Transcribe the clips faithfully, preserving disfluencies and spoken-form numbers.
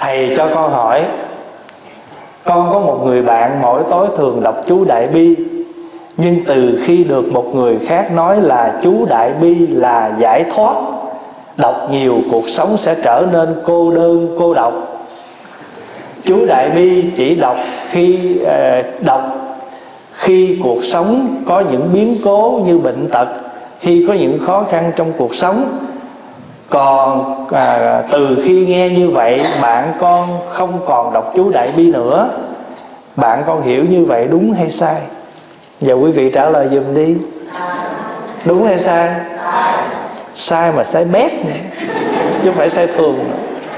Thầy cho con hỏi, con có một người bạn mỗi tối thường đọc chú Đại Bi, nhưng từ khi được một người khác nói là chú Đại Bi là giải thoát, đọc nhiều cuộc sống sẽ trở nên cô đơn cô độc. Chú Đại Bi chỉ đọc khi uh, đọc khi cuộc sống có những biến cố như bệnh tật, khi có những khó khăn trong cuộc sống. Còn à, từ khi nghe như vậy, bạn con không còn đọc chú Đại Bi nữa. Bạn con hiểu như vậy đúng hay sai? Giờ quý vị trả lời giùm đi. Đúng hay sai? Sai mà sai bét nữa, chứ không phải sai thường nữa.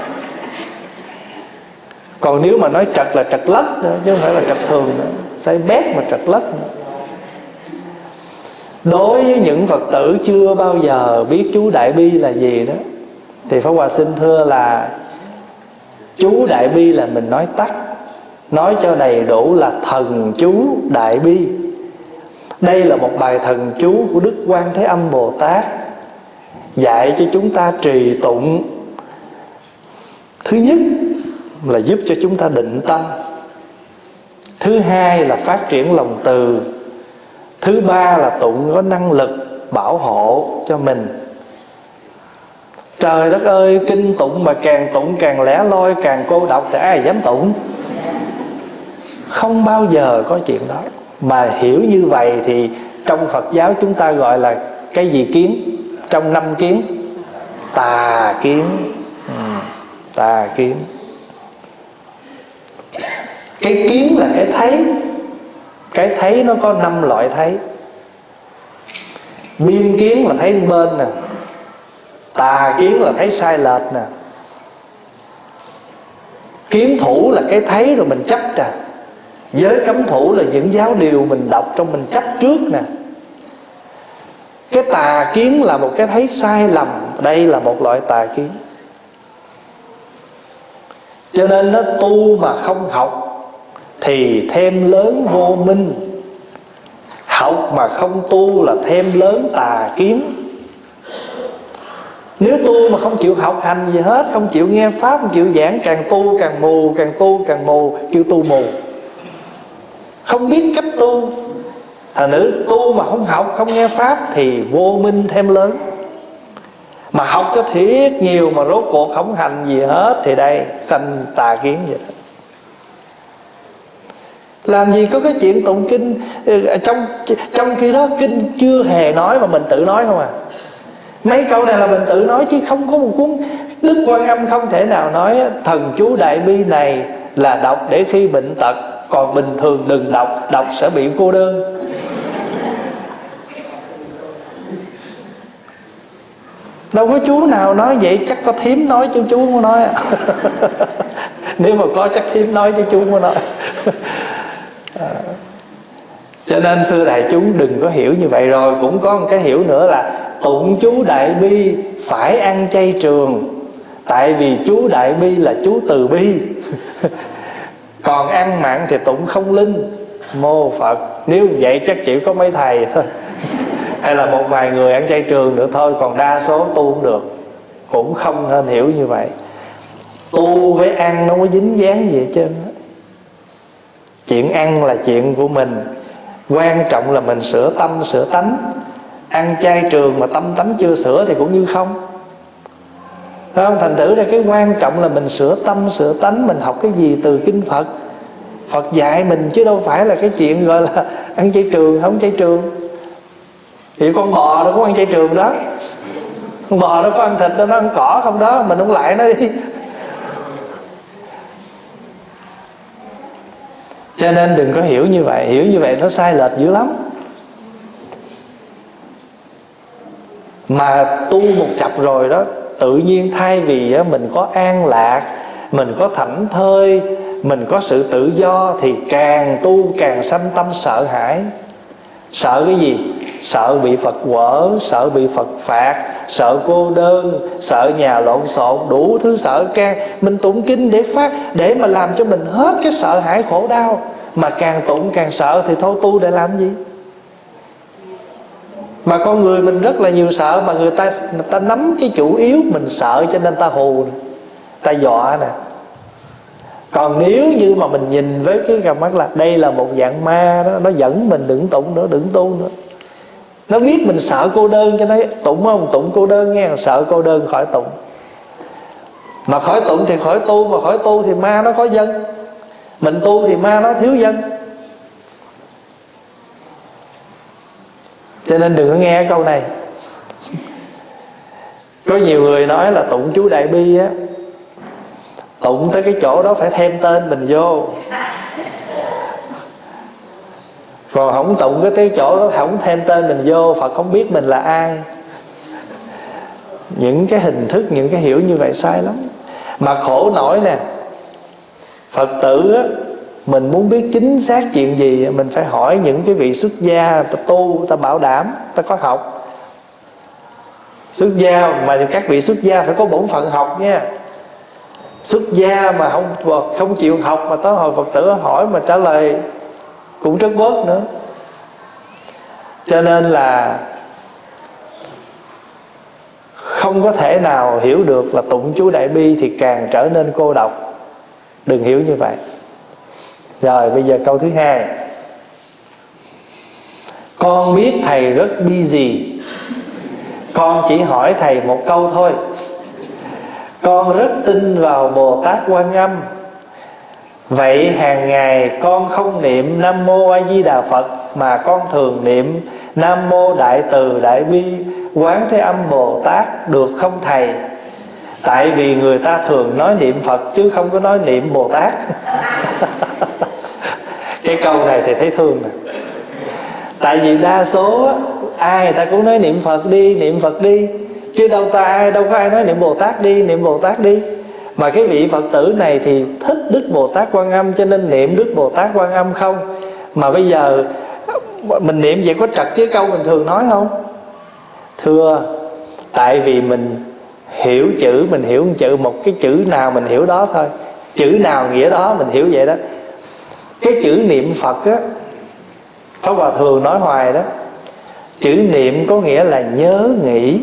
Còn nếu mà nói trật là trật lất nữa, chứ không phải là trật thường nữa. Sai bét mà trật lất nữa. Đối với những Phật tử chưa bao giờ biết chú Đại Bi là gì đó, thì Pháp Hòa xin thưa là chú Đại Bi là mình nói tắt, nói cho đầy đủ là thần chú Đại Bi. Đây là một bài thần chú của Đức Quan Thế Âm Bồ Tát, dạy cho chúng ta trì tụng. Thứ nhất là giúp cho chúng ta định tâm. Thứ hai là phát triển lòng từ. Thứ ba là tụng có năng lực bảo hộ cho mình. Trời đất ơi, kinh tụng mà càng tụng càng lẻ loi, càng cô độc thì ai dám tụng? Không bao giờ có chuyện đó. Mà hiểu như vậy thì trong Phật giáo chúng ta gọi là cái gì kiến? Trong năm kiến, tà kiến. ừ, Tà kiến. Cái kiến là cái thấy. Cái thấy nó có năm loại thấy. Biên kiến là thấy bên nè, tà kiến là thấy sai lệch nè, kiến thủ là cái thấy rồi mình chấp nè, giới cấm thủ là những giáo điều mình đọc trong mình chấp trước nè. Cái tà kiến là một cái thấy sai lầm. Đây là một loại tà kiến. Cho nên nó tu mà không học thì thêm lớn vô minh. Học mà không tu là thêm lớn tà kiến. Nếu tu mà không chịu học hành gì hết, không chịu nghe Pháp, không chịu giảng, càng tu càng mù, càng tu càng mù, kêu tu mù. Không biết cách tu. Thành nữ tu mà không học, không nghe Pháp thì vô minh thêm lớn. Mà học cho thiệt nhiều mà rốt cuộc không hành gì hết thì đây, sanh tà kiến vậy đó. Làm gì có cái chuyện tụng kinh Trong trong khi đó kinh chưa hề nói mà mình tự nói không à. Mấy câu này là mình tự nói, chứ không có một cuốn Đức Quan Âm không thể nào nói thần chú Đại Bi này là đọc để khi bệnh tật, còn bình thường đừng đọc, đọc sẽ bị cô đơn. Đâu có chú nào nói vậy, chắc có thím nói chứ chú không nói. Nếu mà có chắc thím nói chứ chú không nói. À, cho nên thưa đại chúng đừng có hiểu như vậy. Rồi cũng có một cái hiểu nữa là tụng chú Đại Bi phải ăn chay trường. Tại vì chú Đại Bi là chú từ bi. Còn ăn mặn thì tụng không linh mô Phật. Nếu vậy chắc chỉ có mấy thầy thôi, hay là một vài người ăn chay trường nữa thôi. Còn đa số tu không được. Cũng không nên hiểu như vậy. Tu với ăn nó có dính dáng gì hết trơn. Chuyện ăn là chuyện của mình, quan trọng là mình sửa tâm sửa tánh. Ăn chay trường mà tâm tánh chưa sửa thì cũng như không. Phải không? Thành thử ra cái quan trọng là mình sửa tâm sửa tánh. Mình học cái gì từ kinh Phật, Phật dạy mình, chứ đâu phải là cái chuyện gọi là ăn chay trường không chay trường. Thì con bò nó có ăn chay trường đó, con bò nó có ăn thịt đó, nó ăn cỏ không đó, mình không lại nó đi. Cho nên đừng có hiểu như vậy. Hiểu như vậy nó sai lệch dữ lắm. Mà tu một chập rồi đó, tự nhiên thay vì mình có an lạc, mình có thảnh thơi, mình có sự tự do, thì càng tu càng sanh tâm sợ hãi. Sợ cái gì? Sợ bị Phật quở, sợ bị Phật phạt, sợ cô đơn, sợ nhà lộn xộn, đủ thứ sợ. Càng mình tụng kinh để phát, để mà làm cho mình hết cái sợ hãi khổ đau. Mà càng tụng càng sợ thì thôi tu để làm gì? Mà con người mình rất là nhiều sợ. Mà người ta người ta nắm cái chủ yếu, mình sợ cho nên ta hù nè, ta dọa nè. Còn nếu như mà mình nhìn với cái cặp mắt là đây là một dạng ma đó, nó dẫn mình đừng tụng nữa, đừng tu nữa. Nó biết mình sợ cô đơn cho nó tụng không? Tụng cô đơn nghe, sợ cô đơn khỏi tụng. Mà khỏi tụng thì khỏi tu, mà khỏi tu thì ma nó có dân. Mình tu thì ma nó thiếu dân. Cho nên đừng có nghe câu này. Có nhiều người nói là tụng chú Đại Bi á, tụng tới cái chỗ đó phải thêm tên mình vô. Còn không tụng cái tới chỗ đó không thêm tên mình vô, Phật không biết mình là ai. Những cái hình thức, những cái hiểu như vậy sai lắm. Mà khổ nổi nè, Phật tử á, mình muốn biết chính xác chuyện gì, mình phải hỏi những cái vị xuất gia, ta tu, ta bảo đảm, ta có học. Xuất gia mà các vị xuất gia phải có bổn phận học nha. Xuất gia mà không không chịu học mà tới hồi Phật tử hỏi mà trả lời cũng rất bớt nữa. Cho nên là không có thể nào hiểu được là tụng chú Đại Bi thì càng trở nên cô độc. Đừng hiểu như vậy. Rồi bây giờ câu thứ hai. Con biết thầy rất busy, con chỉ hỏi thầy một câu thôi. Con rất tin vào Bồ Tát Quan Âm, vậy hàng ngày con không niệm Nam Mô A Di Đà Phật, mà con thường niệm Nam Mô Đại Từ Đại Bi Quán Thế Âm Bồ Tát được không thầy? Tại vì người ta thường nói niệm Phật chứ không có nói niệm Bồ Tát. Cái câu này thì thấy thương nè. Tại vì đa số ai người ta cũng nói niệm Phật đi, niệm Phật đi, chứ đâu ta ai đâu có ai nói niệm Bồ Tát đi, niệm Bồ Tát đi. Mà cái vị Phật tử này thì thích Đức Bồ Tát Quan Âm cho nên niệm Đức Bồ Tát Quan Âm không. Mà bây giờ mình niệm vậy có trật với câu mình thường nói không? Thưa, tại vì mình hiểu chữ, mình hiểu một chữ, một cái chữ nào mình hiểu đó thôi. Chữ nào nghĩa đó mình hiểu vậy đó. Cái chữ niệm Phật á, Pháp Hòa thường nói hoài đó, chữ niệm có nghĩa là nhớ nghĩ,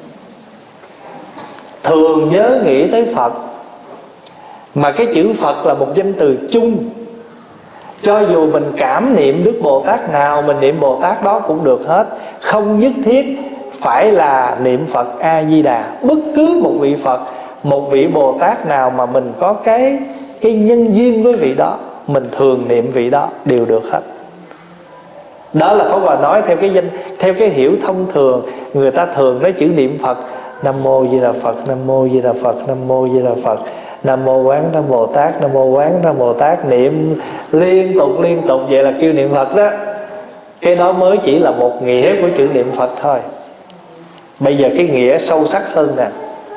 thường nhớ nghĩ tới Phật. Mà cái chữ Phật là một danh từ chung, cho dù mình cảm niệm Đức Bồ Tát nào, mình niệm Bồ Tát đó cũng được hết. Không nhất thiết phải là niệm Phật A-di-đà. Bất cứ một vị Phật, một vị Bồ Tát nào mà mình có cái, cái nhân duyên với vị đó, mình thường niệm vị đó đều được hết. Đó là Pháp Hòa nói theo cái danh, theo cái hiểu thông thường. Người ta thường nói chữ niệm Phật Nam Mô Di Đà Phật, Nam Mô Di Đà Phật, Nam Mô Di Đà Phật, Nam Mô Quán Thế Bồ Tát, Nam Mô Quán Thế Bồ Tát, niệm liên tục liên tục vậy là kêu niệm Phật đó. Cái đó mới chỉ là một nghĩa của chữ niệm Phật thôi. Bây giờ cái nghĩa sâu sắc hơn nè.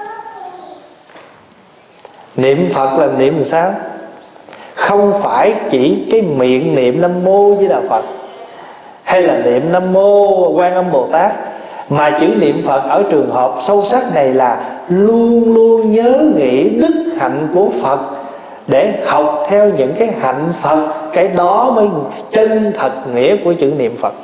Niệm Phật là niệm làm sao? Không phải chỉ cái miệng niệm Nam Mô Di Đà Phật hay là niệm Nam Mô Quan Âm Bồ Tát, mà chữ niệm Phật ở trường hợp sâu sắc này là luôn luôn nhớ nghĩ đức hạnh của Phật để học theo những cái hạnh Phật. Cái đó mới chân thật nghĩa của chữ niệm Phật.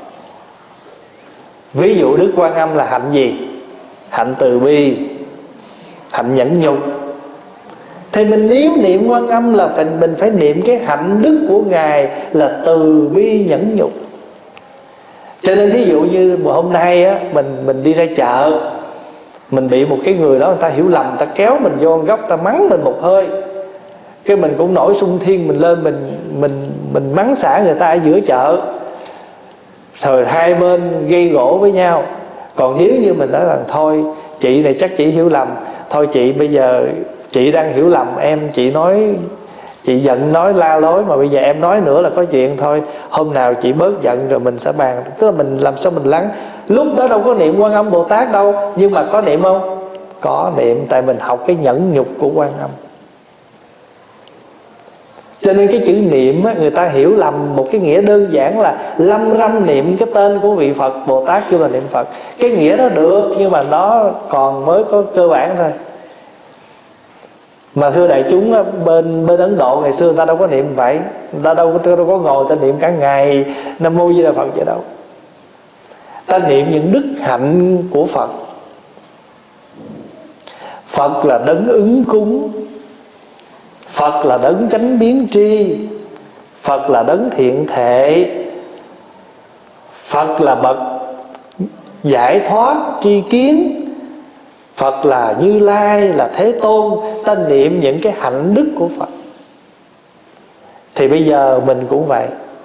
Ví dụ Đức Quan Âm là hạnh gì? Hạnh từ bi, hạnh nhẫn nhục. Thì mình nếu niệm Quan Âm là phải, mình phải niệm cái hạnh đức của Ngài là từ bi nhẫn nhục. Cho nên thí dụ như hôm nay á, mình mình đi ra chợ, mình bị một cái người đó người ta hiểu lầm, ta kéo mình vô góc, ta mắng mình một hơi, cái mình cũng nổi sung thiên, mình lên mình mình mình mắng xả người ta ở giữa chợ, rồi hai bên gây gỗ với nhau. Còn nếu như mình nói là thôi chị này chắc chị hiểu lầm, thôi chị bây giờ chị đang hiểu lầm em, chị nói chị giận nói la lối mà bây giờ em nói nữa là có chuyện, thôi hôm nào chị bớt giận rồi mình sẽ bàn. Tức là mình làm sao mình lắng. Lúc đó đâu có niệm Quan Âm Bồ Tát đâu, nhưng mà có niệm không? Có niệm, tại mình học cái nhẫn nhục của Quan Âm. Cho nên cái chữ niệm á, người ta hiểu lầm một cái nghĩa đơn giản là lâm râm niệm cái tên của vị Phật Bồ Tát kêu là niệm Phật. Cái nghĩa đó được, nhưng mà nó còn mới có cơ bản thôi. Mà thưa đại chúng á, bên bên Ấn Độ ngày xưa người ta đâu có niệm vậy. Người ta đâu có, đâu có ngồi ta niệm cả ngày Nam Mô Di Đà Phật vậy đâu. Ta niệm những đức hạnh của Phật. Phật là đấng ứng cúng, Phật là đấng chánh biến tri, Phật là đấng thiện thệ, Phật là bậc giải thoát tri kiến, Phật là Như Lai, là Thế Tôn. Ta niệm những cái hạnh đức của Phật. Thì bây giờ mình cũng vậy,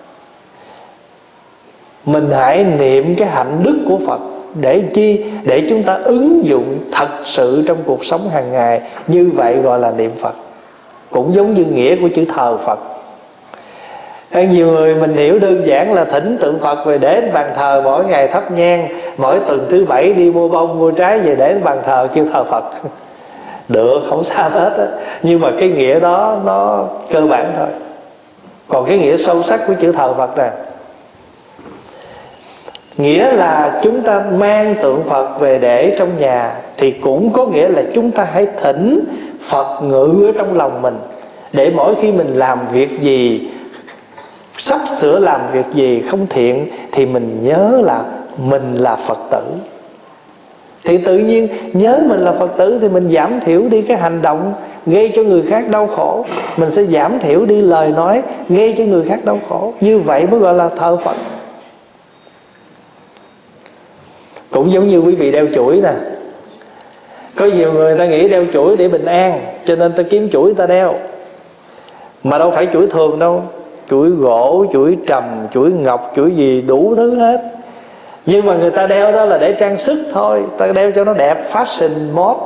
mình hãy niệm cái hạnh đức của Phật. Để chi? Để chúng ta ứng dụng thật sự trong cuộc sống hàng ngày. Như vậy gọi là niệm Phật. Cũng giống như nghĩa của chữ thờ Phật. Nhiều người mình hiểu đơn giản là thỉnh tượng Phật về để đến bàn thờ, mỗi ngày thắp nhang, mỗi tuần thứ bảy đi mua bông mua trái về để đến bàn thờ kêu thờ Phật. Được, không sao hết á. Nhưng mà cái nghĩa đó nó cơ bản thôi. Còn cái nghĩa sâu sắc của chữ thờ Phật nè, nghĩa là chúng ta mang tượng Phật về để trong nhà, thì cũng có nghĩa là chúng ta hãy thỉnh Phật ngự ở trong lòng mình. Để mỗi khi mình làm việc gì, sắp sửa làm việc gì không thiện, thì mình nhớ là mình là Phật tử. Thì tự nhiên nhớ mình là Phật tử thì mình giảm thiểu đi cái hành động gây cho người khác đau khổ. Mình sẽ giảm thiểu đi lời nói gây cho người khác đau khổ. Như vậy mới gọi là thờ Phật. Cũng giống như quý vị đeo chuỗi nè. Có nhiều người ta nghĩ đeo chuỗi để bình an, cho nên ta kiếm chuỗi ta đeo. Mà đâu phải chuỗi thường đâu. Chuỗi gỗ, chuỗi trầm, chuỗi ngọc, chuỗi gì đủ thứ hết. Nhưng mà người ta đeo đó là để trang sức thôi. Ta đeo cho nó đẹp, fashion, mode.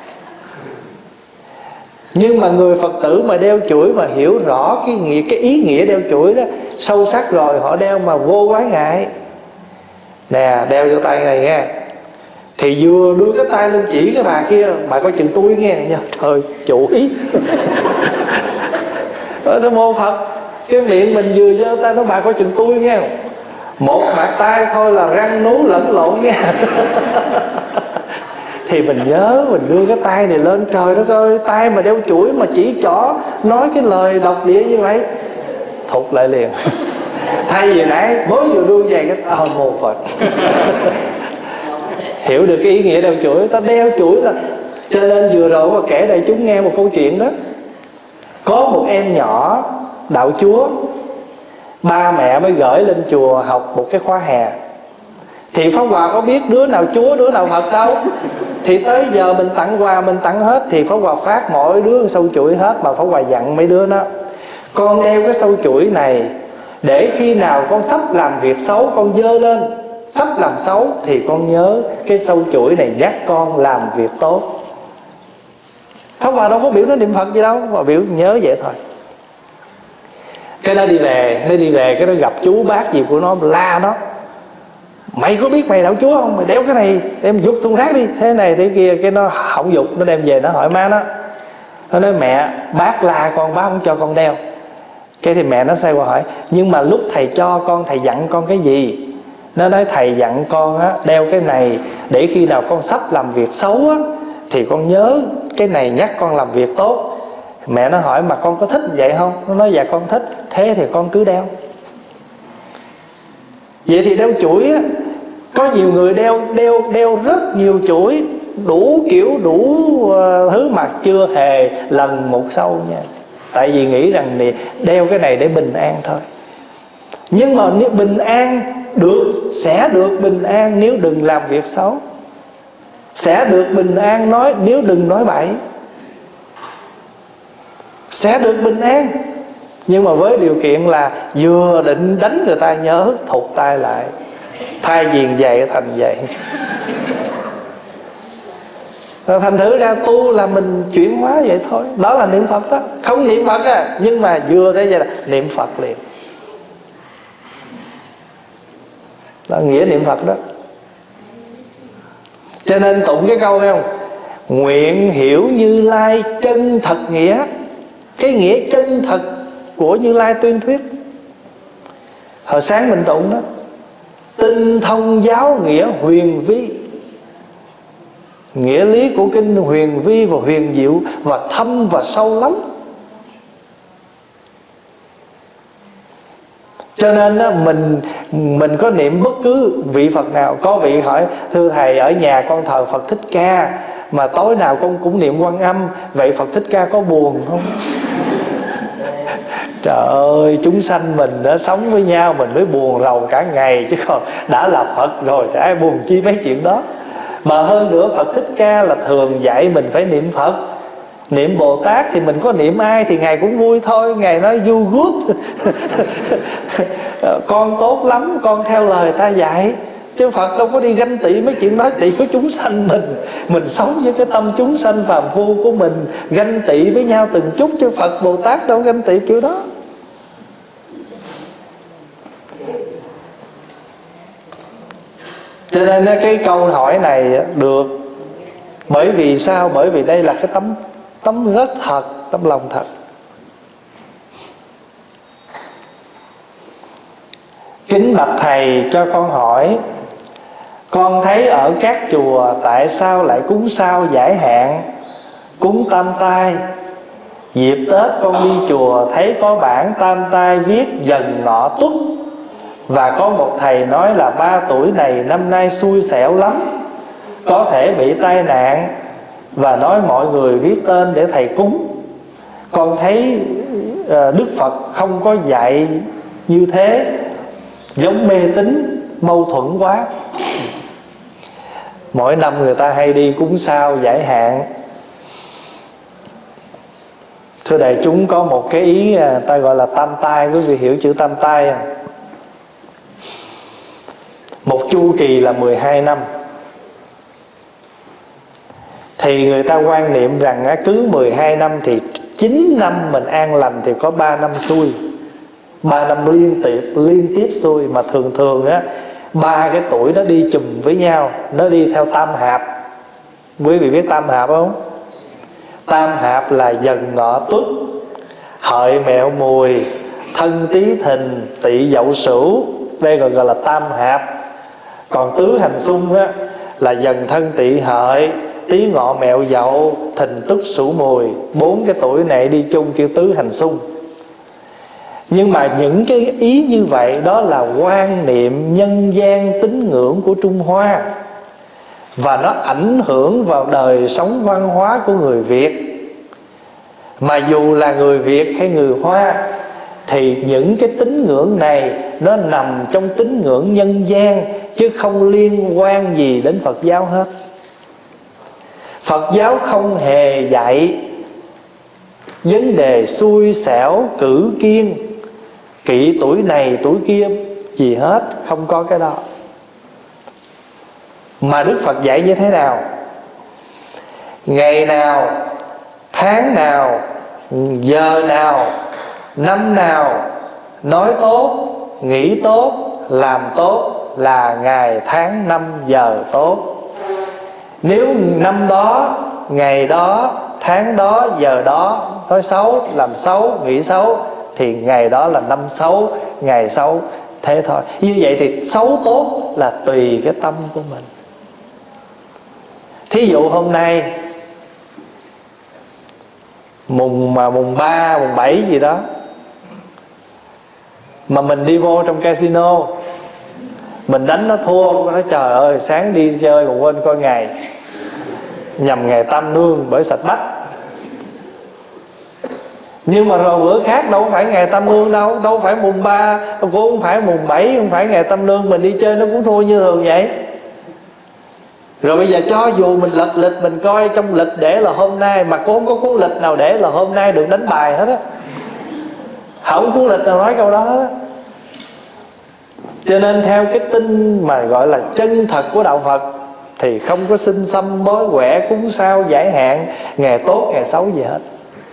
Nhưng mà người Phật tử mà đeo chuỗi mà hiểu rõ cái nghĩa, cái ý nghĩa đeo chuỗi đó sâu sắc rồi, họ đeo mà vô quái ngại. Nè, đeo vô tay này nghe, thì vừa đưa cái tay lên chỉ cái bà kia, bà coi chừng tôi nghe nha. Trời, chuỗi. Nó mô Phật. Cái miệng mình vừa giơ tay nó, bà coi chừng tôi nghe. Một bạt tay thôi là răng nú lẫn lộn nha. Thì mình nhớ mình đưa cái tay này lên, trời đất ơi, tay mà đeo chuỗi mà chỉ trỏ nói cái lời độc địa như vậy, thụt lại liền. Thay vì nãy mới vừa đưa về cái ờ mô Phật. Hiểu được cái ý nghĩa đeo chuỗi. Ta đeo chuỗi là, cho nên vừa rồi mà kể đại chúng nghe một câu chuyện đó. Có một em nhỏ đạo Chúa, ba mẹ mới gửi lên chùa học một cái khóa hè. Thì Pháp Hòa có biết đứa nào Chúa đứa nào Phật đâu. Thì tới giờ mình tặng quà mình tặng hết. Thì Pháp Hòa phát mỗi đứa sâu chuỗi hết. Mà Pháp Hòa dặn mấy đứa đó, con đeo cái sâu chuỗi này để khi nào con sắp làm việc xấu con dơ lên, sắp làm xấu thì con nhớ cái sâu chuỗi này nhắc con làm việc tốt. Pháp Hòa đâu có biểu nó niệm Phật gì đâu, mà biểu nhớ vậy thôi. Cái nó đi về, nó đi về cái nó gặp chú bác gì của nó la nó: mày có biết mày đạo Chúa không? Mày đeo cái này đem dục thùng rác đi, thế này thế kia. Cái nó không dục, nó đem về nó hỏi má nó. Nó nói mẹ, bác la con, bác không cho con đeo. Cái thì mẹ nó xoay qua hỏi: nhưng mà lúc thầy cho con, thầy dặn con cái gì? Nó nói thầy dặn con á, đeo cái này để khi nào con sắp làm việc xấu á, thì con nhớ cái này nhắc con làm việc tốt. Mẹ nó hỏi mà con có thích vậy không? Nó nói dạ con thích. Thế thì con cứ đeo. Vậy thì đeo chuỗi á, có nhiều người đeo đeo đeo rất nhiều chuỗi, đủ kiểu đủ uh, thứ mà chưa hề lần một sâu nha. Tại vì nghĩ rằng này, đeo cái này để bình an thôi. Nhưng mà nếu bình an được, sẽ được bình an nếu đừng làm việc xấu. Sẽ được bình an nói nếu đừng nói bậy. Sẽ được bình an, nhưng mà với điều kiện là vừa định đánh người ta nhớ thụt tay lại. Thay vì vậy thành vậy. Rồi thành thử ra tu là mình chuyển hóa vậy thôi. Đó là niệm Phật đó. Không niệm Phật à, nhưng mà vừa để vậy là niệm Phật liền. Đó nghĩa niệm Phật đó. Cho nên tụng cái câu thấy không? Nguyện hiểu Như Lai chân thật nghĩa. Cái nghĩa chân thật của Như Lai tuyên thuyết. Hồi sáng mình tụng đó: tinh thông giáo nghĩa huyền vi. Nghĩa lý của kinh huyền vi và huyền diệu, và thâm và sâu lắm. Cho nên đó, mình mình có niệm bất cứ vị Phật nào. Có vị hỏi: thưa thầy, ở nhà con thờ Phật Thích Ca, mà tối nào con cũng niệm Quan Âm, vậy Phật Thích Ca có buồn không? Trời ơi, chúng sanh mình đã sống với nhau mình mới buồn rầu cả ngày, chứ còn đã là Phật rồi thì ai buồn chi mấy chuyện đó. Mà hơn nữa Phật Thích Ca là thường dạy mình phải niệm Phật. Niệm Bồ Tát thì mình có niệm ai thì Ngài cũng vui thôi. Ngài nói you good. Con tốt lắm, con theo lời ta dạy. Chứ Phật đâu có đi ganh tị mấy chuyện đó. Chỉ có chúng sanh mình, mình sống với cái tâm chúng sanh phàm phu của mình, ganh tị với nhau từng chút. Chứ Phật Bồ Tát đâu ganh tị kiểu đó. Cho nên cái câu hỏi này được. Bởi vì sao? Bởi vì đây là cái tấm tấm rất thật, tấm lòng thật. Kính bạch thầy, cho con hỏi, con thấy ở các chùa tại sao lại cúng sao giải hạn, cúng tam tai? Dịp Tết con đi chùa thấy có bảng tam tai viết Dần Ngọ Tuất, và có một thầy nói là ba tuổi này năm nay xui xẻo lắm, có thể bị tai nạn, và nói mọi người viết tên để thầy cúng. Con thấy uh, Đức Phật không có dạy như thế, giống mê tín mâu thuẫn quá. Mỗi năm người ta hay đi cúng sao giải hạn. Thưa đại chúng, có một cái ý ta gọi là tam tai. Quý vị hiểu chữ tam tai không? Một chu kỳ là mười hai năm. Thì người ta quan niệm rằng cứ mười hai năm thì chín năm mình an lành thì có ba năm xui, ba năm liên tiếp liên tiếp xui. Mà thường thường á, ba cái tuổi nó đi chùm với nhau, nó đi theo tam hạp. Quý vị biết tam hạp không? Tam hạp là Dần Ngọ Tuất, Hợi Mẹo Mùi, Thân Tý Thìn, Tỵ Dậu Sửu. Đây gọi, gọi là tam hạp. Còn tứ hành xung á, là Dần Thân Tỵ Hợi, Tý Ngọ Mẹo Dậu, Thìn Tuất Sửu Mùi. Bốn cái tuổi này đi chung kêu tứ hành xung. Nhưng mà những cái ý như vậy đó là quan niệm nhân gian tín ngưỡng của Trung Hoa, và nó ảnh hưởng vào đời sống văn hóa của người Việt. Mà dù là người Việt hay người Hoa thì những cái tín ngưỡng này nó nằm trong tín ngưỡng nhân gian, chứ không liên quan gì đến Phật giáo hết. Phật giáo không hề dạy vấn đề xui xẻo, cử kiên, kỵ tuổi này tuổi kia gì hết. Không có cái đó. Mà Đức Phật dạy như thế nào? Ngày nào, tháng nào, giờ nào, năm nào nói tốt, nghĩ tốt, làm tốt là ngày tháng năm giờ tốt. Nếu năm đó, ngày đó, tháng đó, giờ đó nói xấu, làm xấu, nghĩ xấu thì ngày đó là năm xấu, ngày xấu. Thế thôi. Như vậy thì xấu tốt là tùy cái tâm của mình. Thí dụ hôm nay mùng mà mùng ba, mùng bảy gì đó, mà mình đi vô trong casino, mình đánh nó thua, nó trời ơi sáng đi chơi mà quên coi ngày, nhằm ngày Tam Nương bởi sạch bách. Nhưng mà rồi bữa khác đâu phải ngày Tam Nương đâu, đâu phải mùng ba, cũng không phải mùng bảy, không phải ngày Tam Nương, mình đi chơi nó cũng thua như thường vậy. Rồi bây giờ cho dù mình lật lịch, mình coi trong lịch để là hôm nay, mà cũng không có cuốn lịch nào để là hôm nay được đánh bài hết á. Không cuốn lịch nào nói câu đó hết á. Cho nên theo cái tin mà gọi là chân thật của đạo Phật thì không có xin xăm bói quẻ, cúng sao giải hạn, ngày tốt ngày xấu gì hết.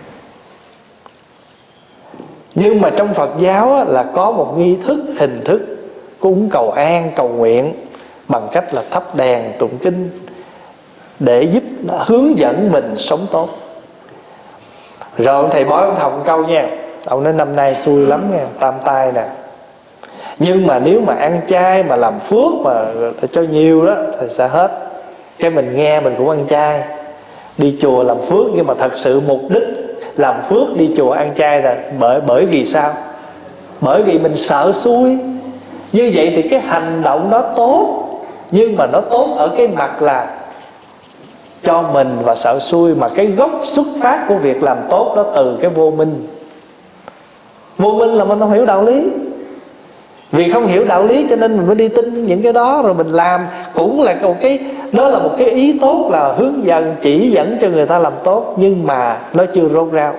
Nhưng mà trong Phật giáo á, là có một nghi thức, hình thức cúng cầu an, cầu nguyện bằng cách là thắp đèn, tụng kinh để giúp hướng dẫn mình sống tốt. Rồi ông thầy bói ông thòng câu nha, ông nói năm nay xui lắm nha, tam tai nè, nhưng mà nếu mà ăn chay mà làm phước mà cho nhiều đó thì sẽ hết. Cái mình nghe mình cũng ăn chay, đi chùa làm phước, nhưng mà thật sự mục đích làm phước đi chùa ăn chay là bởi bởi vì sao? Bởi vì mình sợ xui. Như vậy thì cái hành động đó tốt, nhưng mà nó tốt ở cái mặt là cho mình và sợ xui. Mà cái gốc xuất phát của việc làm tốt đó từ cái vô minh. Vô minh là mình không hiểu đạo lý. Vì không hiểu đạo lý cho nên mình mới đi tin những cái đó, rồi mình làm cũng là một cái, đó là một cái ý tốt, là hướng dẫn chỉ dẫn cho người ta làm tốt, nhưng mà nó chưa rốt ráo.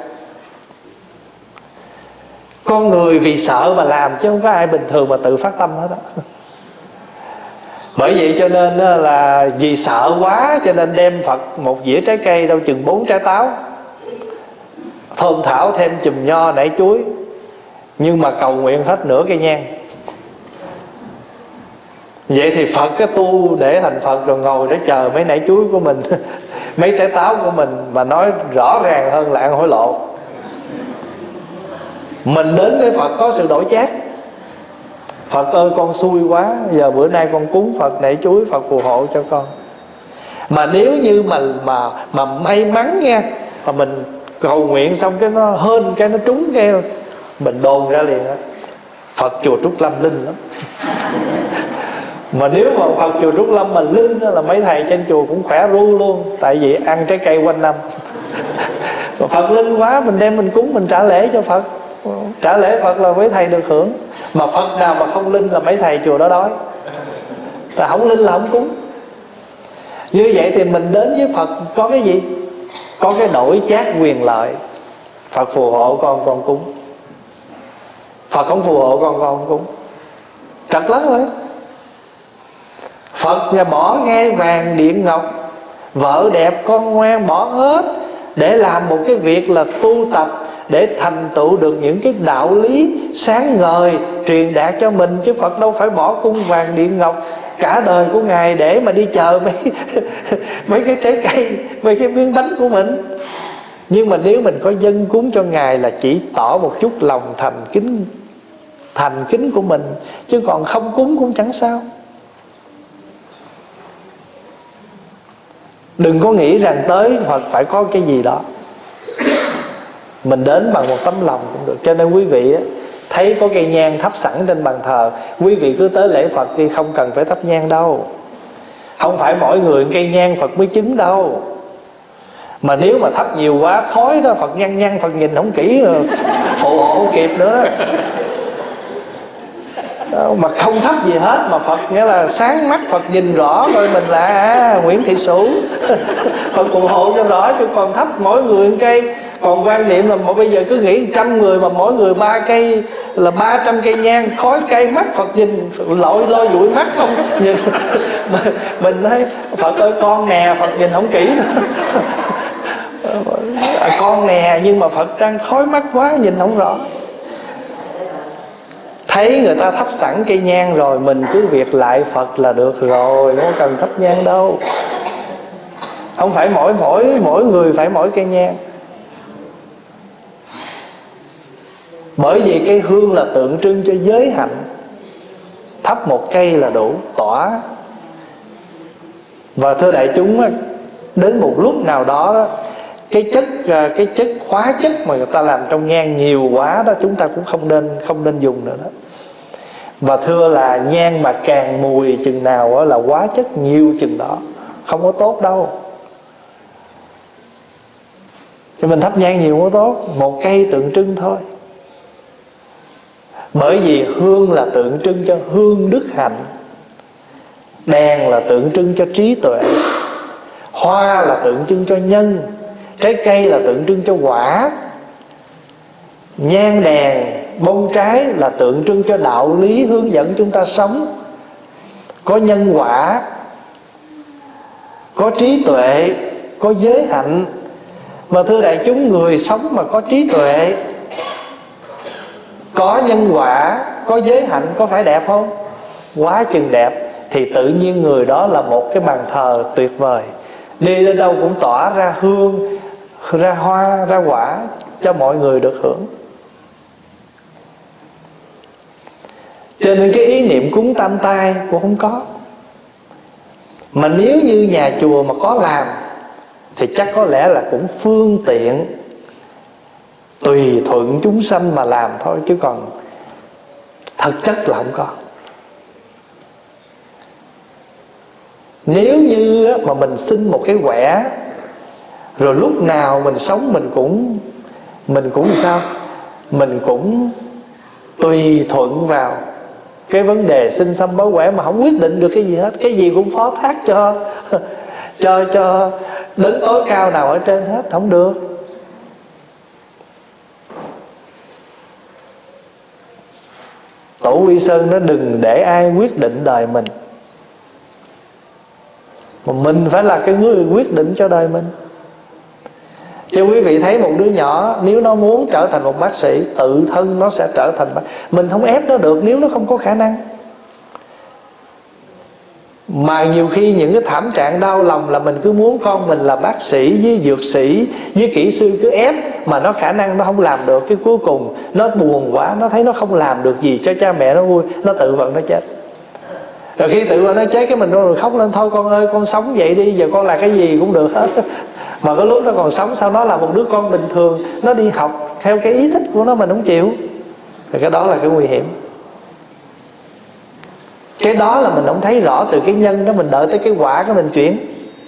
Con người vì sợ mà làm, chứ không có ai bình thường mà tự phát tâm hết đó. Bởi vậy cho nên là vì sợ quá cho nên đem Phật một dĩa trái cây đâu chừng bốn trái táo, thơm thảo thêm chùm nho nảy chuối, nhưng mà cầu nguyện hết nửa cây nhang. Vậy thì Phật cái tu để thành Phật rồi ngồi để chờ mấy nảy chuối của mình mấy trái táo của mình, mà nói rõ ràng hơn là ăn hối lộ. Mình đến với Phật có sự đổi chác. Phật ơi con xui quá, giờ bữa nay con cúng Phật nảy chuối, Phật phù hộ cho con. Mà nếu như mà mà mà may mắn nha, mà mình cầu nguyện xong cái nó hên, cái nó trúng, cái mình đồn ra liền á, Phật chùa Trúc Lâm linh lắm. Mà nếu mà Phật chùa Trúc Lâm mà linh là mấy thầy trên chùa cũng khỏe ru luôn, tại vì ăn trái cây quanh năm. Phật linh quá, mình đem mình cúng, mình trả lễ cho Phật. Trả lễ Phật là mấy thầy được hưởng. Mà Phật nào mà không linh là mấy thầy chùa đó đói. Ta không linh là không cúng. Như vậy thì mình đến với Phật có cái gì? Có cái đổi chác quyền lợi. Phật phù hộ con, con cúng. Phật không phù hộ con, con không cúng. Trật lắm rồi. Phật nhà bỏ ngai vàng điện ngọc, vợ đẹp con ngoan, bỏ hết để làm một cái việc là tu tập, để thành tựu được những cái đạo lý sáng ngời truyền đạt cho mình. Chứ Phật đâu phải bỏ cung vàng điện ngọc cả đời của Ngài để mà đi chờ mấy mấy cái trái cây, mấy cái miếng bánh của mình. Nhưng mà nếu mình có dâng cúng cho Ngài là chỉ tỏ một chút lòng thành kính, thành kính của mình, chứ còn không cúng cũng chẳng sao. Đừng có nghĩ rằng tới Phật phải có cái gì đó. Mình đến bằng một tấm lòng cũng được. Cho nên quý vị thấy có cây nhang thắp sẵn trên bàn thờ, quý vị cứ tới lễ Phật đi, không cần phải thắp nhang đâu. Không phải mỗi người cây nhang Phật mới chứng đâu. Mà nếu mà thắp nhiều quá khói đó, Phật nhăn nhăn, Phật nhìn không kỹ rồi phụ hộ không kịp nữa. Mà không thắp gì hết, mà Phật nghĩa là sáng mắt, Phật nhìn rõ rồi mình là à, Nguyễn Thị Sủ. Phật phù hộ cho rõ, chứ còn thắp mỗi người một cây. Còn quan niệm là bây giờ cứ nghĩ trăm người mà mỗi người ba cây là ba trăm cây nhang, khói cây mắt Phật nhìn lội lo dụi mắt không nhìn. Mình thấy Phật ơi con nè, Phật nhìn không kỹ nữa. À, con nè, nhưng mà Phật đang khói mắt quá nhìn không rõ. Thấy người ta thắp sẵn cây nhang rồi, mình cứ việc lại Phật là được rồi, không cần thắp nhang đâu. Không phải mỗi mỗi mỗi người phải mỗi cây nhang. Bởi vì cây hương là tượng trưng cho giới hạnh. Thắp một cây là đủ tỏa. Và thưa đại chúng, đến một lúc nào đó, cái chất cái chất hóa chất mà người ta làm trong nhang nhiều quá đó, chúng ta cũng không nên không nên dùng nữa đó. Và thưa là nhang mà càng mùi chừng nào đó, là hóa chất nhiều chừng đó, không có tốt đâu. Cho mình thắp nhang nhiều không có tốt. Một cây tượng trưng thôi. Bởi vì hương là tượng trưng cho hương đức hạnh, đèn là tượng trưng cho trí tuệ, hoa là tượng trưng cho nhân, trái cây là tượng trưng cho quả, nhang đèn bông trái là tượng trưng cho đạo lý hướng dẫn chúng ta sống. Có nhân quả, có trí tuệ, có giới hạnh. Mà thưa đại chúng, người sống mà có trí tuệ, có nhân quả, có giới hạnh, có phải đẹp không? Quá chừng đẹp. Thì tự nhiên người đó là một cái bàn thờ tuyệt vời. Đi đến đâu cũng tỏa ra hương, ra hoa, ra quả cho mọi người được hưởng. Cho nên cái ý niệm cúng tam tai cũng không có. Mà nếu như nhà chùa mà có làm thì chắc có lẽ là cũng phương tiện tùy thuận chúng sanh mà làm thôi, chứ còn thực chất là không có. Nếu như mà mình xin một cái quẻ, rồi lúc nào mình sống mình cũng Mình cũng sao? Mình cũng tùy thuận vào cái vấn đề sinh sanh báo quẻ mà không quyết định được cái gì hết. Cái gì cũng phó thác cho cho cho đấng tối cao nào ở trên hết, không được. Tổ Quy Sơn nó đừng để ai quyết định đời mình, mà mình phải là cái người quyết định cho đời mình. Cho quý vị thấy một đứa nhỏ, nếu nó muốn trở thành một bác sĩ, tự thân nó sẽ trở thành bác sĩ. Mình không ép nó được nếu nó không có khả năng. Mà nhiều khi những cái thảm trạng đau lòng là mình cứ muốn con mình là bác sĩ với dược sĩ với kỹ sư, cứ ép mà nó khả năng nó không làm được. Cái cuối cùng nó buồn quá, nó thấy nó không làm được gì cho cha mẹ nó vui, nó tự vận nó chết. Rồi khi tự vận nó chết, cái mình rồi khóc lên: thôi con ơi, con sống vậy đi, giờ con là cái gì cũng được hết. Mà cái lúc nó còn sống, sao nó là một đứa con bình thường, nó đi học theo cái ý thích của nó, mình không chịu. Thì cái đó là cái nguy hiểm. Cái đó là mình không thấy rõ từ cái nhân đó, mình đợi tới cái quả của mình chuyển.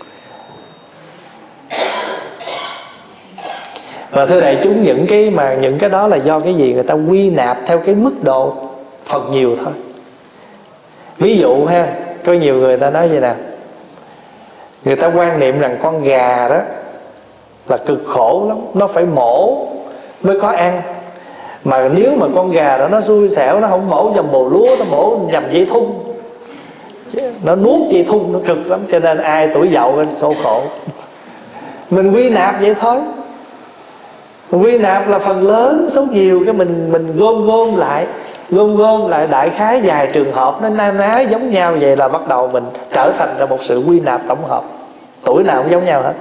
Và thưa đại chúng, những cái mà những cái đó là do cái gì? Người ta quy nạp theo cái mức độ phần nhiều thôi. Ví dụ ha, có nhiều người ta nói vậy nè, người ta quan niệm rằng con gà đó là cực khổ lắm, nó phải mổ mới có ăn. Mà nếu mà con gà đó nó xui xẻo, nó không mổ nhầm bồ lúa, nó mổ nhầm dây thun, nó nuốt dây thun, nó cực lắm. Cho nên ai tuổi dậu số khổ. Mình quy nạp vậy thôi. Mình quy nạp là phần lớn số nhiều, cái mình mình gom gom lại, gom gom lại đại khái vài trường hợp nó na ná giống nhau, vậy là bắt đầu mình trở thành ra một sự quy nạp tổng hợp. Tuổi nào cũng giống nhau hết.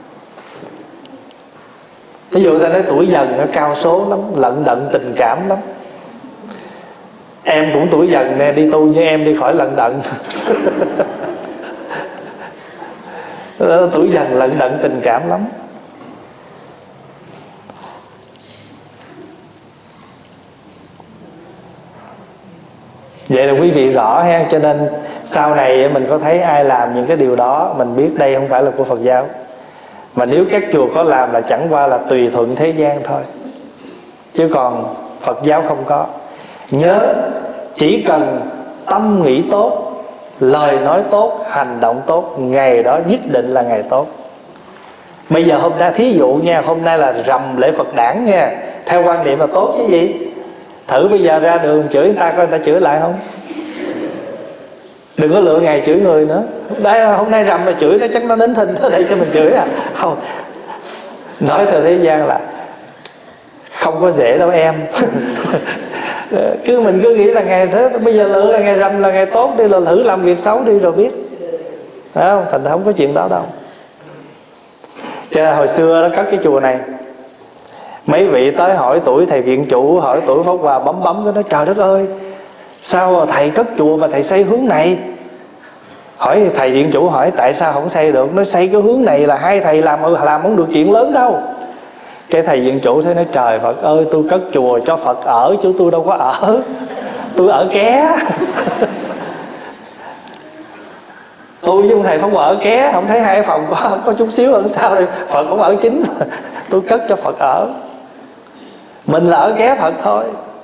Ví dụ ta nói tuổi dần nó cao số lắm, lận đận tình cảm lắm. Em cũng tuổi dần nè, đi tu với em đi khỏi lận đận. Tuổi dần lận đận tình cảm lắm. Vậy là quý vị rõ ha. Cho nên sau này mình có thấy ai làm những cái điều đó, mình biết đây không phải là của Phật giáo. Mà nếu các chùa có làm là chẳng qua là tùy thuận thế gian thôi, chứ còn Phật giáo không có. Nhớ, chỉ cần tâm nghĩ tốt, lời nói tốt, hành động tốt, ngày đó nhất định là ngày tốt. Bây giờ hôm nay, thí dụ nha, hôm nay là rằm lễ Phật đản nha, theo quan niệm là tốt chứ gì. Thử bây giờ ra đường chửi người ta coi người ta chửi lại không? Đừng có lựa ngày chửi người nữa. Đây hôm nay rằm mà chửi nó chắc nó đến thinh tới đây cho mình chửi à? Không. Nói theo thế gian là không có dễ đâu em. Cứ mình cứ nghĩ là ngày thế, bây giờ lựa là ngày rằm là ngày tốt đi, là thử làm việc xấu đi rồi biết. Phải không? Thành ra không có chuyện đó đâu. Cho nên hồi xưa nó cất cái chùa này, mấy vị tới hỏi tuổi thầy viện chủ, hỏi tuổi Pháp Hòa, bấm bấm cái nói: trời đất ơi, sao thầy cất chùa mà thầy xây hướng này? Hỏi thầy viện chủ, hỏi tại sao không xây được? Nói xây cái hướng này là hai thầy làm làm không được chuyện lớn đâu. Cái thầy viện chủ thấy nói: trời Phật ơi, tôi cất chùa cho Phật ở chứ tôi đâu có ở, tôi ở ké. Tôi với ông thầy Pháp Hòa ở ké, không thấy hai phòng có, có chút xíu ở sau đây, Phật cũng ở chính. Tôi cất cho Phật ở, mình là ở ké Phật thôi.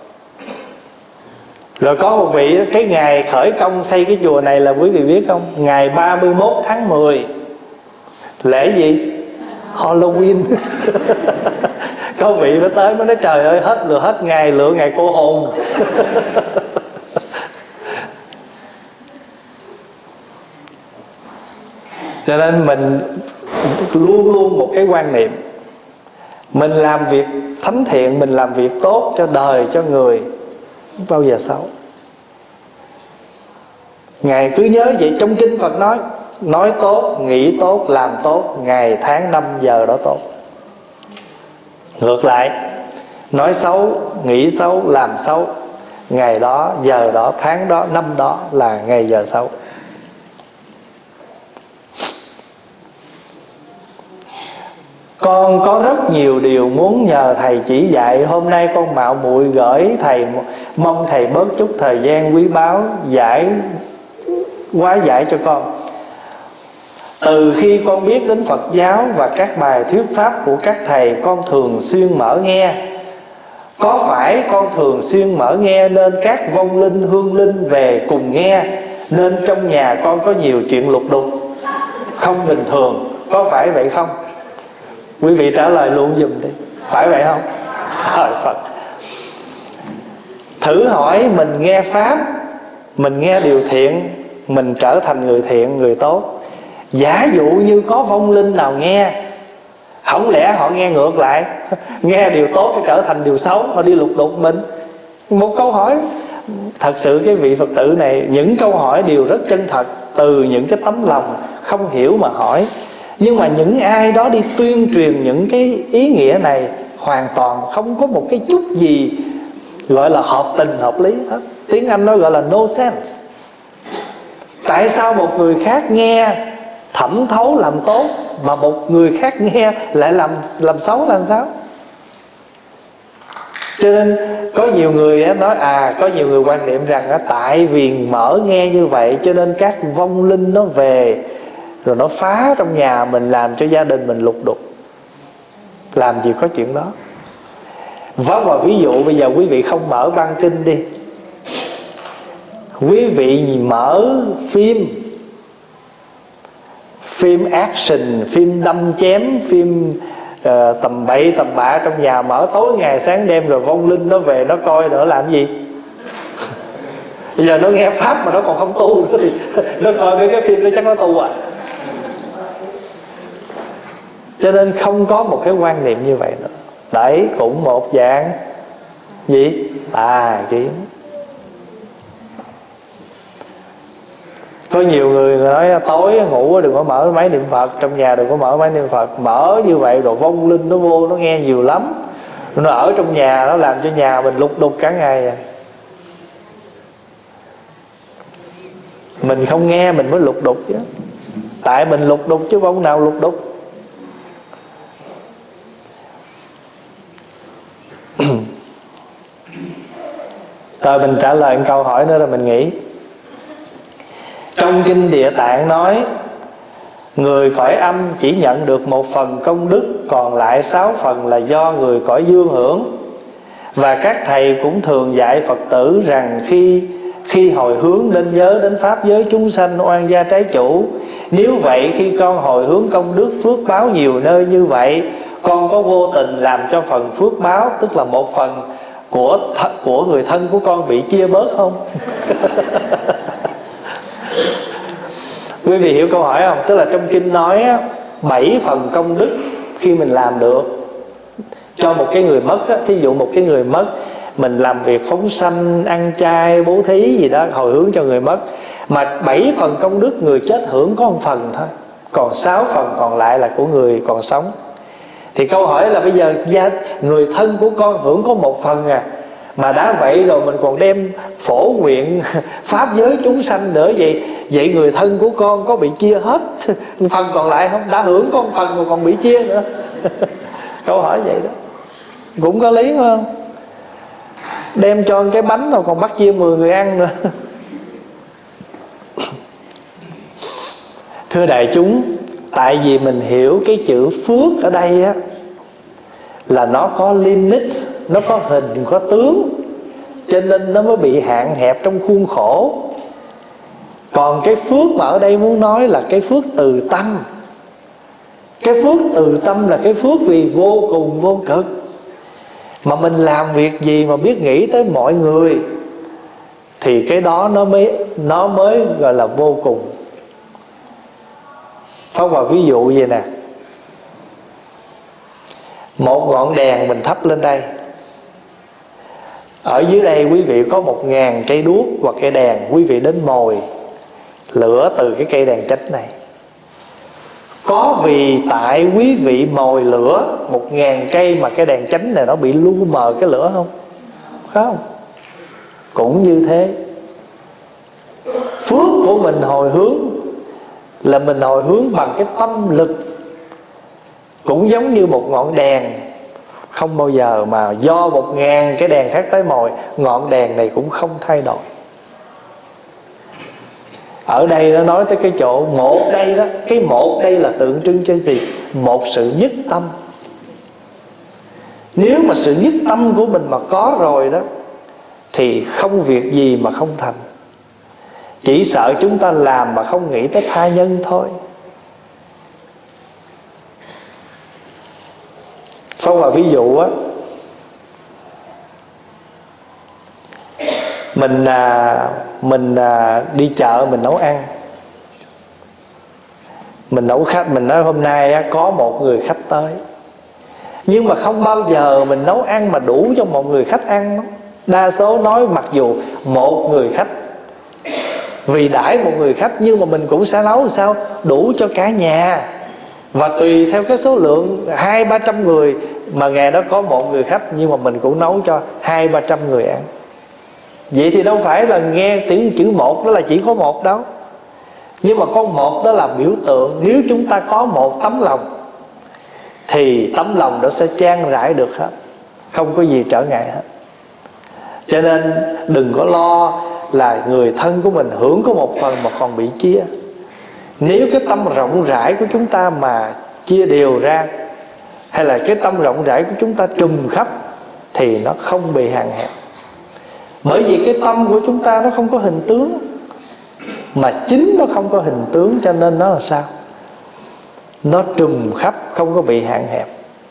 Rồi có một vị, cái ngày khởi công xây cái chùa này là quý vị biết không? Ngày ba mươi mốt tháng mười. Lễ gì? Halloween. Có vị mới tới mới nói: trời ơi, hết lừa hết ngày, lựa ngày cô hồn. Cho nên mình luôn luôn một cái quan niệm, mình làm việc thánh thiện, mình làm việc tốt cho đời, cho người, không bao giờ xấu. Ngài cứ nhớ vậy. Trong kinh Phật nói, nói tốt, nghĩ tốt, làm tốt, ngày tháng năm giờ đó tốt. Ngược lại, nói xấu, nghĩ xấu, làm xấu, ngày đó, giờ đó, tháng đó, năm đó là ngày giờ xấu. Con có rất nhiều điều muốn nhờ thầy chỉ dạy. Hôm nay con mạo muội gửi thầy, mong thầy bớt chút thời gian quý báu giải hóa giải cho con. Từ khi con biết đến Phật giáo và các bài thuyết pháp của các thầy, con thường xuyên mở nghe. Có phải con thường xuyên mở nghe nên các vong linh hương linh về cùng nghe, nên trong nhà con có nhiều chuyện lục đục không bình thường, có phải vậy không? Quý vị trả lời luôn giùm đi, phải vậy không? Trời Phật. Thử hỏi mình nghe Pháp, mình nghe điều thiện, mình trở thành người thiện, người tốt. Giả dụ như có vong linh nào nghe, không lẽ họ nghe ngược lại, nghe điều tốt để trở thành điều xấu, họ đi lục đục mình? Một câu hỏi. Thật sự cái vị Phật tử này, những câu hỏi đều rất chân thật, từ những cái tấm lòng không hiểu mà hỏi. Nhưng mà những ai đó đi tuyên truyền những cái ý nghĩa này hoàn toàn không có một cái chút gì gọi là hợp tình hợp lý hết. Tiếng Anh nó gọi là no sense. Tại sao một người khác nghe thẩm thấu làm tốt, mà một người khác nghe lại làm làm xấu, làm sao? Cho nên có nhiều người nói, à có nhiều người quan niệm rằng tại vì mở nghe như vậy cho nên các vong linh nó về rồi nó phá trong nhà mình, làm cho gia đình mình lục đục. Làm gì có chuyện đó. Vâng, và ví dụ bây giờ quý vị không mở băng kinh đi, quý vị mở phim, phim action, phim đâm chém, phim uh, tầm bậy tầm bạ trong nhà, mở tối ngày sáng đêm, rồi vong linh nó về nó coi nữa làm gì? Bây giờ nó nghe Pháp mà nó còn không tu nữa thì nó coi cái, cái phim đó chắc nó tu à. Cho nên không có một cái quan niệm như vậy nữa. Đấy cũng một dạng gì? Tà kiến. Có nhiều người nói tối ngủ đừng có mở máy niệm Phật, trong nhà đừng có mở máy niệm Phật. Mở như vậy rồi vong linh nó vô nó nghe nhiều lắm, nó ở trong nhà nó làm cho nhà mình lục đục cả ngày à. Mình không nghe mình mới lục đục chứ. Tại mình lục đục chứ vong nào lục đục. Rồi mình trả lời một câu hỏi nữa rồi mình nghĩ. Trong Kinh Địa Tạng nói người cõi âm chỉ nhận được một phần công đức, còn lại sáu phần là do người cõi dương hưởng. Và các thầy cũng thường dạy Phật tử rằng khi khi hồi hướng nên nhớ đến pháp giới chúng sanh oan gia trái chủ. Nếu vậy khi con hồi hướng công đức phước báo nhiều nơi như vậy, con có vô tình làm cho phần phước báo, tức là một phần của th của người thân của con bị chia bớt không? Quý vị hiểu câu hỏi không? Tức là trong kinh nói á, bảy phần công đức khi mình làm được cho một cái người mất á, thí dụ một cái người mất, mình làm việc phóng sanh, ăn chay, bố thí gì đó, hồi hướng cho người mất, mà bảy phần công đức người chết hưởng có một phần thôi, còn sáu phần còn lại là của người còn sống. Thì câu hỏi là bây giờ gia người thân của con hưởng có một phần à, mà đã vậy rồi mình còn đem phổ nguyện pháp giới chúng sanh nữa, vậy vậy người thân của con có bị chia hết phần còn lại không? Đã hưởng có một phần mà còn bị chia nữa. Câu hỏi vậy đó cũng có lý không? Đem cho cái bánh rồi còn bắt chia mười người ăn nữa. Thưa đại chúng, tại vì mình hiểu cái chữ phước ở đây á là nó có limit, nó có hình, có tướng, cho nên nó mới bị hạn hẹp trong khuôn khổ. Còn cái phước mà ở đây muốn nói là cái phước từ tâm. Cái phước từ tâm là cái phước vì vô cùng vô cực. Mà mình làm việc gì mà biết nghĩ tới mọi người thì cái đó nó mới nó mới gọi là vô cùng. Pháp Hòa ví dụ vậy nè, một ngọn đèn mình thắp lên đây, ở dưới đây quý vị có một ngàn cây đuốc hoặc cây đèn, quý vị đến mồi lửa từ cái cây đèn chánh này. Có vì tại quý vị mồi lửa một ngàn cây mà cái đèn chánh này nó bị lu mờ cái lửa không? Không. Cũng như thế, phước của mình hồi hướng là mình hồi hướng bằng cái tâm lực. Cũng giống như một ngọn đèn, không bao giờ mà do một ngàn cái đèn khác tới mồi, ngọn đèn này cũng không thay đổi. Ở đây nó nói tới cái chỗ một đây đó, cái một đây là tượng trưng cho gì? Một sự nhất tâm. Nếu mà sự nhất tâm của mình mà có rồi đó thì không việc gì mà không thành. Chỉ sợ chúng ta làm mà không nghĩ tới tha nhân thôi. Phong vào ví dụ á, Mình à, Mình à, đi chợ mình nấu ăn. Mình nấu khách, mình nói hôm nay á, có một người khách tới. Nhưng mà không bao giờ mình nấu ăn mà đủ cho một người khách ăn. Đa số nói mặc dù một người khách, vì đãi một người khách, nhưng mà mình cũng sẽ nấu làm sao đủ cho cả nhà. Và tùy theo cái số lượng hai ba trăm người, mà ngày đó có một người khách, nhưng mà mình cũng nấu cho hai ba trăm người ăn. Vậy thì đâu phải là nghe tiếng chữ một đó là chỉ có một đâu. Nhưng mà con một đó là biểu tượng. Nếu chúng ta có một tấm lòng thì tấm lòng đó sẽ trang rải được hết, không có gì trở ngại hết. Cho nên đừng có lo là người thân của mình hưởng có một phần mà còn bị chia. Nếu cái tâm rộng rãi của chúng ta mà chia đều ra, hay là cái tâm rộng rãi của chúng ta trùm khắp, thì nó không bị hạn hẹp. Bởi vì cái tâm của chúng ta nó không có hình tướng, mà chính nó không có hình tướng, cho nên nó là sao? Nó trùm khắp, không có bị hạn hẹp.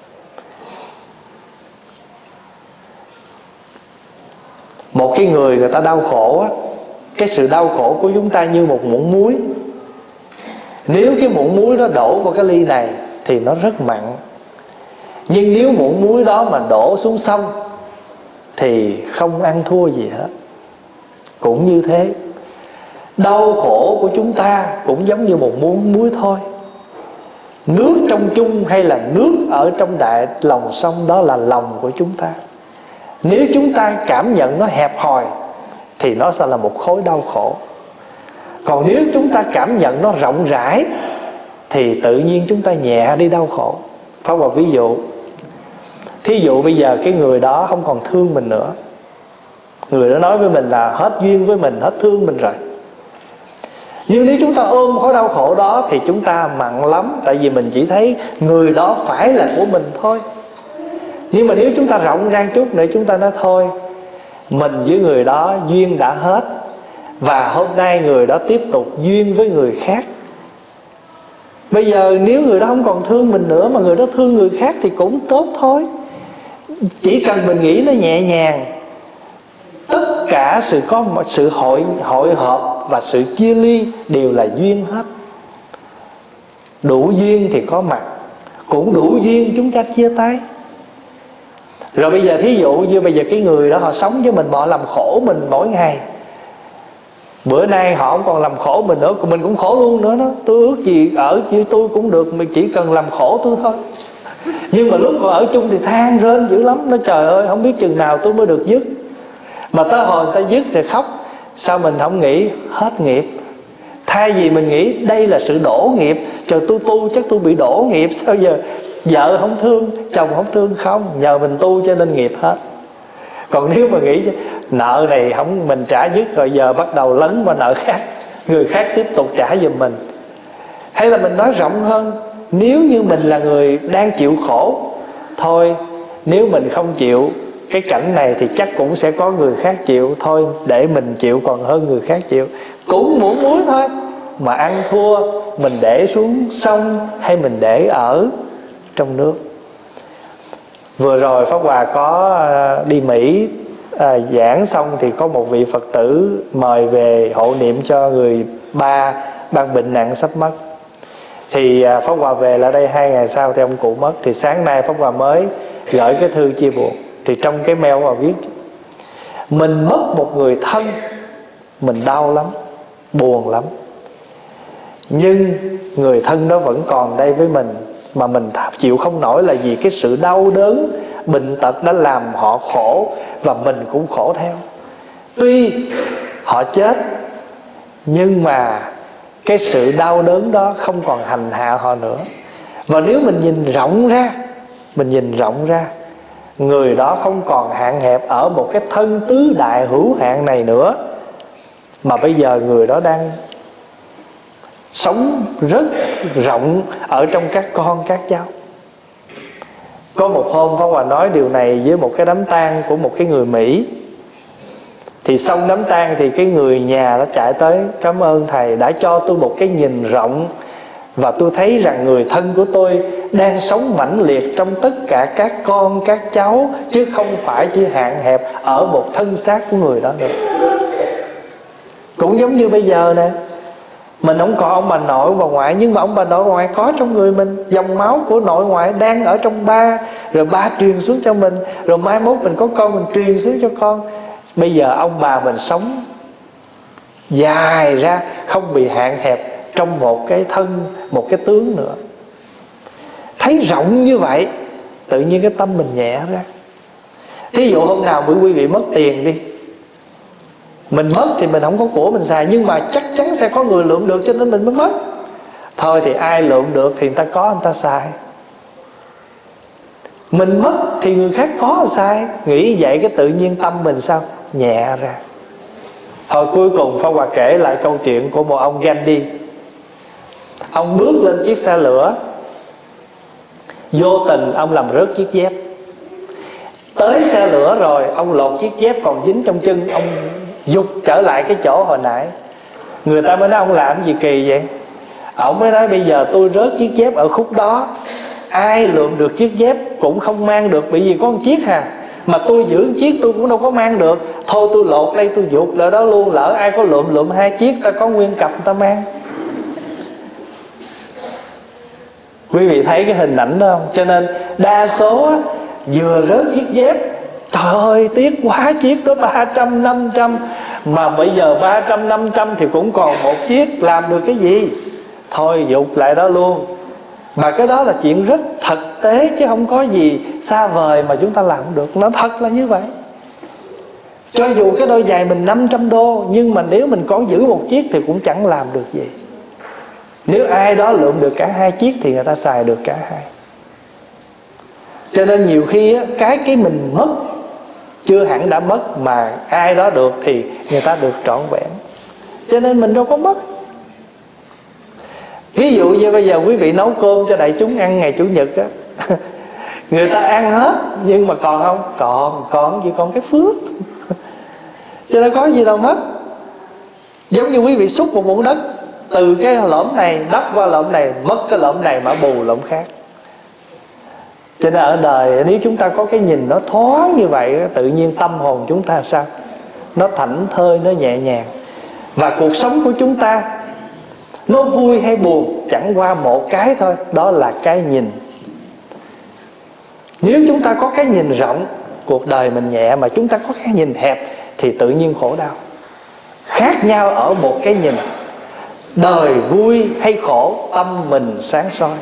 Một cái người người ta đau khổ á, cái sự đau khổ của chúng ta như một muỗng muối. Nếu cái muỗng muối đó đổ vào cái ly này thì nó rất mặn. Nhưng nếu muỗng muối đó mà đổ xuống sông thì không ăn thua gì hết. Cũng như thế, đau khổ của chúng ta cũng giống như một muỗng muối thôi. Nước trong chung hay là nước ở trong đại lòng sông, đó là lòng của chúng ta. Nếu chúng ta cảm nhận nó hẹp hòi thì nó sẽ là một khối đau khổ. Còn nếu chúng ta cảm nhận nó rộng rãi thì tự nhiên chúng ta nhẹ đi đau khổ. Pháp vào ví dụ, thí dụ bây giờ cái người đó không còn thương mình nữa, người đó nói với mình là hết duyên với mình, hết thương mình rồi. Nhưng nếu chúng ta ôm khối đau khổ đó thì chúng ta mặn lắm. Tại vì mình chỉ thấy người đó phải là của mình thôi. Nhưng mà nếu chúng ta rộng ra chút nữa, chúng ta nói thôi, mình với người đó duyên đã hết, và hôm nay người đó tiếp tục duyên với người khác. Bây giờ nếu người đó không còn thương mình nữa, mà người đó thương người khác thì cũng tốt thôi. Chỉ cần mình nghĩ nó nhẹ nhàng. Tất cả sự có một sự hội hội họp và sự chia ly đều là duyên hết. Đủ duyên thì có mặt, cũng đủ duyên chúng ta chia tay. Rồi bây giờ thí dụ như bây giờ cái người đó họ sống với mình, họ làm khổ mình mỗi ngày. Bữa nay họ không còn làm khổ mình nữa, mình cũng khổ luôn nữa đó. Tôi ước gì ở với tôi cũng được, mình chỉ cần làm khổ tôi thôi. Nhưng mà lúc còn ở chung thì than rên dữ lắm. Nó trời ơi, không biết chừng nào tôi mới được dứt. Mà tới hồi người ta dứt thì khóc. Sao mình không nghĩ hết nghiệp? Thay vì mình nghĩ đây là sự đổ nghiệp, trời tôi tu chắc tôi bị đổ nghiệp. Sao giờ vợ không thương, chồng không thương? Không, nhờ mình tu cho nên nghiệp hết. Còn nếu mà nghĩ nợ này không mình trả dứt rồi, giờ bắt đầu lấn qua nợ khác, người khác tiếp tục trả giùm mình. Hay là mình nói rộng hơn, nếu như mình là người đang chịu khổ, thôi nếu mình không chịu cái cảnh này thì chắc cũng sẽ có người khác chịu. Thôi để mình chịu còn hơn người khác chịu. Cũng muỗng muối thôi, mà ăn thua mình để xuống sông hay mình để ở trong nước. Vừa rồi Pháp Hòa có đi Mỹ à, giảng xong thì có một vị Phật tử mời về hộ niệm cho người ba đang bệnh nặng sắp mất. Thì à, Pháp Hòa về lại đây hai ngày sau thì ông cụ mất. Thì sáng nay Pháp Hòa mới gửi cái thư chia buồn. Thì trong cái mail mà viết, mình mất một người thân, mình đau lắm, buồn lắm, nhưng người thân đó vẫn còn đây với mình, mà mình chịu không nổi là vì cái sự đau đớn, bệnh tật đã làm họ khổ, và mình cũng khổ theo. Tuy họ chết, nhưng mà cái sự đau đớn đó không còn hành hạ họ nữa. Và nếu mình nhìn rộng ra, mình nhìn rộng ra, người đó không còn hạn hẹp ở một cái thân tứ đại hữu hạn này nữa, mà bây giờ người đó đang sống rất rộng ở trong các con các cháu. Có một hôm Pháp Hòa nói điều này với một cái đám tang của một cái người Mỹ. Thì xong đám tang thì cái người nhà đã chạy tới: cảm ơn thầy đã cho tôi một cái nhìn rộng, và tôi thấy rằng người thân của tôi đang sống mãnh liệt trong tất cả các con, các cháu, chứ không phải chỉ hạn hẹp ở một thân xác của người đó nữa. Cũng giống như bây giờ nè, mình không có ông bà nội, ông bà ngoại, nhưng mà ông bà nội, ông bà ngoại có trong người mình. Dòng máu của nội ngoại đang ở trong ba, rồi ba truyền xuống cho mình, rồi mai mốt mình có con mình truyền xuống cho con. Bây giờ ông bà mình sống dài ra, không bị hạn hẹp trong một cái thân, một cái tướng nữa. Thấy rộng như vậy, tự nhiên cái tâm mình nhẹ ra. Thí dụ hôm nào quý vị mất tiền đi, mình mất thì mình không có của mình xài, nhưng mà chắc chắn sẽ có người lượm được, cho nên mình mới mất. Thôi thì ai lượm được thì người ta có, người ta xài. Mình mất thì người khác có xài. Nghĩ vậy cái tự nhiên tâm mình sao? Nhẹ ra. Hồi cuối cùng Pháp Hòa kể lại câu chuyện của một ông Gandhi. Ông bước lên chiếc xe lửa, vô tình ông làm rớt chiếc dép. Tới xe lửa rồi, ông lột chiếc dép còn dính trong chân, ông giục trở lại cái chỗ hồi nãy. Người ta mới nói ông làm gì kỳ vậy? Ông mới nói bây giờ tôi rớt chiếc dép ở khúc đó, ai lượm được chiếc dép cũng không mang được, bởi vì có một chiếc hà, mà tôi giữ chiếc tôi cũng đâu có mang được. Thôi tôi lột đây, tôi giục lại đó luôn, lỡ ai có lượm lượm hai chiếc, ta có nguyên cặp ta mang. Quý vị thấy cái hình ảnh đó không? Cho nên đa số á, vừa rớt chiếc dép, trời ơi tiếc quá, chiếc đó ba trăm, năm trăm, mà bây giờ ba trăm, năm trăm thì cũng còn một chiếc, làm được cái gì? Thôi giục lại đó luôn. Mà cái đó là chuyện rất thực tế, chứ không có gì xa vời mà chúng ta làm được. Nó thật là như vậy. Cho dù cái đôi giày mình năm trăm đô, nhưng mà nếu mình có giữ một chiếc thì cũng chẳng làm được gì. Nếu ai đó lượm được cả hai chiếc thì người ta xài được cả hai. Cho nên nhiều khi á, cái cái mình mất chưa hẳn đã mất, mà ai đó được thì người ta được trọn vẹn. Cho nên mình đâu có mất. Ví dụ như bây giờ quý vị nấu cơm cho đại chúng ăn ngày Chủ nhật á, người ta ăn hết, nhưng mà còn không? Còn, còn chỉ còn cái phước. Cho nên có gì đâu mất. Giống như quý vị xúc một muỗng đất, từ cái lõm này đắp qua lõm này, mất cái lõm này mà bù lõm khác. Cho nên ở đời nếu chúng ta có cái nhìn nó thoáng như vậy, tự nhiên tâm hồn chúng ta sao? Nó thảnh thơi, nó nhẹ nhàng. Và cuộc sống của chúng ta nó vui hay buồn chẳng qua một cái thôi, đó là cái nhìn. Nếu chúng ta có cái nhìn rộng, cuộc đời mình nhẹ, mà chúng ta có cái nhìn hẹp thì tự nhiên khổ đau. Khác nhau ở một cái nhìn. Đời vui hay khổ, tâm mình sáng soi.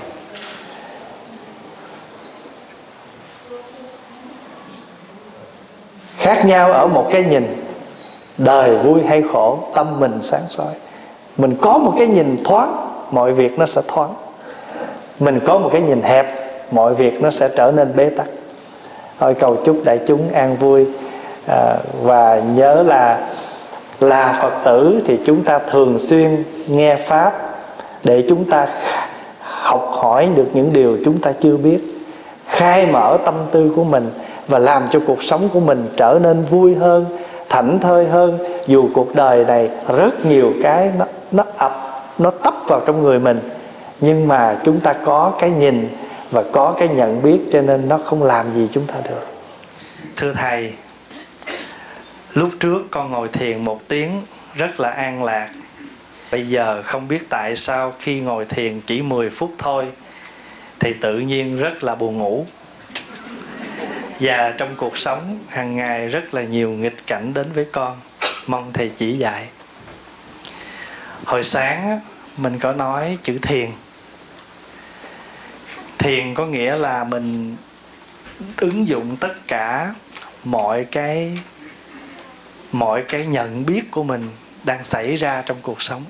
Khác nhau ở một cái nhìn. Đời vui hay khổ, tâm mình sáng soi. Mình có một cái nhìn thoáng, mọi việc nó sẽ thoáng. Mình có một cái nhìn hẹp, mọi việc nó sẽ trở nên bế tắc. Thôi cầu chúc đại chúng an vui. à, Và nhớ là Là Phật tử thì chúng ta thường xuyên nghe Pháp, để chúng ta học hỏi được những điều chúng ta chưa biết, khai mở tâm tư của mình, và làm cho cuộc sống của mình trở nên vui hơn, thảnh thơi hơn. Dù cuộc đời này rất nhiều cái nó, nó ập, nó tấp vào trong người mình, nhưng mà chúng ta có cái nhìn và có cái nhận biết, cho nên nó không làm gì chúng ta được. Thưa Thầy, lúc trước con ngồi thiền một tiếng rất là an lạc. Bây giờ không biết tại sao khi ngồi thiền chỉ mười phút thôi thì tự nhiên rất là buồn ngủ. Và trong cuộc sống hàng ngày rất là nhiều nghịch cảnh đến với con. Mong Thầy chỉ dạy. Hồi sáng mình có nói chữ thiền. Thiền có nghĩa là mình ứng dụng tất cả mọi cái mọi cái nhận biết của mình đang xảy ra trong cuộc sống.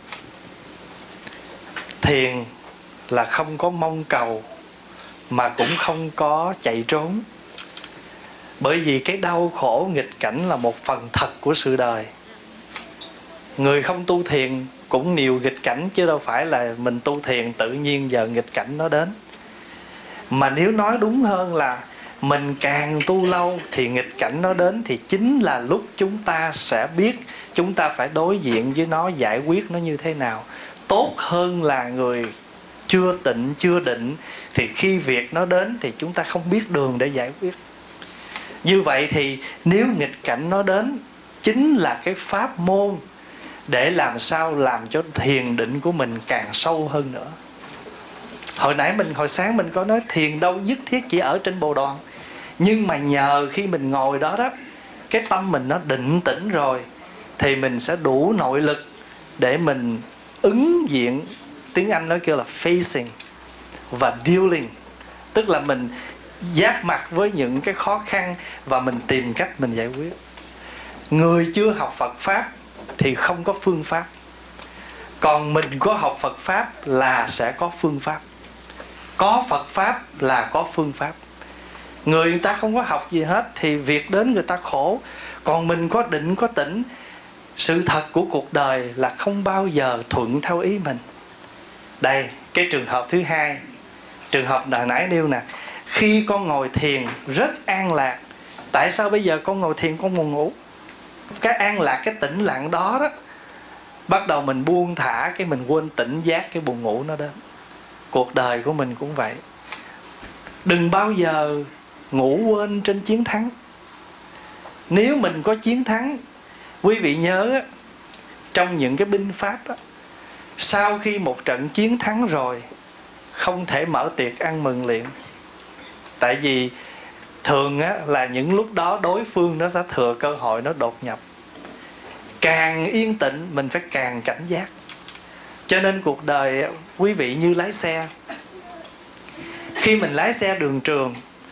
Thiền là không có mong cầu, mà cũng không có chạy trốn. Bởi vì cái đau khổ nghịch cảnh là một phần thật của sự đời. Người không tu thiền cũng nhiều nghịch cảnh, chứ đâu phải là mình tu thiền tự nhiên giờ nghịch cảnh nó đến. Mà nếu nói đúng hơn là mình càng tu lâu thì nghịch cảnh nó đến, thì chính là lúc chúng ta sẽ biết chúng ta phải đối diện với nó, giải quyết nó như thế nào. Tốt hơn là người chưa tịnh, chưa định, thì khi việc nó đến thì chúng ta không biết đường để giải quyết. Như vậy thì nếu nghịch cảnh nó đến, chính là cái pháp môn để làm sao làm cho thiền định của mình càng sâu hơn nữa. Hồi nãy mình, hồi sáng mình có nói thiền đâu nhất thiết chỉ ở trên bồ đoàn. Nhưng mà nhờ khi mình ngồi đó đó, cái tâm mình nó định tĩnh rồi, thì mình sẽ đủ nội lực để mình ứng diện. Tiếng Anh nói kêu là facing và dealing. Tức là mình giáp mặt với những cái khó khăn và mình tìm cách mình giải quyết. Người chưa học Phật Pháp thì không có phương pháp. Còn mình có học Phật Pháp là sẽ có phương pháp. Có Phật Pháp là có phương pháp. Người người ta không có học gì hết thì việc đến người ta khổ. Còn mình có định, có tĩnh. Sự thật của cuộc đời là không bao giờ thuận theo ý mình. Đây, cái trường hợp thứ hai, trường hợp hồi nãy nêu nè. Khi con ngồi thiền rất an lạc. Tại sao bây giờ con ngồi thiền con buồn ngủ? Cái an lạc, cái tĩnh lặng đó đó, bắt đầu mình buông thả, cái mình quên tỉnh giác, cái buồn ngủ nó đến. Cuộc đời của mình cũng vậy. Đừng bao giờ ngủ quên trên chiến thắng. Nếu mình có chiến thắng, quý vị nhớ trong những cái binh pháp đó, sau khi một trận chiến thắng rồi không thể mở tiệc ăn mừng liền. Tại vì thường á, là những lúc đó đối phương nó sẽ thừa cơ hội nó đột nhập. Càng yên tĩnh mình phải càng cảnh giác. Cho nên cuộc đời quý vị như lái xe. Khi mình lái xe đường trường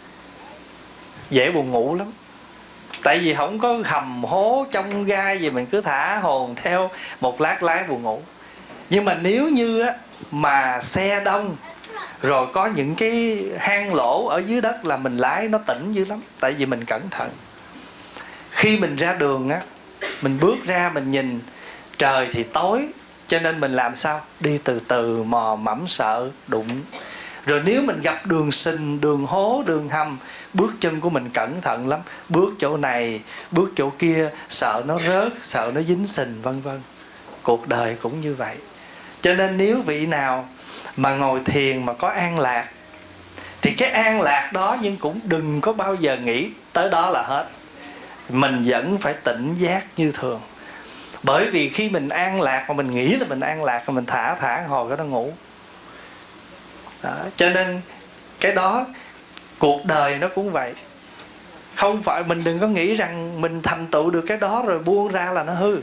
dễ buồn ngủ lắm. Tại vì không có hầm hố trong gai gì, mình cứ thả hồn theo, một lát lái buồn ngủ. Nhưng mà nếu như á, mà xe đông rồi có những cái hang lỗ ở dưới đất là mình lái nó tỉnh dữ lắm. Tại vì mình cẩn thận. Khi mình ra đường á, mình bước ra mình nhìn trời thì tối, cho nên mình làm sao? Đi từ từ, mò mẫm sợ đụng. Rồi nếu mình gặp đường sình, đường hố, đường hầm, bước chân của mình cẩn thận lắm. Bước chỗ này, bước chỗ kia, sợ nó rớt, sợ nó dính sình, vân vân. Cuộc đời cũng như vậy. Cho nên nếu vị nào mà ngồi thiền mà có an lạc, thì cái an lạc đó nhưng cũng đừng có bao giờ nghĩ tới đó là hết. Mình vẫn phải tỉnh giác như thường. Bởi vì khi mình an lạc mà mình nghĩ là mình an lạc, rồi mình thả thả hồi cái nó ngủ đó. Cho nên cái đó, cuộc đời nó cũng vậy. Không phải mình đừng có nghĩ rằng mình thành tựu được cái đó rồi buông ra là nó hư.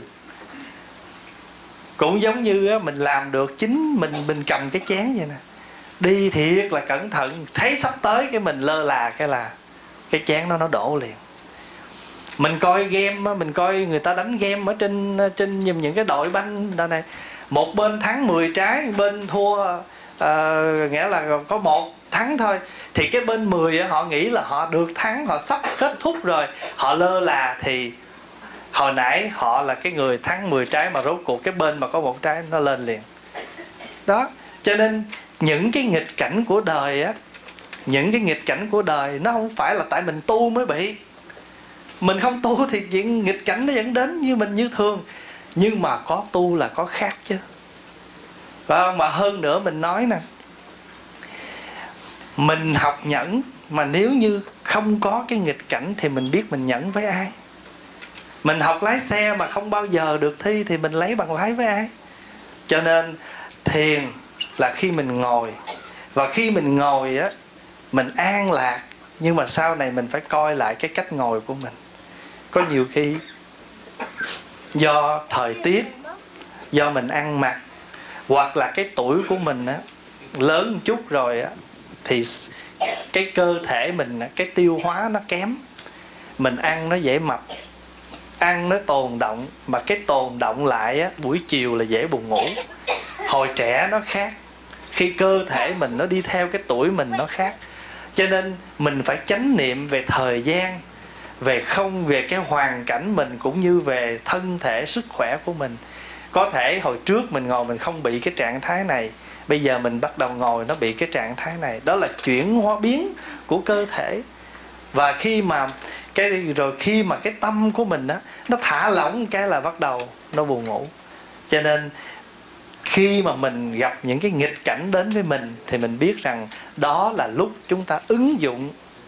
Cũng giống như mình làm được chính mình, mình cầm cái chén vậy nè, đi thiệt là cẩn thận, thấy sắp tới cái mình lơ là cái là cái chén đó nó đổ liền. Mình coi game, mình coi người ta đánh game ở trên trên những cái đội banh đó này, một bên thắng mười trái, bên thua uh, nghĩa là có một thắng thôi, thì cái bên mười họ nghĩ là họ được thắng, họ sắp kết thúc rồi, họ lơ là thì hồi nãy họ là cái người thắng mười trái mà rốt cuộc cái bên mà có một trái nó lên liền. Đó, cho nên những cái nghịch cảnh của đời á, những cái nghịch cảnh của đời nó không phải là tại mình tu mới bị. Mình không tu thì chuyện nghịch cảnh nó vẫn đến như mình như thường. Nhưng mà có tu là có khác chứ. Và mà hơn nữa mình nói nè, mình học nhẫn, mà nếu như không có cái nghịch cảnh thì mình biết mình nhẫn với ai? Mình học lái xe mà không bao giờ được thi thì mình lấy bằng lái với ai? Cho nên thiền là khi mình ngồi. Và khi mình ngồi á, mình an lạc. Nhưng mà sau này mình phải coi lại cái cách ngồi của mình. Có nhiều khi do thời tiết, do mình ăn mặc, hoặc là cái tuổi của mình á, lớn một chút rồi á, thì cái cơ thể mình, cái tiêu hóa nó kém. Mình ăn nó dễ mập, ăn nó tồn động. Mà cái tồn động lại á, buổi chiều là dễ buồn ngủ. Hồi trẻ nó khác, khi cơ thể mình nó đi theo cái tuổi mình nó khác. Cho nên mình phải chánh niệm về thời gian, về không, về cái hoàn cảnh mình, cũng như về thân thể sức khỏe của mình. Có thể hồi trước mình ngồi mình không bị cái trạng thái này, Bây giờ mình bắt đầu ngồi nó bị cái trạng thái này. Đó là chuyển hóa biến của cơ thể. Và khi mà cái rồi khi mà cái tâm của mình đó, nó thả lỏng cái là bắt đầu nó buồn ngủ. Cho nên khi mà mình gặp những cái nghịch cảnh đến với mình thì mình biết rằng đó là lúc chúng ta ứng dụng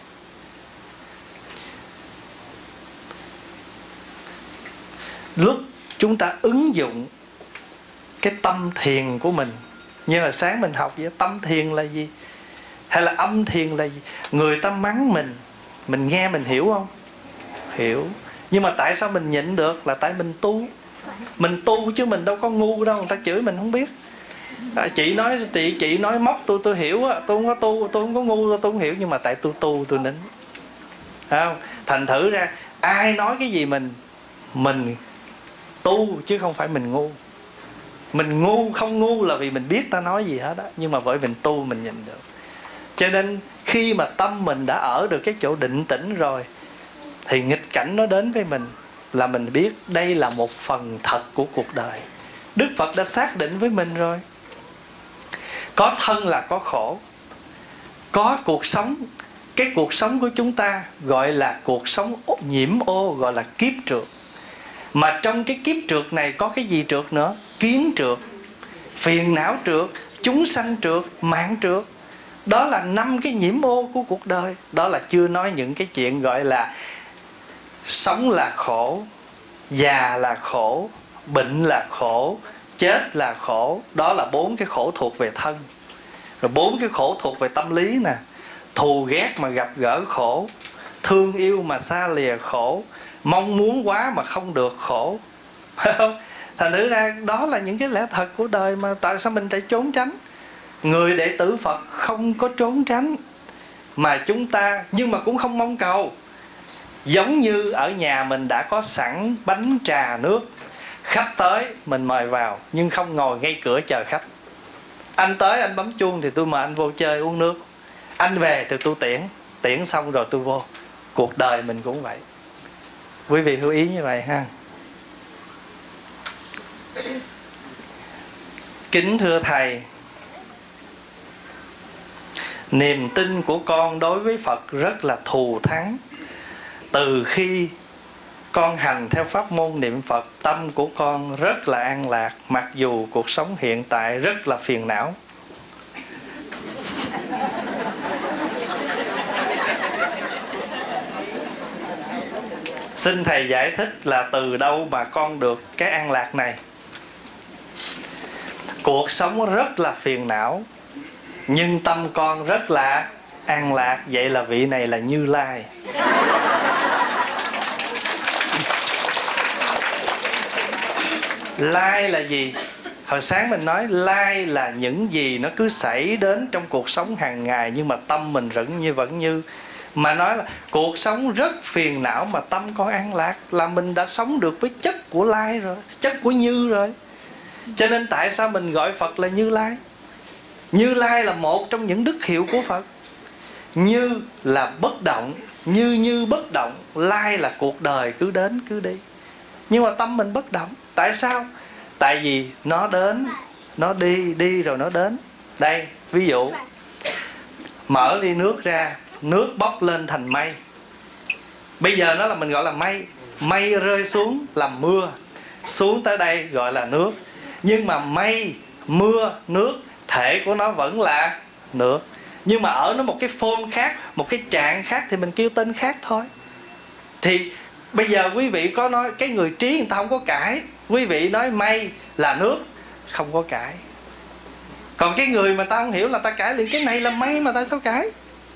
lúc chúng ta ứng dụng cái tâm thiền của mình. Như là sáng mình học vậy, tâm thiền là gì? Hay là âm thiền là gì? Người ta mắng mình, mình nghe mình hiểu không? Hiểu. Nhưng mà tại sao mình nhịn được? Là tại mình tu. Mình tu chứ mình đâu có ngu đâu, người ta chửi mình không biết. À, chị nói chị, chị nói móc tôi tôi hiểu á, tôi không có tu, tôi không có ngu, tôi không hiểu, nhưng mà tại tôi tu tôi nín. Không? Thành thử ra ai nói cái gì mình mình tu chứ không phải mình ngu. Mình ngu không ngu là vì mình biết ta nói gì hết á, nhưng mà bởi mình tu mình nhìn được. Cho nên khi mà tâm mình đã ở được cái chỗ định tĩnh rồi thì nghịch cảnh nó đến với mình là mình biết đây là một phần thật của cuộc đời. Đức Phật đã xác định với mình rồi. Có thân là có khổ. Có cuộc sống. Cái cuộc sống của chúng ta gọi là cuộc sống nhiễm ô, gọi là kiếp trượt. Mà trong cái kiếp trượt này có cái gì trượt nữa? Kiến trượt, phiền não trượt, chúng sanh trượt, mạng trượt. Đó là năm cái nhiễm ô của cuộc đời. Đó là chưa nói những cái chuyện gọi là sống là khổ, già là khổ, bệnh là khổ, chết là khổ. Đó là bốn cái khổ thuộc về thân. Rồi bốn cái khổ thuộc về tâm lý nè. Thù ghét mà gặp gỡ khổ, thương yêu mà xa lìa khổ, mong muốn quá mà không được khổ. Thành thử ra đó là những cái lẽ thật của đời mà tại sao mình phải trốn tránh. Người đệ tử Phật không có trốn tránh, mà chúng ta nhưng mà cũng không mong cầu. Giống như ở nhà mình đã có sẵn bánh trà nước, khách tới mình mời vào, nhưng không ngồi ngay cửa chờ khách. Anh tới anh bấm chuông thì tôi mời anh vô chơi uống nước. Anh về thì tôi tiễn, tiễn xong rồi tôi vô. Cuộc đời mình cũng vậy. Quý vị lưu ý như vậy ha. Kính thưa Thầy, niềm tin của con đối với Phật rất là thù thắng. Từ khi con hành theo pháp môn niệm Phật, tâm của con rất là an lạc, mặc dù cuộc sống hiện tại rất là phiền não. Xin Thầy giải thích là từ đâu mà con được cái an lạc này? Cuộc sống rất là phiền não, nhưng tâm con rất là an lạc. Vậy là vị này là Như Lai. Lai là gì? Hồi sáng mình nói lai là những gì nó cứ xảy đến trong cuộc sống hàng ngày, nhưng mà tâm mình vẫn như vẫn như. Mà nói là cuộc sống rất phiền não mà tâm con an lạc, là mình đã sống được với chất của lai rồi, chất của Như rồi. Cho nên tại sao mình gọi Phật là Như Lai? Như Lai là một trong những đức hiệu của Phật. Như là bất động, như như bất động. Lai là cuộc đời cứ đến cứ đi. Nhưng mà tâm mình bất động. Tại sao? Tại vì nó đến, nó đi, đi rồi nó đến. Đây, ví dụ mở ly nước ra, nước bốc lên thành mây. Bây giờ nó là mình gọi là mây. Mây rơi xuống làm mưa, xuống tới đây gọi là nước. Nhưng mà mây, mưa, nước, thể của nó vẫn là nước. Nhưng mà ở nó một cái form khác, một cái trạng khác thì mình kêu tên khác thôi. Thì bây giờ quý vị có nói, cái người trí người ta không có cãi. Quý vị nói mây là nước, không có cãi. Còn cái người mà ta không hiểu là ta cãi liền, cái này là mây mà tại sao cãi?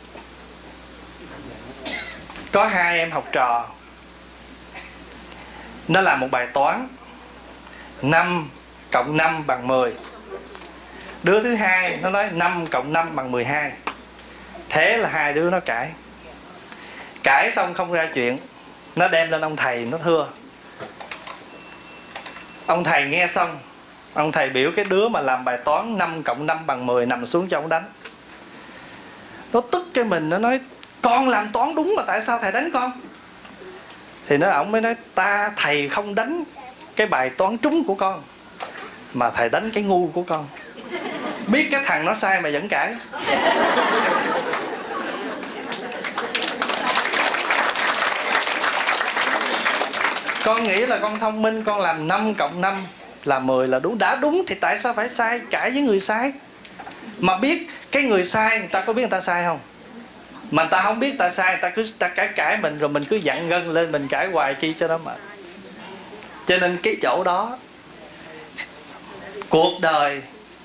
Có hai em học trò, nó làm một bài toán năm cộng năm bằng mười. Đứa thứ hai nó nói năm cộng năm bằng mười hai. Thế là hai đứa nó cãi. Cãi xong không ra chuyện, nó đem lên ông thầy nó thưa. Ông thầy nghe xong, ông thầy biểu cái đứa mà làm bài toán năm cộng năm bằng mười nằm xuống cho ông đánh. Nó tức cái mình, nó nói con làm toán đúng mà tại sao thầy đánh con? Thì nó ổng mới nói ta thầy không đánh cái bài toán trúng của con, mà thầy đánh cái ngu của con. Biết cái thằng nó sai mà vẫn cãi. Con nghĩ là con thông minh, con làm năm cộng năm là mười là đúng. Đã đúng thì tại sao phải sai, cãi với người sai? Mà biết cái người sai, người ta có biết người ta sai không? Mà người ta không biết người ta sai, người ta cứ ta cãi cãi mình, rồi mình cứ dặn gân lên, mình cãi hoài chi cho nó mệt. Cho nên cái chỗ đó, cuộc đời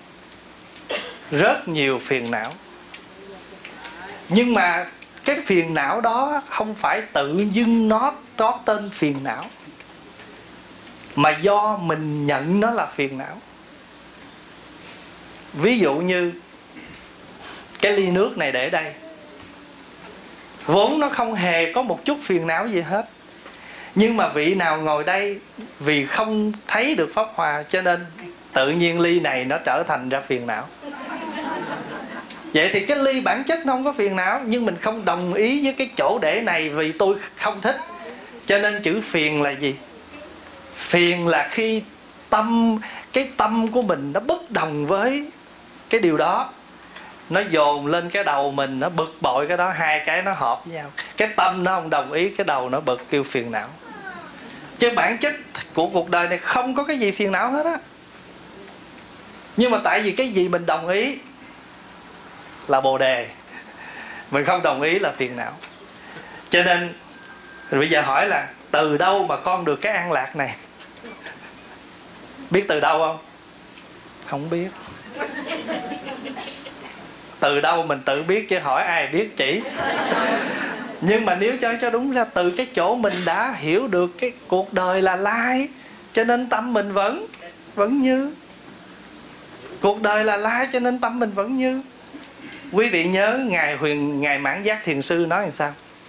rất nhiều phiền não. Nhưng mà cái phiền não đó không phải tự dưng nó có tên phiền não, mà do mình nhận nó là phiền não. Ví dụ như cái ly nước này để đây, vốn nó không hề có một chút phiền não gì hết. Nhưng mà vị nào ngồi đây vì không thấy được pháp hòa, cho nên tự nhiên ly này nó trở thành ra phiền não. Vậy thì cái ly bản chất nó không có phiền não, nhưng mình không đồng ý với cái chỗ để này vì tôi không thích. Cho nên chữ phiền là gì? Phiền là khi tâm, cái tâm của mình nó bất đồng với cái điều đó, nó dồn lên cái đầu mình, nó bực bội cái đó, hai cái nó hợp với nhau. Cái tâm nó không đồng ý, cái đầu nó bực, kêu phiền não. Chứ bản chất của cuộc đời này không có cái gì phiền não hết á. Nhưng mà tại vì cái gì mình đồng ý là bồ đề, mình không đồng ý là phiền não. Cho nên bây giờ hỏi là từ đâu mà con được cái an lạc này? Biết từ đâu không? Không biết. Từ đâu mình tự biết chứ hỏi ai biết chỉ. Nhưng mà nếu cho cho đúng ra, từ cái chỗ mình đã hiểu được cái cuộc đời là lai, cho nên tâm mình vẫn vẫn như. Cuộc đời là lai cho nên tâm mình vẫn như. Quý vị nhớ ngài huyền ngài Mãn Giác Thiền Sư nói làm sao?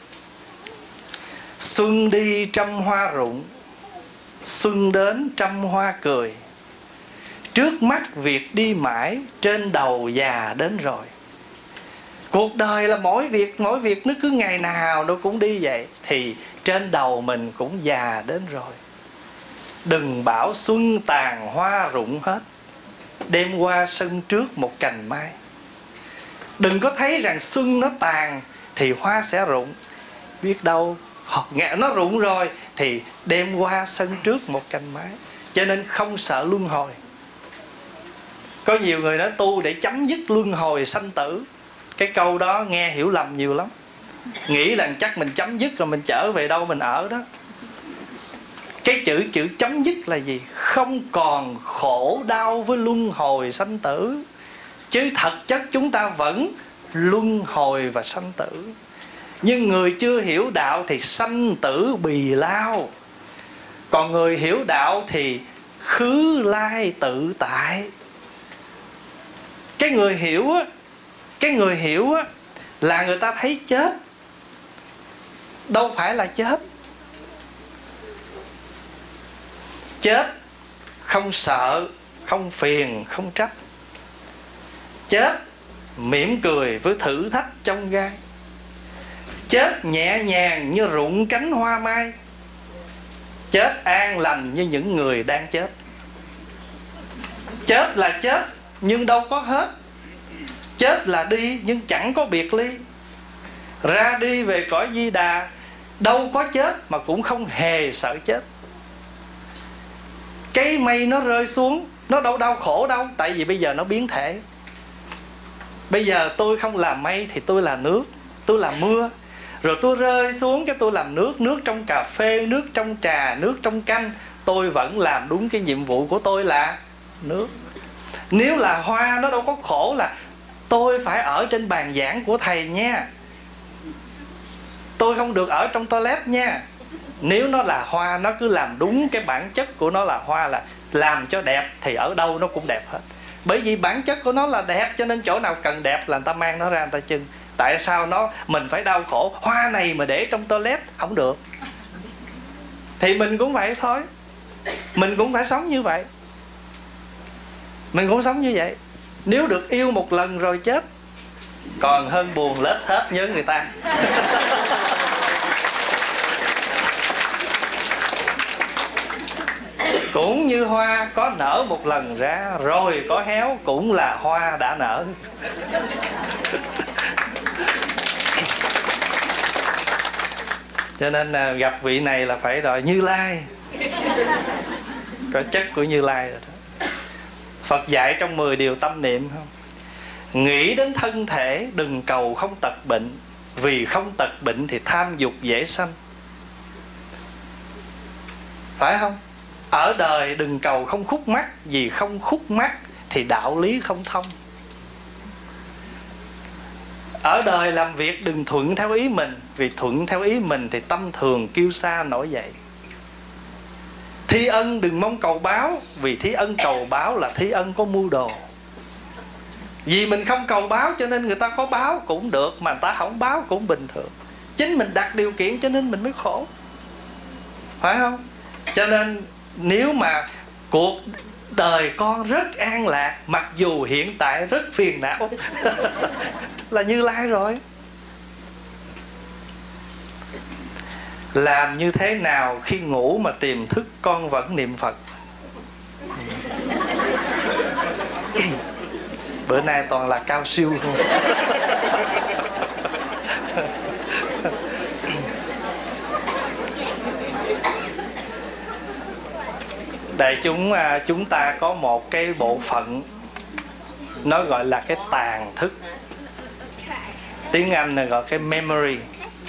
Xuân đi trăm hoa rụng, xuân đến trăm hoa cười. Trước mắt việc đi mãi, trên đầu già đến rồi. Cuộc đời là mỗi việc, mỗi việc nó cứ ngày nào nó cũng đi vậy, thì trên đầu mình cũng già đến rồi. Đừng bảo xuân tàn hoa rụng hết, đêm qua sân trước một cành mai. Đừng có thấy rằng xuân nó tàn thì hoa sẽ rụng. Biết đâu nó rụng rồi thì đêm qua sân trước một cành mai. Cho nên không sợ luân hồi. Có nhiều người nói tu để chấm dứt luân hồi sanh tử. Cái câu đó nghe hiểu lầm nhiều lắm. Nghĩ rằng chắc mình chấm dứt rồi mình trở về đâu mình ở đó. Cái chữ chữ chấm dứt là gì? Không còn khổ đau với luân hồi sanh tử. Chứ thật chất chúng ta vẫn luân hồi và sanh tử. Nhưng người chưa hiểu đạo thì sanh tử bì lao. Còn người hiểu đạo thì khứ lai tự tại. Cái người hiểu á, cái người hiểu á là người ta thấy chết, đâu phải là chết. Chết không sợ, không phiền, không trách. Chết mỉm cười với thử thách trong gai. Chết nhẹ nhàng như rụng cánh hoa mai. Chết an lành như những người đang chết. Chết là chết nhưng đâu có hết. Chết là đi nhưng chẳng có biệt ly. Ra đi về cõi Di Đà, đâu có chết mà cũng không hề sợ chết. Cái mây nó rơi xuống, nó đâu đau khổ đâu, tại vì bây giờ nó biến thể. Bây giờ tôi không làm mây thì tôi là nước, tôi là mưa. Rồi tôi rơi xuống cái tôi làm nước, nước trong cà phê, nước trong trà, nước trong canh. Tôi vẫn làm đúng cái nhiệm vụ của tôi là nước. Nếu là hoa nó đâu có khổ là tôi phải ở trên bàn giảng của thầy nha, tôi không được ở trong toilet nha. Nếu nó là hoa, nó cứ làm đúng cái bản chất của nó là hoa, là làm cho đẹp thì ở đâu nó cũng đẹp hết. Bởi vì bản chất của nó là đẹp, cho nên chỗ nào cần đẹp là người ta mang nó ra người ta trưng. Tại sao nó mình phải đau khổ? Hoa này mà để trong toilet không được. Thì mình cũng vậy thôi. Mình cũng phải sống như vậy. Mình cũng sống như vậy. Nếu được yêu một lần rồi chết, còn hơn buồn lết hết nhớ người ta. Cũng như hoa có nở một lần ra, rồi có héo, cũng là hoa đã nở. Cho nên là gặp vị này là phải đòi Như Lai, có chất của Như Lai rồi đó. Phật dạy trong mười điều tâm niệm không? Nghĩ đến thân thể đừng cầu không tật bệnh, vì không tật bệnh thì tham dục dễ sanh. Phải không? Ở đời đừng cầu không khúc mắc, vì không khúc mắc thì đạo lý không thông. Ở đời làm việc đừng thuận theo ý mình, vì thuận theo ý mình thì tâm thường kiêu sa nổi dậy. Thi ân đừng mong cầu báo, vì thí ân cầu báo là thí ân có mưu đồ. Vì mình không cầu báo cho nên người ta có báo cũng được, mà người ta không báo cũng bình thường. Chính mình đặt điều kiện cho nên mình mới khổ. Phải không? Cho nên nếu mà cuộc đời con rất an lạc, mặc dù hiện tại rất phiền não, là Như Lai rồi. Làm như thế nào khi ngủ mà tiềm thức con vẫn niệm Phật? Bữa nay toàn là cao siêu không? Đại chúng, chúng ta có một cái bộ phận nó gọi là cái tàng thức. Tiếng Anh là gọi cái memory.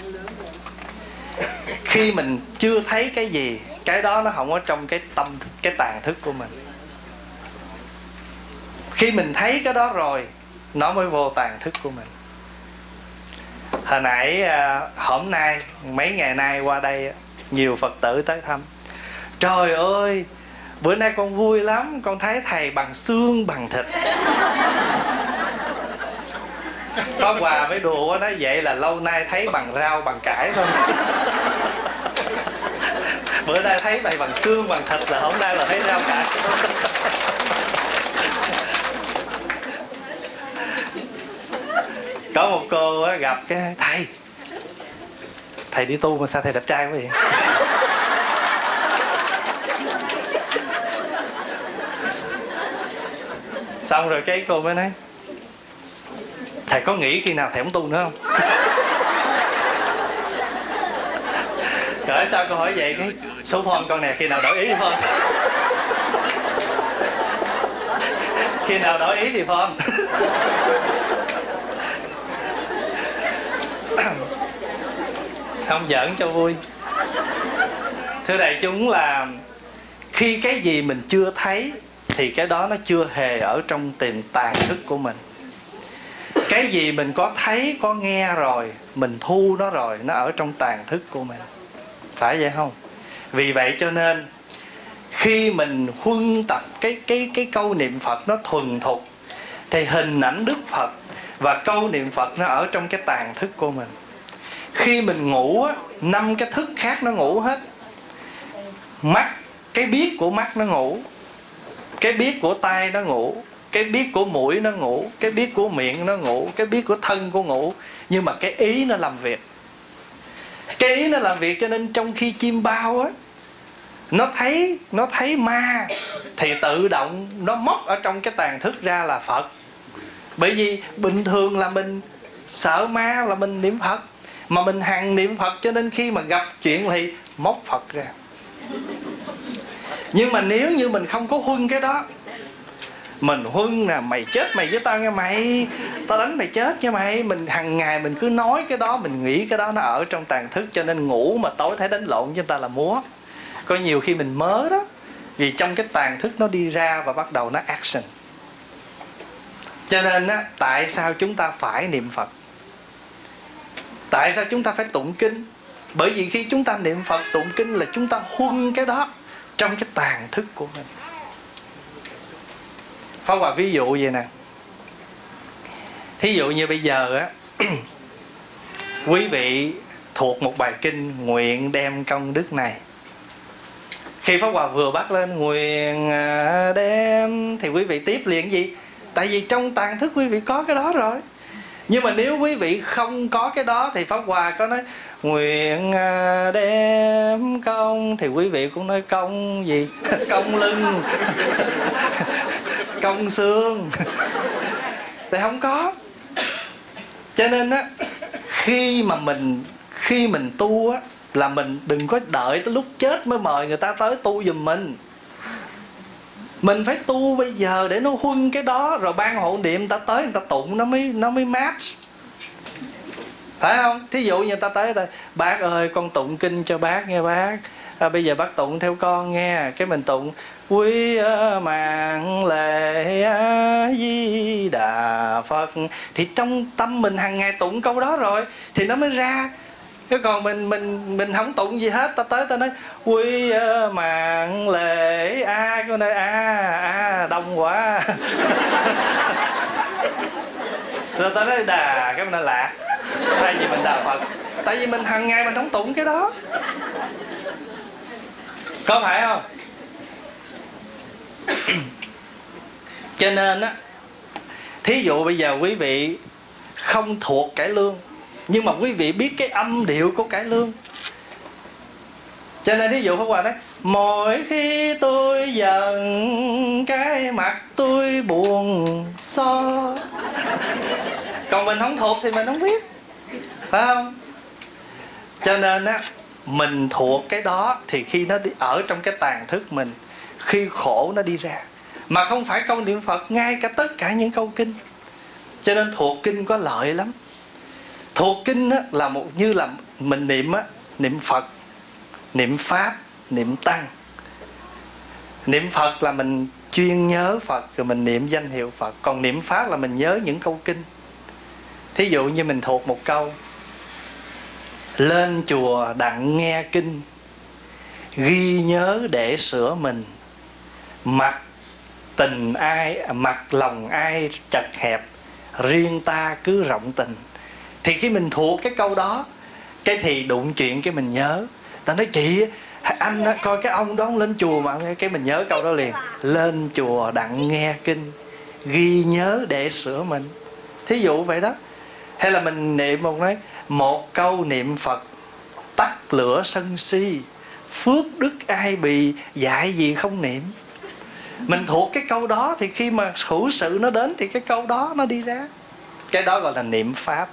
Khi mình chưa thấy cái gì, cái đó nó không có trong cái tâm, cái tàng thức của mình. Khi mình thấy cái đó rồi, nó mới vô tàng thức của mình. Hồi nãy, hôm nay, mấy ngày nay qua đây, nhiều Phật tử tới thăm. Trời ơi, bữa nay con vui lắm, con thấy thầy bằng xương bằng thịt. Pháp Hòa mới đùa quá, nói vậy là lâu nay thấy bằng rau bằng cải thôi. Bữa nay thấy thầy bằng xương bằng thịt là hôm nay là thấy rau cải. Có một cô gặp cái thầy, thầy đi tu mà sao thầy đẹp trai quá vậy? Xong rồi cái cô mới nói, thầy có nghĩ khi nào thầy không tu nữa không? Rồi sao cô hỏi vậy? Cái số phone con nè, khi nào đổi ý thì phone. Khi nào đổi ý thì phone. Không giỡn cho vui. Thưa đại chúng, là khi cái gì mình chưa thấy thì cái đó nó chưa hề ở trong tiềm tàng thức của mình. Cái gì mình có thấy, có nghe rồi, mình thu nó rồi, nó ở trong tàng thức của mình. Phải vậy không? Vì vậy cho nên khi mình huân tập cái, cái, cái câu niệm Phật nó thuần thục, thì hình ảnh Đức Phật và câu niệm Phật nó ở trong cái tàng thức của mình. Khi mình ngủ á, năm cái thức khác nó ngủ hết. Mắt, cái biết của mắt nó ngủ, cái biết của tai nó ngủ, cái biết của mũi nó ngủ, cái biết của miệng nó ngủ, cái biết của thân của ngủ. Nhưng mà cái ý nó làm việc. Cái ý nó làm việc cho nên trong khi chim bao á, nó thấy, nó thấy ma thì tự động nó móc ở trong cái tàng thức ra là Phật. Bởi vì bình thường là mình sợ ma là mình niệm Phật, mà mình hằng niệm Phật cho nên khi mà gặp chuyện thì móc Phật ra. Nhưng mà nếu như mình không có huân cái đó, mình huân nè, mày chết mày với tao nha mày, tao đánh mày chết nha mày, mình hằng ngày mình cứ nói cái đó, mình nghĩ cái đó nó ở trong tàng thức, cho nên ngủ mà tối thấy đánh lộn với người ta là múa. Có nhiều khi mình mớ đó, vì trong cái tàng thức nó đi ra và bắt đầu nó action. Cho nên á, tại sao chúng ta phải niệm Phật? Tại sao chúng ta phải tụng kinh? Bởi vì khi chúng ta niệm Phật tụng kinh là chúng ta huân cái đó trong cái tàng thức của mình. Pháp Hòa ví dụ vậy nè. Thí dụ như bây giờ á, quý vị thuộc một bài kinh nguyện đem công đức này. Khi Pháp Hòa vừa bắt lên nguyện đem thì quý vị tiếp liền gì? Tại vì trong tàng thức quý vị có cái đó rồi. Nhưng mà nếu quý vị không có cái đó thì Pháp Hòa có nói nguyện đem công, thì quý vị cũng nói công gì? Công lưng, công xương. Thì không có. Cho nên á, khi mà mình khi mình tu á, là mình đừng có đợi tới lúc chết mới mời người ta tới tu giùm mình. Mình phải tu bây giờ để nó huân cái đó, rồi ban hộ niệm người ta tới người ta tụng nó mới nó mới match. Phải không? Thí dụ như người ta tới ta, bác ơi con tụng kinh cho bác nghe bác. À, bây giờ bác tụng theo con nghe. Cái mình tụng Quý mạng lễ A Di Đà Phật, thì trong tâm mình hàng ngày tụng câu đó rồi thì nó mới ra. Chứ còn mình mình mình không tụng gì hết, ta tới ta nói Quý mạng lễ A, cái này a a đông quá. Rồi ta nói đà, cái mình nói lạc. Thay vì mình đà Phật, tại vì mình hàng ngày mình không tụng cái đó. Có phải không? Cho nên á, thí dụ bây giờ quý vị không thuộc cải lương, nhưng mà quý vị biết cái âm điệu của cải lương. Cho nên thí dụ Pháp Hòa nói mỗi khi tôi giận cái mặt tôi buồn so. Còn mình không thuộc thì mình không biết. Phải không? Cho nên á, mình thuộc cái đó thì khi nó đi ở trong cái tàn thức mình, khi khổ nó đi ra. Mà không phải câu niệm Phật, ngay cả tất cả những câu kinh. Cho nên thuộc kinh có lợi lắm. Thuộc kinh á, là một như là mình niệm á, niệm Phật, niệm Pháp, niệm Tăng. Niệm Phật là mình chuyên nhớ Phật, rồi mình niệm danh hiệu Phật. Còn niệm Pháp là mình nhớ những câu kinh. Thí dụ như mình thuộc một câu lên chùa đặng nghe kinh, ghi nhớ để sửa mình, mặt tình ai mặt lòng ai chật hẹp, riêng ta cứ rộng tình. Thì khi mình thuộc cái câu đó, cái thì đụng chuyện cái mình nhớ. Ta nói chị anh coi cái ông đó ông lên chùa mà, cái mình nhớ câu đó liền. Lên chùa đặng nghe kinh, ghi nhớ để sửa mình. Thí dụ vậy đó. Hay là mình niệm một nói một câu niệm Phật tắt lửa sân si, phước đức ai bì, dạy gì không niệm. Mình thuộc cái câu đó thì khi mà hữu sự nó đến thì cái câu đó nó đi ra. Cái đó gọi là niệm Pháp.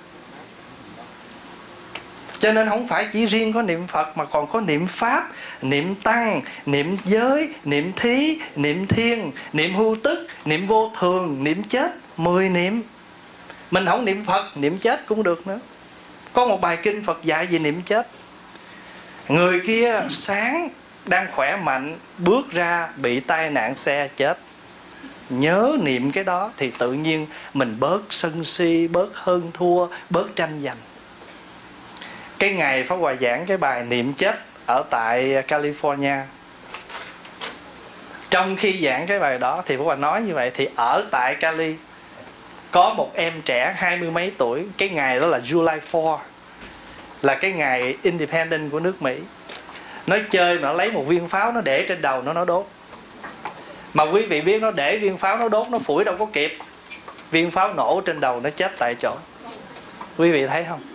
Cho nên không phải chỉ riêng có niệm Phật, mà còn có niệm Pháp, niệm Tăng, niệm giới, niệm thí, niệm thiên, niệm hưu tức, niệm vô thường, niệm chết. Mười niệm. Mình không niệm Phật, niệm chết cũng được nữa. Có một bài kinh Phật dạy về niệm chết. Người kia sáng đang khỏe mạnh, bước ra bị tai nạn xe chết. Nhớ niệm cái đó thì tự nhiên mình bớt sân si, bớt hơn thua, bớt tranh giành. Cái ngày Pháp Hòa giảng cái bài niệm chết ở tại California, trong khi giảng cái bài đó thì Pháp Hòa nói như vậy. Thì ở tại Cali có một em trẻ hai mươi mấy tuổi. Cái ngày đó là July fourth, là cái ngày independent của nước Mỹ. Nó chơi mà nó lấy một viên pháo, nó để trên đầu nó, nó đốt. Mà quý vị biết nó để viên pháo nó đốt, nó phủi đâu có kịp. Viên pháo nổ trên đầu, nó chết tại chỗ. Quý vị thấy không?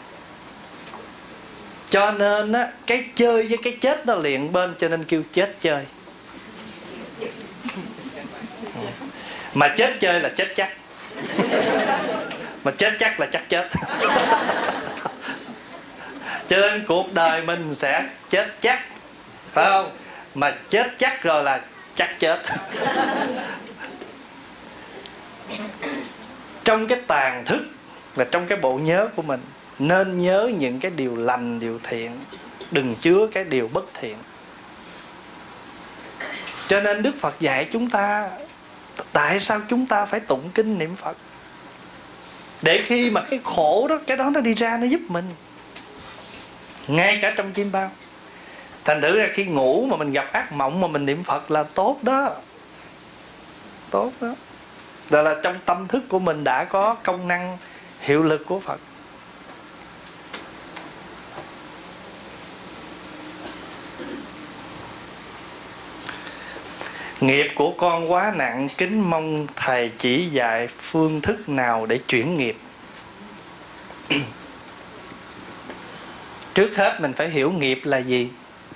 Cho nên á, cái chơi với cái chết nó liền bên, cho nên kêu chết chơi. Mà chết chơi là chết chắc. Mà chết chắc là chắc chết. Cho nên cuộc đời mình sẽ chết chắc, phải không? Mà chết chắc rồi là chắc chết. Trong cái tàn thức, là trong cái bộ nhớ của mình, nên nhớ những cái điều lành, điều thiện, đừng chứa cái điều bất thiện. Cho nên Đức Phật dạy chúng ta, tại sao chúng ta phải tụng kinh niệm Phật? Để khi mà cái khổ đó, cái đó nó đi ra, nó giúp mình. Ngay cả trong chim bao. Thành thử ra khi ngủ mà mình gặp ác mộng mà mình niệm Phật là tốt đó. Tốt đó. Đó là trong tâm thức của mình đã có công năng hiệu lực của Phật. Nghiệp của con quá nặng, kính mong Thầy chỉ dạy phương thức nào để chuyển nghiệp. Trước hết mình phải hiểu nghiệp là gì.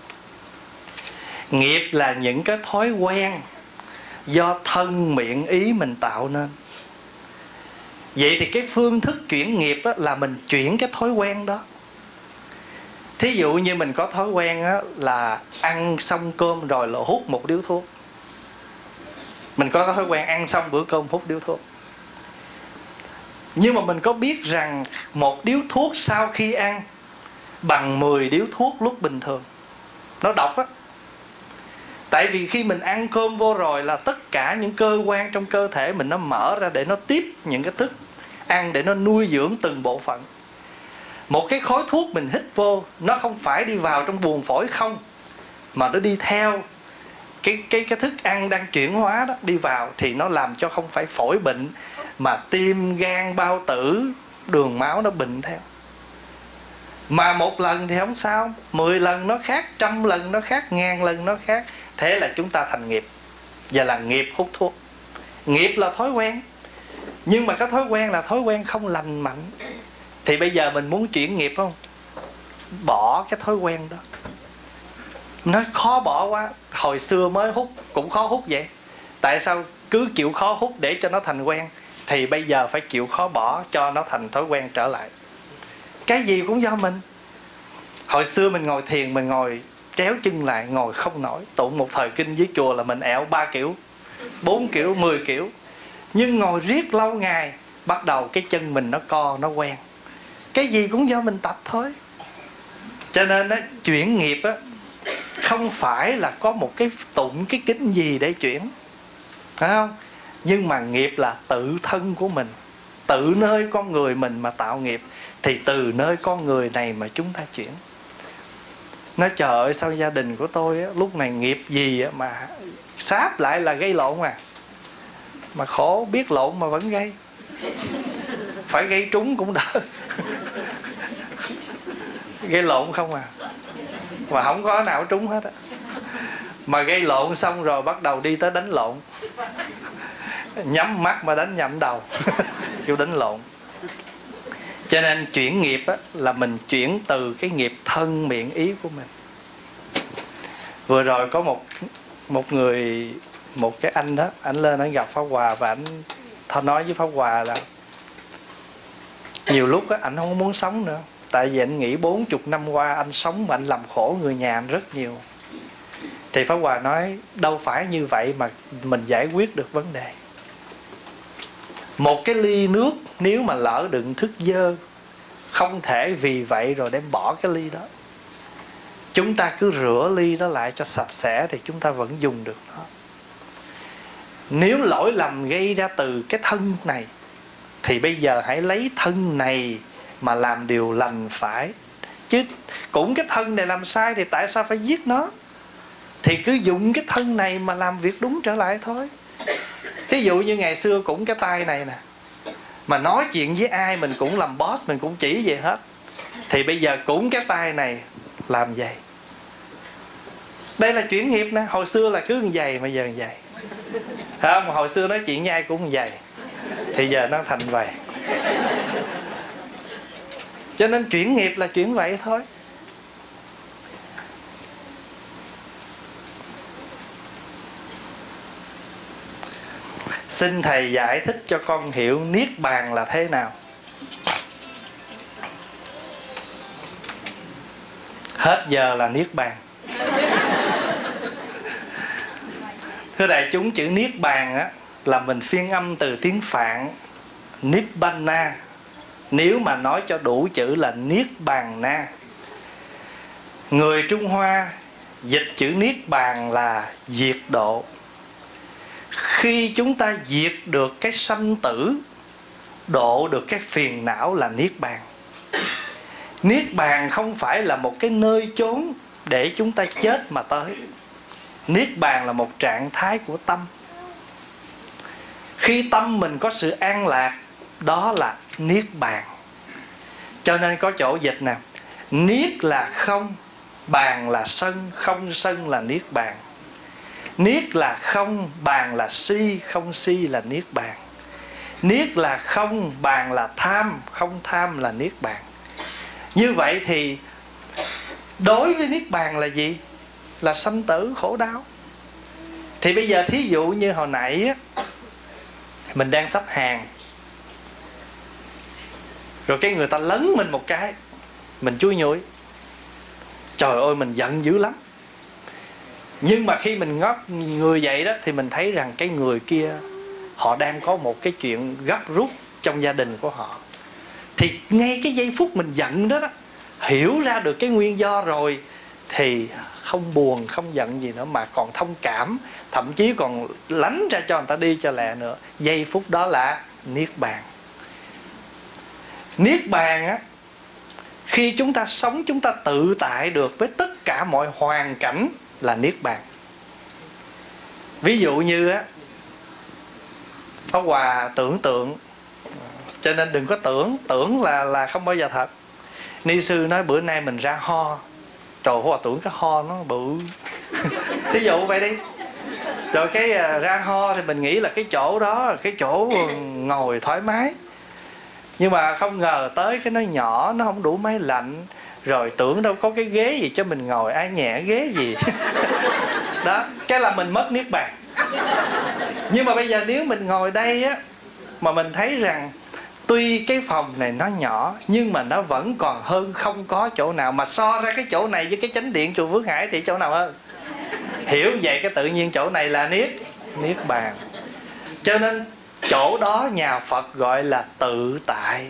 Nghiệp là những cái thói quen do thân miệng ý mình tạo nên. Vậy thì cái phương thức chuyển nghiệp á, là mình chuyển cái thói quen đó. Thí dụ như mình có thói quen á, là ăn xong cơm rồi là hút một điếu thuốc. Mình có thói quen ăn xong bữa cơm hút điếu thuốc. Nhưng mà mình có biết rằng một điếu thuốc sau khi ăn bằng mười điếu thuốc lúc bình thường. Nó độc á. Tại vì khi mình ăn cơm vô rồi là tất cả những cơ quan trong cơ thể mình nó mở ra để nó tiếp những cái thức ăn, để nó nuôi dưỡng từng bộ phận. Một cái khói thuốc mình hít vô, nó không phải đi vào trong buồng phổi không, mà nó đi theo cái, cái, cái thức ăn đang chuyển hóa đó đi vào, thì nó làm cho không phải phổi bệnh, mà tim, gan, bao tử, đường máu nó bệnh theo. Mà một lần thì không sao, mười lần nó khác, trăm lần nó khác, ngàn lần nó khác. Thế là chúng ta thành nghiệp. Và là nghiệp hút thuốc. Nghiệp là thói quen. Nhưng mà cái thói quen là thói quen không lành mạnh. Thì bây giờ mình muốn chuyển nghiệp không? Bỏ cái thói quen đó. Nó khó bỏ quá. Hồi xưa mới hút cũng khó hút vậy. Tại sao cứ chịu khó hút để cho nó thành quen? Thì bây giờ phải chịu khó bỏ cho nó thành thói quen trở lại. Cái gì cũng do mình. Hồi xưa mình ngồi thiền, mình ngồi tréo chân lại, ngồi không nổi. Tụng một thời kinh với chùa là mình ẹo ba kiểu, bốn kiểu, mười kiểu. Nhưng ngồi riết lâu ngày, bắt đầu cái chân mình nó co, nó quen. Cái gì cũng do mình tập thôi. Cho nên á, chuyển nghiệp á, không phải là có một cái tụng cái kinh gì để chuyển, phải không? Nhưng mà nghiệp là tự thân của mình, tự nơi con người mình mà tạo nghiệp. Thì từ nơi con người này mà chúng ta chuyển. Nói trời ơi, sao gia đình của tôi á, lúc này nghiệp gì á, mà sáp lại là gây lộn à. Mà khổ, biết lộn mà vẫn gây. Phải gây trúng cũng đỡ. Gây lộn không à. Mà không có nào trúng hết á. Mà gây lộn xong rồi bắt đầu đi tới đánh lộn. Nhắm mắt mà đánh nhầm đầu. Kêu đánh lộn. Cho nên chuyển nghiệp á, là mình chuyển từ cái nghiệp thân miệng ý của mình. Vừa rồi có một một người, một cái anh đó, anh lên anh gặp Pháp Hòa và anh thôi nói với Pháp Hòa là nhiều lúc á, anh không muốn sống nữa. Tại vì anh nghĩ bốn mươi năm qua anh sống mà anh làm khổ người nhà anh rất nhiều. Thì Pháp Hòa nói đâu phải như vậy mà mình giải quyết được vấn đề. Một cái ly nước nếu mà lỡ đựng thức dơ, không thể vì vậy rồi đem bỏ cái ly đó. Chúng ta cứ rửa ly đó lại cho sạch sẽ thì chúng ta vẫn dùng được nó. Nếu lỗi lầm gây ra từ cái thân này, thì bây giờ hãy lấy thân này mà làm điều lành phải. Chứ cũng cái thân này làm sai thì tại sao phải giết nó? Thì cứ dùng cái thân này mà làm việc đúng trở lại thôi. Thí dụ như ngày xưa cũng cái tay này nè, mà nói chuyện với ai mình cũng làm boss, mình cũng chỉ về hết. Thì bây giờ cũng cái tay này làm vậy. Đây là chuyển nghiệp nè. Hồi xưa là cứ như vậy mà giờ như vậy. Không, hồi xưa nói chuyện với ai cũng như vậy, thì giờ nó thành vậy. Cho nên chuyển nghiệp là chuyển vậy thôi. Xin Thầy giải thích cho con hiểu Niết Bàn là thế nào. Hết giờ là Niết Bàn. Thưa đại chúng, chữ Niết Bàn á, là mình phiên âm từ tiếng Phạn Nibbana. Nếu mà nói cho đủ chữ là Niết Bàn Na. Người Trung Hoa dịch chữ Niết Bàn là diệt độ. Khi chúng ta diệt được cái sanh tử, độ được cái phiền não là Niết Bàn. Niết Bàn không phải là một cái nơi chốn để chúng ta chết mà tới. Niết Bàn là một trạng thái của tâm. Khi tâm mình có sự an lạc, đó là Niết Bàn. Cho nên có chỗ dịch nè, Niết là không, bàn là sân, không sân là Niết Bàn. Niết là không, bàn là si, không si là Niết Bàn. Niết là không, bàn là tham, không tham là niết bàn. Như vậy thì đối với niết bàn là gì? Là sanh tử khổ đau. Thì bây giờ thí dụ như hồi nãy á, mình đang sắp hàng, rồi cái người ta lấn mình một cái, mình chui nhủi, trời ơi mình giận dữ lắm. Nhưng mà khi mình ngót người vậy đó, thì mình thấy rằng cái người kia họ đang có một cái chuyện gấp rút trong gia đình của họ. Thì ngay cái giây phút mình giận đó đó, hiểu ra được cái nguyên do rồi, thì không buồn, không giận gì nữa, mà còn thông cảm, thậm chí còn lánh ra cho người ta đi cho lẹ nữa. Giây phút đó là niết bàn. Niết bàn á, khi chúng ta sống chúng ta tự tại được với tất cả mọi hoàn cảnh là niết bàn. Ví dụ như á, Pháp Hòa tưởng tượng, cho nên đừng có tưởng, tưởng là là không bao giờ thật. Ni sư nói bữa nay mình ra ho, trời ơi, Hòa tưởng cái ho nó bự. Thí dụ vậy đi. Rồi cái ra ho thì mình nghĩ là cái chỗ đó, cái chỗ ngồi thoải mái. Nhưng mà không ngờ tới cái nó nhỏ, nó không đủ máy lạnh. Rồi tưởng đâu có cái ghế gì cho mình ngồi, ai nhẹ ghế gì. Đó, cái là mình mất niết bàn. Nhưng mà bây giờ nếu mình ngồi đây á, mà mình thấy rằng tuy cái phòng này nó nhỏ, nhưng mà nó vẫn còn hơn không có chỗ nào. Mà so ra cái chỗ này với cái chánh điện chùa Phước Hải thì chỗ nào hơn? Hiểu vậy cái tự nhiên chỗ này là niết niết bàn. Cho nên chỗ đó nhà Phật gọi là tự tại.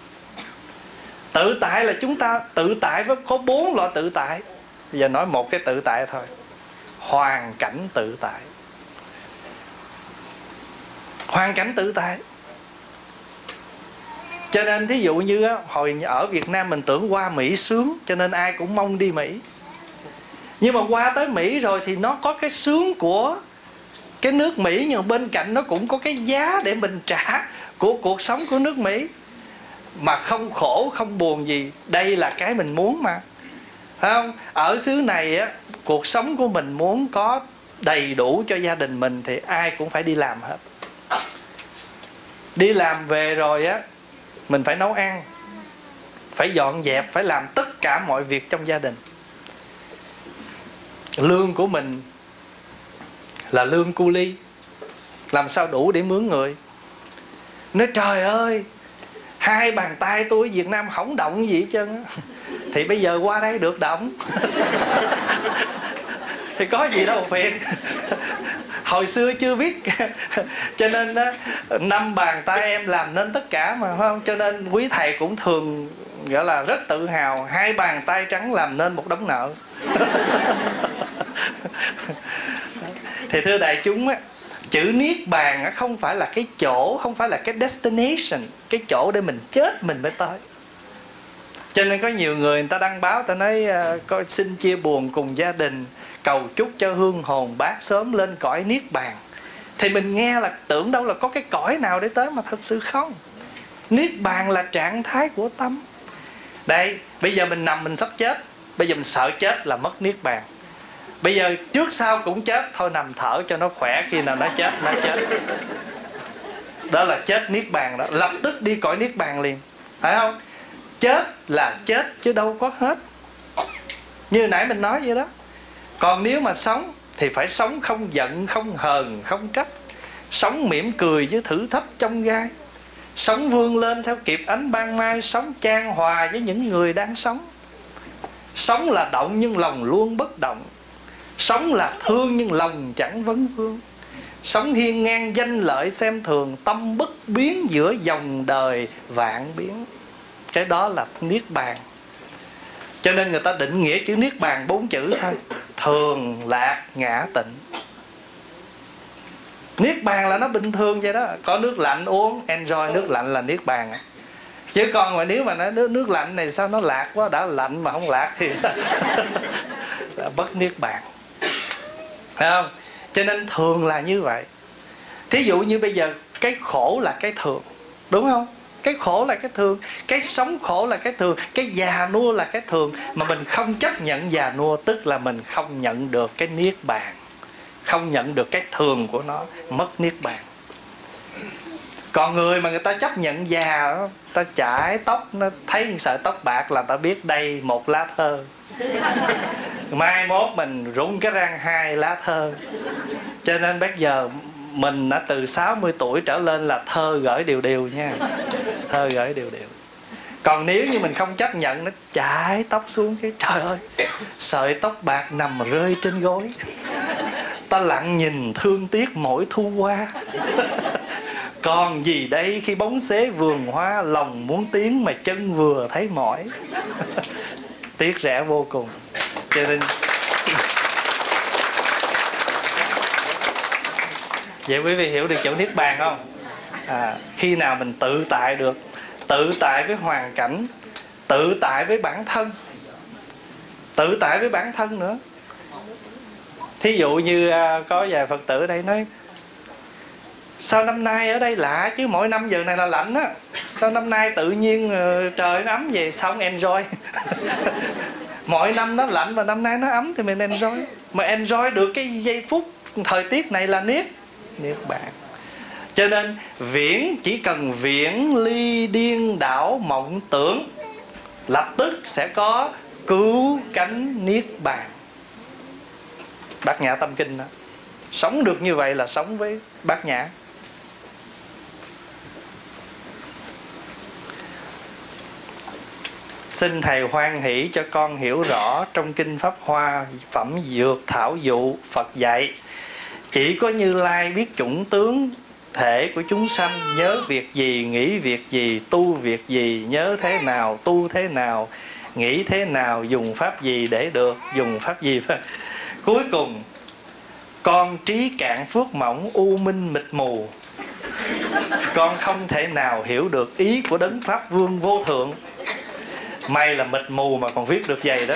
Tự tại là chúng ta tự tại với có bốn loại tự tại. Bây giờ nói một cái tự tại thôi. Hoàn cảnh tự tại. Hoàn cảnh tự tại. Cho nên thí dụ như á, hồi ở Việt Nam mình tưởng qua Mỹ sướng, cho nên ai cũng mong đi Mỹ. Nhưng mà qua tới Mỹ rồi thì nó có cái sướng của cái nước Mỹ, nhưng mà bên cạnh nó cũng có cái giá để mình trả của cuộc sống của nước Mỹ. Mà không khổ, không buồn gì. Đây là cái mình muốn mà, phải không? Ở xứ này á, cuộc sống của mình muốn có đầy đủ cho gia đình mình thì ai cũng phải đi làm hết. Đi làm về rồi á, mình phải nấu ăn, phải dọn dẹp, phải làm tất cả mọi việc trong gia đình. Lương của mình là lương cu ly, làm sao đủ để mướn người. Nói trời ơi, hai bàn tay tôi ở Việt Nam không động gì hết trơn á. Thì bây giờ qua đây được động. Thì có gì đâu phiền. Hồi xưa chưa biết. Cho nên á, năm bàn tay em làm nên tất cả mà, phải không? Cho nên quý thầy cũng thường gọi là rất tự hào, hai bàn tay trắng làm nên một đống nợ. Thì thưa đại chúng á, chữ niết bàn á không phải là cái chỗ, không phải là cái destination, cái chỗ để mình chết mình mới tới. Cho nên có nhiều người người ta đăng báo, ta nói có xin chia buồn cùng gia đình, cầu chúc cho hương hồn bác sớm lên cõi niết bàn. Thì mình nghe là tưởng đâu là có cái cõi nào để tới, mà thật sự không. Niết bàn là trạng thái của tâm. Đây, bây giờ mình nằm mình sắp chết, bây giờ mình sợ chết là mất niết bàn. Bây giờ trước sau cũng chết, thôi nằm thở cho nó khỏe, khi nào nó chết nó chết. Đó là chết niết bàn đó, lập tức đi cõi niết bàn liền, phải không? Chết là chết chứ đâu có hết. Như nãy mình nói vậy đó. Còn nếu mà sống thì phải sống không giận, không hờn, không trách. Sống mỉm cười với thử thách trong gai. Sống vươn lên theo kịp ánh ban mai. Sống chan hòa với những người đang sống. Sống là động nhưng lòng luôn bất động. Sống là thương nhưng lòng chẳng vấn vương. Sống hiên ngang danh lợi xem thường. Tâm bất biến giữa dòng đời vạn biến. Cái đó là niết bàn. Cho nên người ta định nghĩa chữ niết bàn bốn chữ thôi: thường, lạc, ngã, tịnh. Niết bàn là nó bình thường vậy đó. Có nước lạnh uống, enjoy nước lạnh là niết bàn. Chứ còn mà nếu mà nói nước, nước lạnh này sao nó lạc quá, đã lạnh mà không lạc thì sao? Bất niết bàn, phải không? Cho nên thường là như vậy. Thí dụ như bây giờ cái khổ là cái thường, đúng không? Cái khổ là cái thường, cái sống khổ là cái thường, cái già nua là cái thường. Mà mình không chấp nhận già nua, tức là mình không nhận được cái niết bàn, không nhận được cái thường của nó, mất niết bàn. Còn người mà người ta chấp nhận già, ta chải tóc, nó thấy sợi tóc bạc là ta biết đây một lá thơ. Mai mốt mình rụng cái răng hai lá thơ. Cho nên bây giờ mình đã từ sáu mươi tuổi trở lên là thơ gửi đều đều nha. Thơ gửi đều đều. Còn nếu như mình không chấp nhận, nó chải tóc xuống cái trời ơi, sợi tóc bạc nằm rơi trên gối, ta lặng nhìn thương tiếc mỗi thu hoa. Còn gì đây khi bóng xế vườn hoa, lòng muốn tiến mà chân vừa thấy mỏi. Tiếc rẻ vô cùng. Cho nên vậy quý vị hiểu được chỗ niết bàn không? À, khi nào mình tự tại được, tự tại với hoàn cảnh, tự tại với bản thân, tự tại với bản thân nữa. Thí dụ như có vài Phật tử ở đây nói: sao năm nay ở đây lạ chứ, mỗi năm giờ này là lạnh á, sao năm nay tự nhiên trời nó ấm về, xong enjoy. Mỗi năm nó lạnh mà năm nay nó ấm thì mình enjoy. Mà enjoy được cái giây phút thời tiết này là niết niết bàn. Cho nên viễn, chỉ cần viễn ly điên đảo mộng tưởng, lập tức sẽ có cứu cánh niết bàn. Bát Nhã Tâm Kinh đó. Sống được như vậy là sống với Bát Nhã. Xin Thầy hoan hỷ cho con hiểu rõ trong Kinh Pháp Hoa phẩm Dược Thảo Dụ Phật dạy: chỉ có Như Lai biết chủng tướng thể của chúng sanh, nhớ việc gì, nghĩ việc gì, tu việc gì, nhớ thế nào, tu thế nào, nghĩ thế nào, dùng pháp gì để được, dùng pháp gì. Cuối cùng con trí cạn phước mỏng, u minh mịt mù, con không thể nào hiểu được ý của Đấng Pháp Vương vô thượng. May là mịt mù mà còn viết được vậy đó.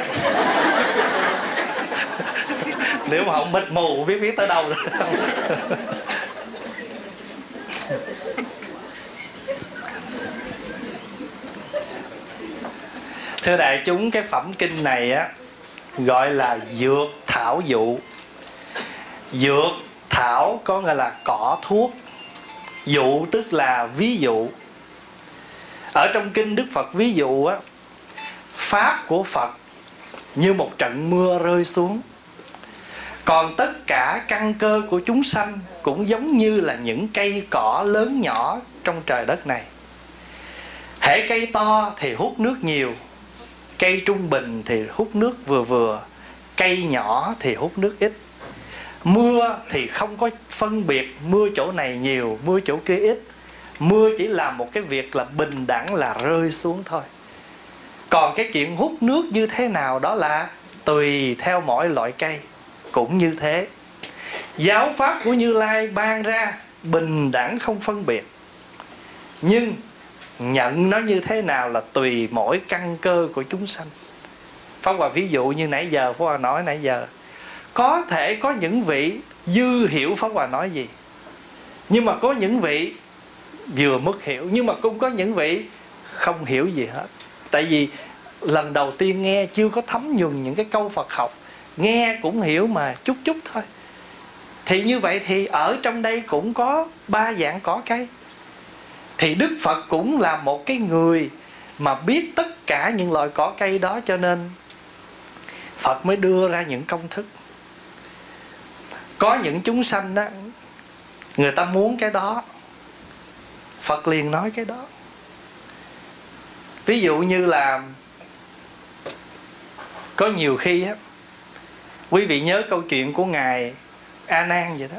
Nếu mà không mịt mù viết viết tới đâu rồi. Thưa đại chúng, cái phẩm kinh này á gọi là Dược Thảo Dụ. Dược thảo có nghĩa là cỏ thuốc, dụ tức là ví dụ. Ở trong kinh Đức Phật ví dụ á, pháp của Phật như một trận mưa rơi xuống, còn tất cả căn cơ của chúng sanh cũng giống như là những cây cỏ lớn nhỏ trong trời đất này. Hễ cây to thì hút nước nhiều, cây trung bình thì hút nước vừa vừa, cây nhỏ thì hút nước ít. Mưa thì không có phân biệt mưa chỗ này nhiều, mưa chỗ kia ít. Mưa chỉ làm một cái việc là bình đẳng là rơi xuống thôi. Còn cái chuyện hút nước như thế nào đó là tùy theo mỗi loại cây. Cũng như thế, giáo pháp của Như Lai ban ra bình đẳng không phân biệt, nhưng nhận nó như thế nào là tùy mỗi căn cơ của chúng sanh. Pháp Hòa ví dụ như nãy giờ Pháp Hòa nói nãy giờ, có thể có những vị dư hiểu Pháp Hòa nói gì, nhưng mà có những vị vừa mất hiểu, nhưng mà cũng có những vị không hiểu gì hết. Tại vì lần đầu tiên nghe, chưa có thấm nhuần những cái câu Phật học, nghe cũng hiểu mà chút chút thôi. Thì như vậy thì ở trong đây cũng có ba dạng cỏ cây. Thì Đức Phật cũng là một cái người mà biết tất cả những loại cỏ cây đó, cho nên Phật mới đưa ra những công thức. Có những chúng sanh đó, người ta muốn cái đó, Phật liền nói cái đó. Ví dụ như là có nhiều khi á, quý vị nhớ câu chuyện của Ngài A Nan vậy đó.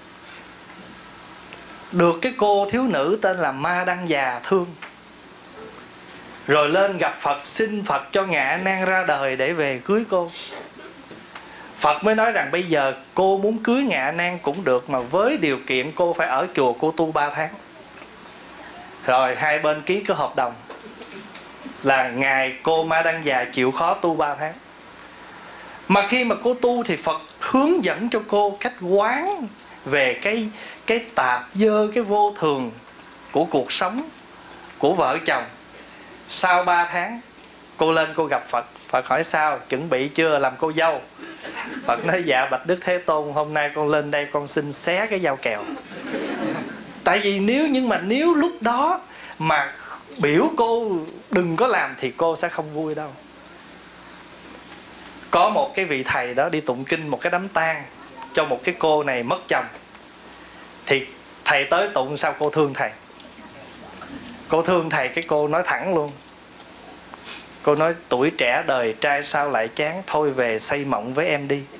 Được cái cô thiếu nữ tên là Ma Đăng Già thương, rồi lên gặp Phật, xin Phật cho Ngài A Nan ra đời để về cưới cô. Phật mới nói rằng bây giờ cô muốn cưới Ngài A Nan cũng được, mà với điều kiện cô phải ở chùa cô tu ba tháng. Rồi hai bên ký cái hợp đồng là Ngài cô Ma Đăng Già chịu khó tu ba tháng. Mà khi mà cô tu thì Phật hướng dẫn cho cô cách quán về cái, cái tạp dơ, cái vô thường của cuộc sống của vợ chồng. Sau ba tháng cô lên cô gặp Phật. Phật hỏi sao, chuẩn bị chưa làm cô dâu? Phật nói dạ bạch Đức Thế Tôn, hôm nay con lên đây con xin xé cái dao kèo. Tại vì nếu nhưng mà nếu lúc đó mà biểu cô đừng có làm thì cô sẽ không vui đâu. Có một cái vị thầy đó đi tụng kinh một cái đám tang cho một cái cô này mất chồng. Thì thầy tới tụng sao cô thương thầy. Cô thương thầy, cái cô nói thẳng luôn. Cô nói tuổi trẻ đời trai sao lại chán, thôi về xây mộng với em đi.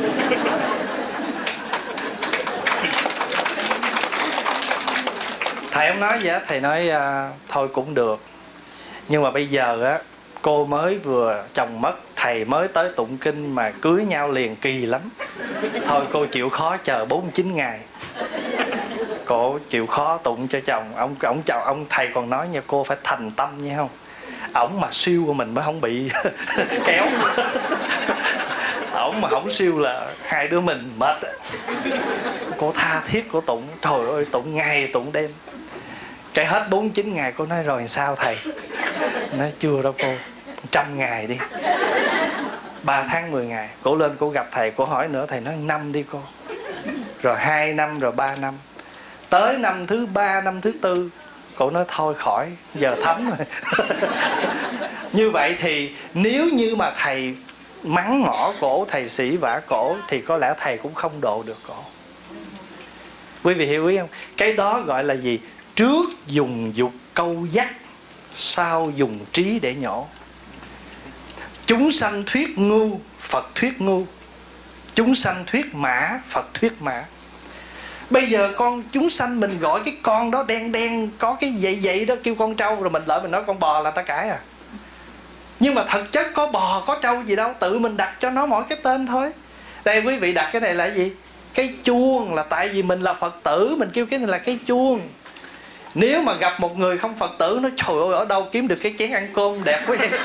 Thầy không nói gì hết. Thầy nói à, thôi cũng được. Nhưng mà bây giờ á, cô mới vừa chồng mất, thầy mới tới tụng kinh mà cưới nhau liền kỳ lắm. Thôi cô chịu khó chờ bốn mươi chín ngày. Cô chịu khó tụng cho chồng. Ông ông chồng ông thầy còn nói nha, cô phải thành tâm nha không. Ổng mà siêu của mình mới không bị kéo. Ổng mà không siêu là hai đứa mình mệt. Cô tha thiết cô tụng, trời ơi tụng ngày tụng đêm. Cái hết bốn mươi chín ngày cô nói rồi sao thầy? Nói chưa đâu cô, trăm ngày đi. Ba tháng mười ngày. Cô lên cô gặp thầy, cô hỏi nữa, thầy nói năm đi cô. Rồi hai năm, rồi ba năm. Tới năm thứ ba, năm thứ tư, cô nói thôi khỏi, giờ thấm rồi. Như vậy thì nếu như mà thầy mắng mỏ cổ, thầy sỉ vả cổ, thì có lẽ thầy cũng không độ được cổ. Quý vị hiểu ý không? Cái đó gọi là gì? Trước dùng dục câu dắt, sau dùng trí để nhổ. Chúng sanh thuyết ngu, Phật thuyết ngu. Chúng sanh thuyết mã, Phật thuyết mã. Bây giờ con chúng sanh mình gọi cái con đó đen đen, có cái vậy vậy đó kêu con trâu, rồi mình lỡ mình nói con bò là ta cãi à. Nhưng mà thật chất có bò có trâu gì đâu, tự mình đặt cho nó mỗi cái tên thôi. Đây quý vị đặt cái này là gì? Cái chuông là tại vì mình là Phật tử, mình kêu cái này là cái chuông. Nếu mà gặp một người không Phật tử, nó trời ơi ở đâu kiếm được cái chén ăn cơm đẹp quá vậy.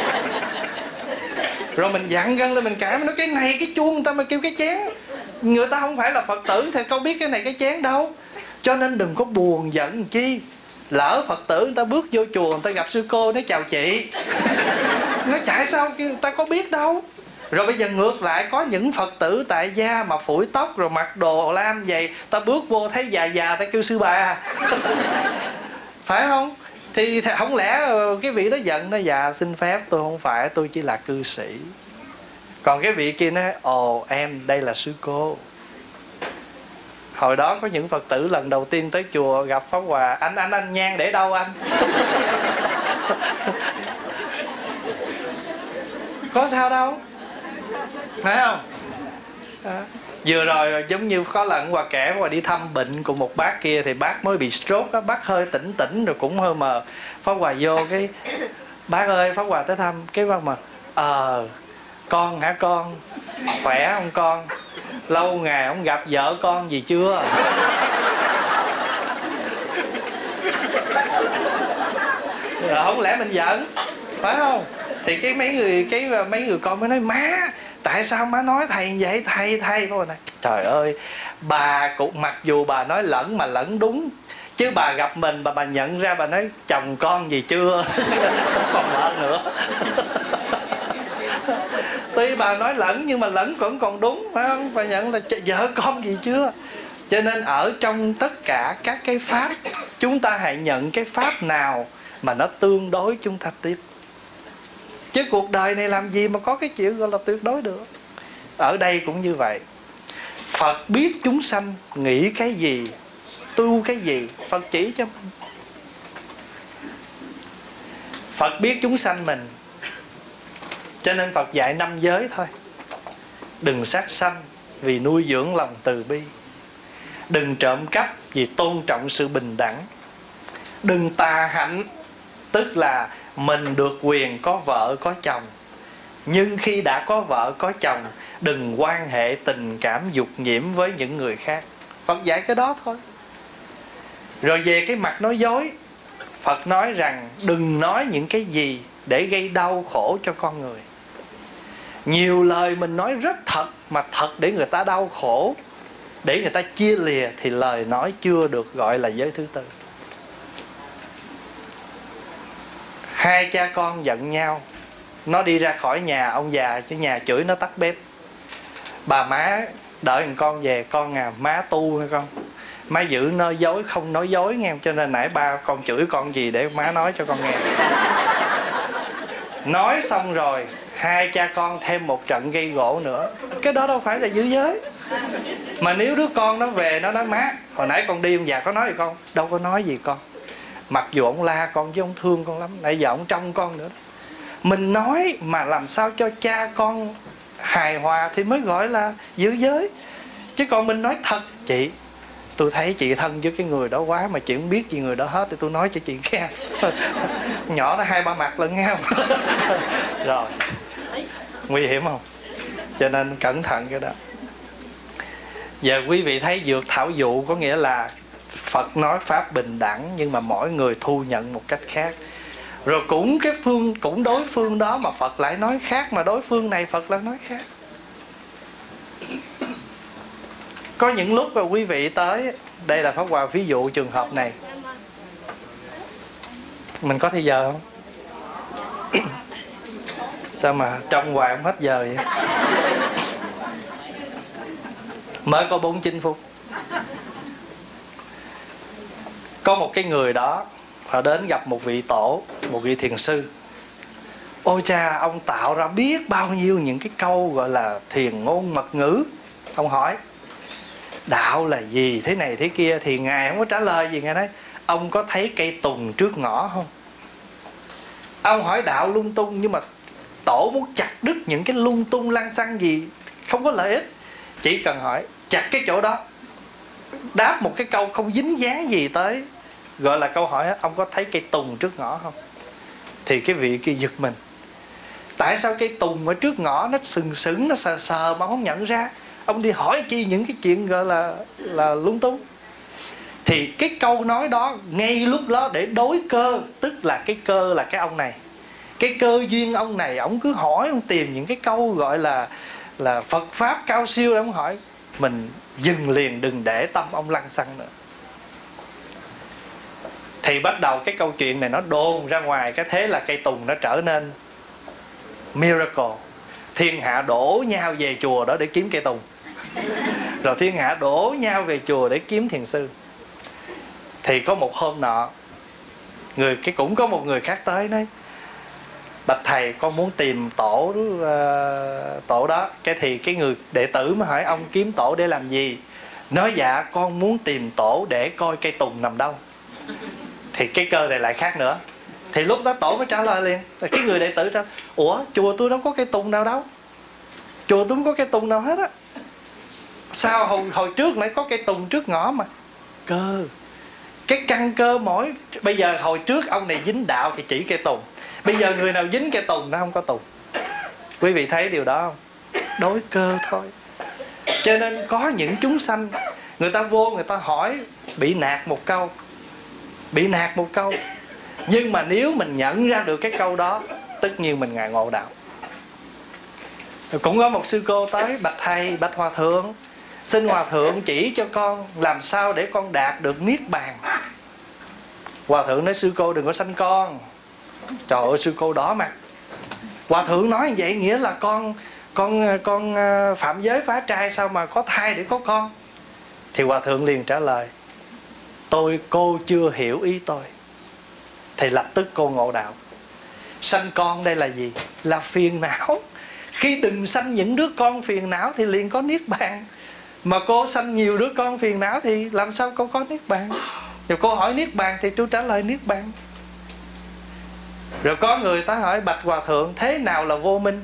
Rồi mình dặn gân lên mình cãi, mình nói cái này cái chuông người ta mà kêu cái chén. Người ta không phải là Phật tử thì đâu biết cái này cái chén đâu. Cho nên đừng có buồn giận chi. Lỡ Phật tử người ta bước vô chùa, người ta gặp sư cô nói chào chị. Nói chạy sao người ta có biết đâu. Rồi bây giờ ngược lại, có những Phật tử tại gia mà phủi tóc rồi mặc đồ lam vậy, ta bước vô thấy già già ta kêu sư bà. Phải không? Thì không lẽ cái vị đó giận, nó dạ xin phép tôi không phải, tôi chỉ là cư sĩ. Còn cái vị kia nói ồ em đây là sư cô. Hồi đó có những Phật tử lần đầu tiên tới chùa gặp Pháp Hòa, anh anh anh nhang để đâu anh? Có sao đâu, phải không? À, vừa rồi giống như có lần Hòa kể Hòa đi thăm bệnh của một bác kia, thì bác mới bị stroke á, bác hơi tỉnh tỉnh rồi cũng hơi mờ. Pháp Hòa vô cái bác ơi, Pháp Hòa tới thăm cái bác mà ờ à, con hả con, khỏe không con, lâu ngày không gặp vợ con gì chưa? Rồi không lẽ mình giận, phải không? Thì cái mấy người cái mấy người con mới nói má tại sao má nói thầy vậy, thầy thầy nói trời ơi bà cũng mặc dù bà nói lẫn mà lẫn đúng, chứ bà gặp mình bà bà nhận ra bà nói chồng con gì chưa. Không còn mệt nữa. Tuy bà nói lẫn nhưng mà lẫn vẫn còn đúng, phải không? Bà nhận là vợ con gì chưa. Cho nên ở trong tất cả các cái pháp, chúng ta hãy nhận cái pháp nào mà nó tương đối chúng ta tiếp. Chứ cuộc đời này làm gì mà có cái chuyện gọi là tuyệt đối được. Ở đây cũng như vậy. Phật biết chúng sanh nghĩ cái gì, tu cái gì, Phật chỉ cho mình. Phật biết chúng sanh mình, cho nên Phật dạy năm giới thôi. Đừng sát sanh vì nuôi dưỡng lòng từ bi. Đừng trộm cắp vì tôn trọng sự bình đẳng. Đừng tà hạnh, tức là mình được quyền có vợ có chồng, nhưng khi đã có vợ có chồng, đừng quan hệ tình cảm dục nhiễm với những người khác. Phật dạy cái đó thôi. Rồi về cái mặt nói dối, Phật nói rằng đừng nói những cái gì để gây đau khổ cho con người. Nhiều lời mình nói rất thật, mà thật để người ta đau khổ, để người ta chia lìa, thì lời nói chưa được gọi là giới thứ tư. Hai cha con giận nhau, nó đi ra khỏi nhà, ông già chứ nhà chửi nó tắt bếp. Bà má đợi thằng con về, con à má tu hay con, Má giữ nói dối không nói dối nghe. Cho nên nãy ba con chửi con gì để má nói cho con nghe. Nói xong rồi hai cha con thêm một trận gây gỗ nữa. Cái đó đâu phải là giữ giới. Mà nếu đứa con nó về nó nói má, hồi nãy con đi ông già có nói gì con? Đâu có nói gì con. Mặc dù ông la con chứ ông thương con lắm. Nãy giờ ông trông con nữa. Mình nói mà làm sao cho cha con hài hòa thì mới gọi là giữ giới. Chứ còn mình nói thật: chị, tôi thấy chị thân với cái người đó quá, mà chị không biết gì người đó hết, thì tôi nói cho chị nghe. Nhỏ nó hai ba mặt lận nghe không? Rồi, nguy hiểm không? Cho nên cẩn thận cái đó. Giờ quý vị thấy dược thảo dụ có nghĩa là Phật nói pháp bình đẳng, nhưng mà mỗi người thu nhận một cách khác. Rồi cũng cái phương cũng đối phương đó mà Phật lại nói khác, mà đối phương này Phật lại nói khác. Có những lúc mà quý vị tới, đây là Pháp Hòa ví dụ trường hợp này. Mình có thời giờ không? Sao mà trong hoài không hết giờ vậy? Mới có bốn mươi chín phút. Có một cái người đó, họ đến gặp một vị tổ, một vị thiền sư. Ôi cha, ông tạo ra biết bao nhiêu những cái câu gọi là thiền ngôn mật ngữ. Ông hỏi đạo là gì, thế này thế kia. Thì Ngài không có trả lời gì. Ngài nói ông có thấy cây tùng trước ngõ không? Ông hỏi đạo lung tung, nhưng mà tổ muốn chặt đứt những cái lung tung lăng xăng gì không có lợi ích. Chỉ cần hỏi chặt cái chỗ đó, đáp một cái câu không dính dáng gì tới, gọi là câu hỏi ông có thấy cây tùng trước ngõ không? Thì cái vị kia giật mình. Tại sao cây tùng ở trước ngõ nó sừng sững, nó sờ sờ mà không nhận ra? Ông đi hỏi chi những cái chuyện gọi là là lung tung. Thì cái câu nói đó ngay lúc đó để đối cơ, tức là cái cơ là cái ông này, cái cơ duyên ông này, ông cứ hỏi, ông tìm những cái câu gọi là là Phật pháp cao siêu để ông hỏi. Mình dừng liền, đừng để tâm ông lăng xăng nữa. Thì bắt đầu cái câu chuyện này nó đồn ra ngoài. Cái thế là cây tùng nó trở nên miracle. Thiên hạ đổ nhau về chùa đó để kiếm cây tùng. Rồi thiên hạ đổ nhau về chùa để kiếm thiền sư. Thì có một hôm nọ, người cái cũng có một người khác tới nói: bạch thầy, con muốn tìm tổ uh, tổ đó. Cái thì cái người đệ tử mới hỏi ông kiếm tổ để làm gì? Nói dạ con muốn tìm tổ để coi cây tùng nằm đâu. Thì cái cơ này lại khác nữa. Thì lúc đó tổ mới trả lời liền. Cái người đệ tử trả: ủa chùa tôi đâu có cây tùng nào đâu, chùa tôi không có cây tùng nào hết á. Sao hồi, hồi trước nãy có cây tùng trước ngõ mà? Cơ, cái căn cơ mỗi. Bây giờ hồi trước ông này dính đạo thì chỉ cây tùng. Bây giờ người nào dính cây tùng nó không có tùng. Quý vị thấy điều đó không? Đối cơ thôi. Cho nên có những chúng sanh, người ta vô người ta hỏi, bị nạt một câu, bị nạt một câu. Nhưng mà nếu mình nhận ra được cái câu đó, tất nhiên mình ngài ngộ đạo. Cũng có một sư cô tới: bạch thầy, bạch hòa thượng, xin hòa thượng chỉ cho con làm sao để con đạt được niết bàn. Hòa thượng nói: sư cô đừng có sanh con. Trời ơi, sư cô đỏ mặt. Hòa thượng nói như vậy nghĩa là con con con phạm giới phá trai, sao mà có thai để có con? Thì hòa thượng liền trả lời: tôi cô chưa hiểu ý tôi. Thì lập tức cô ngộ đạo. Sanh con đây là gì? Là phiền não. Khi đừng sanh những đứa con phiền não thì liền có niết bàn. Mà cô sanh nhiều đứa con phiền não thì làm sao cô có niết bàn? Rồi cô hỏi niết bàn thì tôi trả lời niết bàn. Rồi có người ta hỏi: bạch hòa thượng, thế nào là vô minh?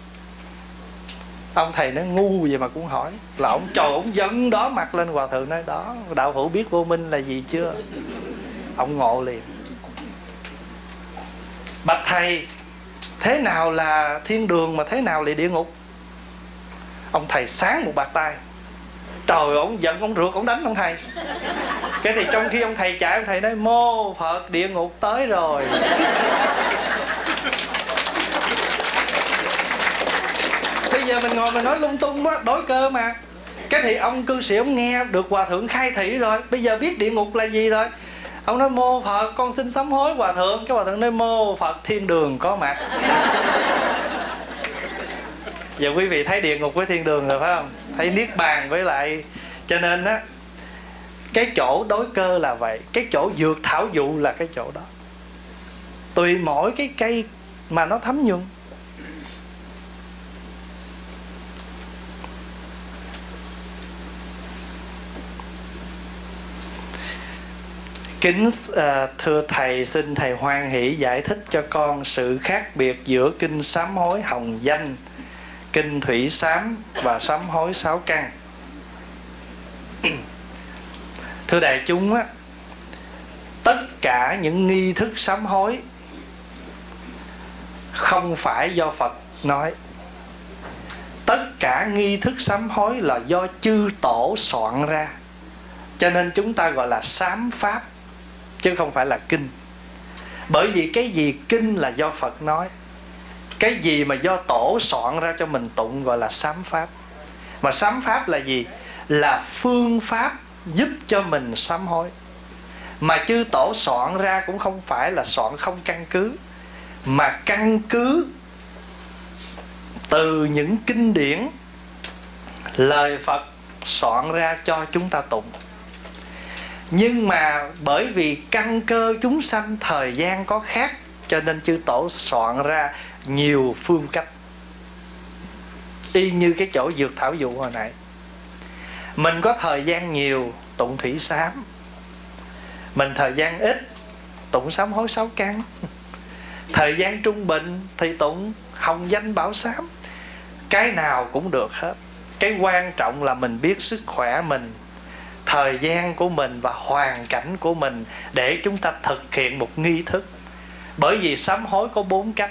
Ông thầy nó ngu vậy mà cũng hỏi. Là ông trời, ông giận đó mặt lên. Hòa thượng nói: đó, đạo hữu biết vô minh là gì chưa? Ông ngộ liền. Bạch thầy, thế nào là thiên đường mà thế nào là địa ngục? Ông thầy sáng một bạt tay. Trời, ông giận, ông rượt, ông đánh ông thầy. Cái thì trong khi ông thầy chạy, ông thầy nói: mô Phật, địa ngục tới rồi. Bây giờ mình ngồi mình nói lung tung á, đối cơ mà. Cái thì ông cư sĩ ông nghe được hòa thượng khai thị rồi, bây giờ biết địa ngục là gì rồi. Ông nói: mô Phật, con xin sám hối hòa thượng. Cái hòa thượng nói: mô Phật, thiên đường có mặt. Giờ quý vị thấy địa ngục với thiên đường rồi phải không? Thấy niết bàn với lại. Cho nên á, Cái chỗ đối cơ là vậy, cái chỗ dược thảo dụ là cái chỗ đó. Tùy mỗi cái cây mà nó thấm nhuần. Kính uh, thưa Thầy, xin Thầy hoan hỷ giải thích cho con sự khác biệt giữa kinh sám hối hồng danh, kinh thủy sám và sám hối sáu căn. Thưa đại chúng á, tất cả những nghi thức sám hối không phải do Phật nói. Tất cả nghi thức sám hối là do chư tổ soạn ra. Cho nên chúng ta gọi là sám pháp, chứ không phải là kinh. Bởi vì cái gì kinh là do Phật nói, cái gì mà do tổ soạn ra cho mình tụng gọi là sám pháp. Mà sám pháp là gì? Là phương pháp giúp cho mình sám hối. Mà chư tổ soạn ra cũng không phải là soạn không căn cứ, mà căn cứ từ những kinh điển lời Phật soạn ra cho chúng ta tụng. Nhưng mà bởi vì căn cơ chúng sanh thời gian có khác, cho nên chư tổ soạn ra nhiều phương cách. Y như cái chỗ dược thảo dụ hồi nãy, mình có thời gian nhiều tụng thủy sám, mình thời gian ít tụng sám hối sáu căn, thời gian trung bình thì tụng hồng danh bảo sám. Cái nào cũng được hết. Cái quan trọng là mình biết sức khỏe mình, thời gian của mình và hoàn cảnh của mình để chúng ta thực hiện một nghi thức. Bởi vì sám hối có bốn cách: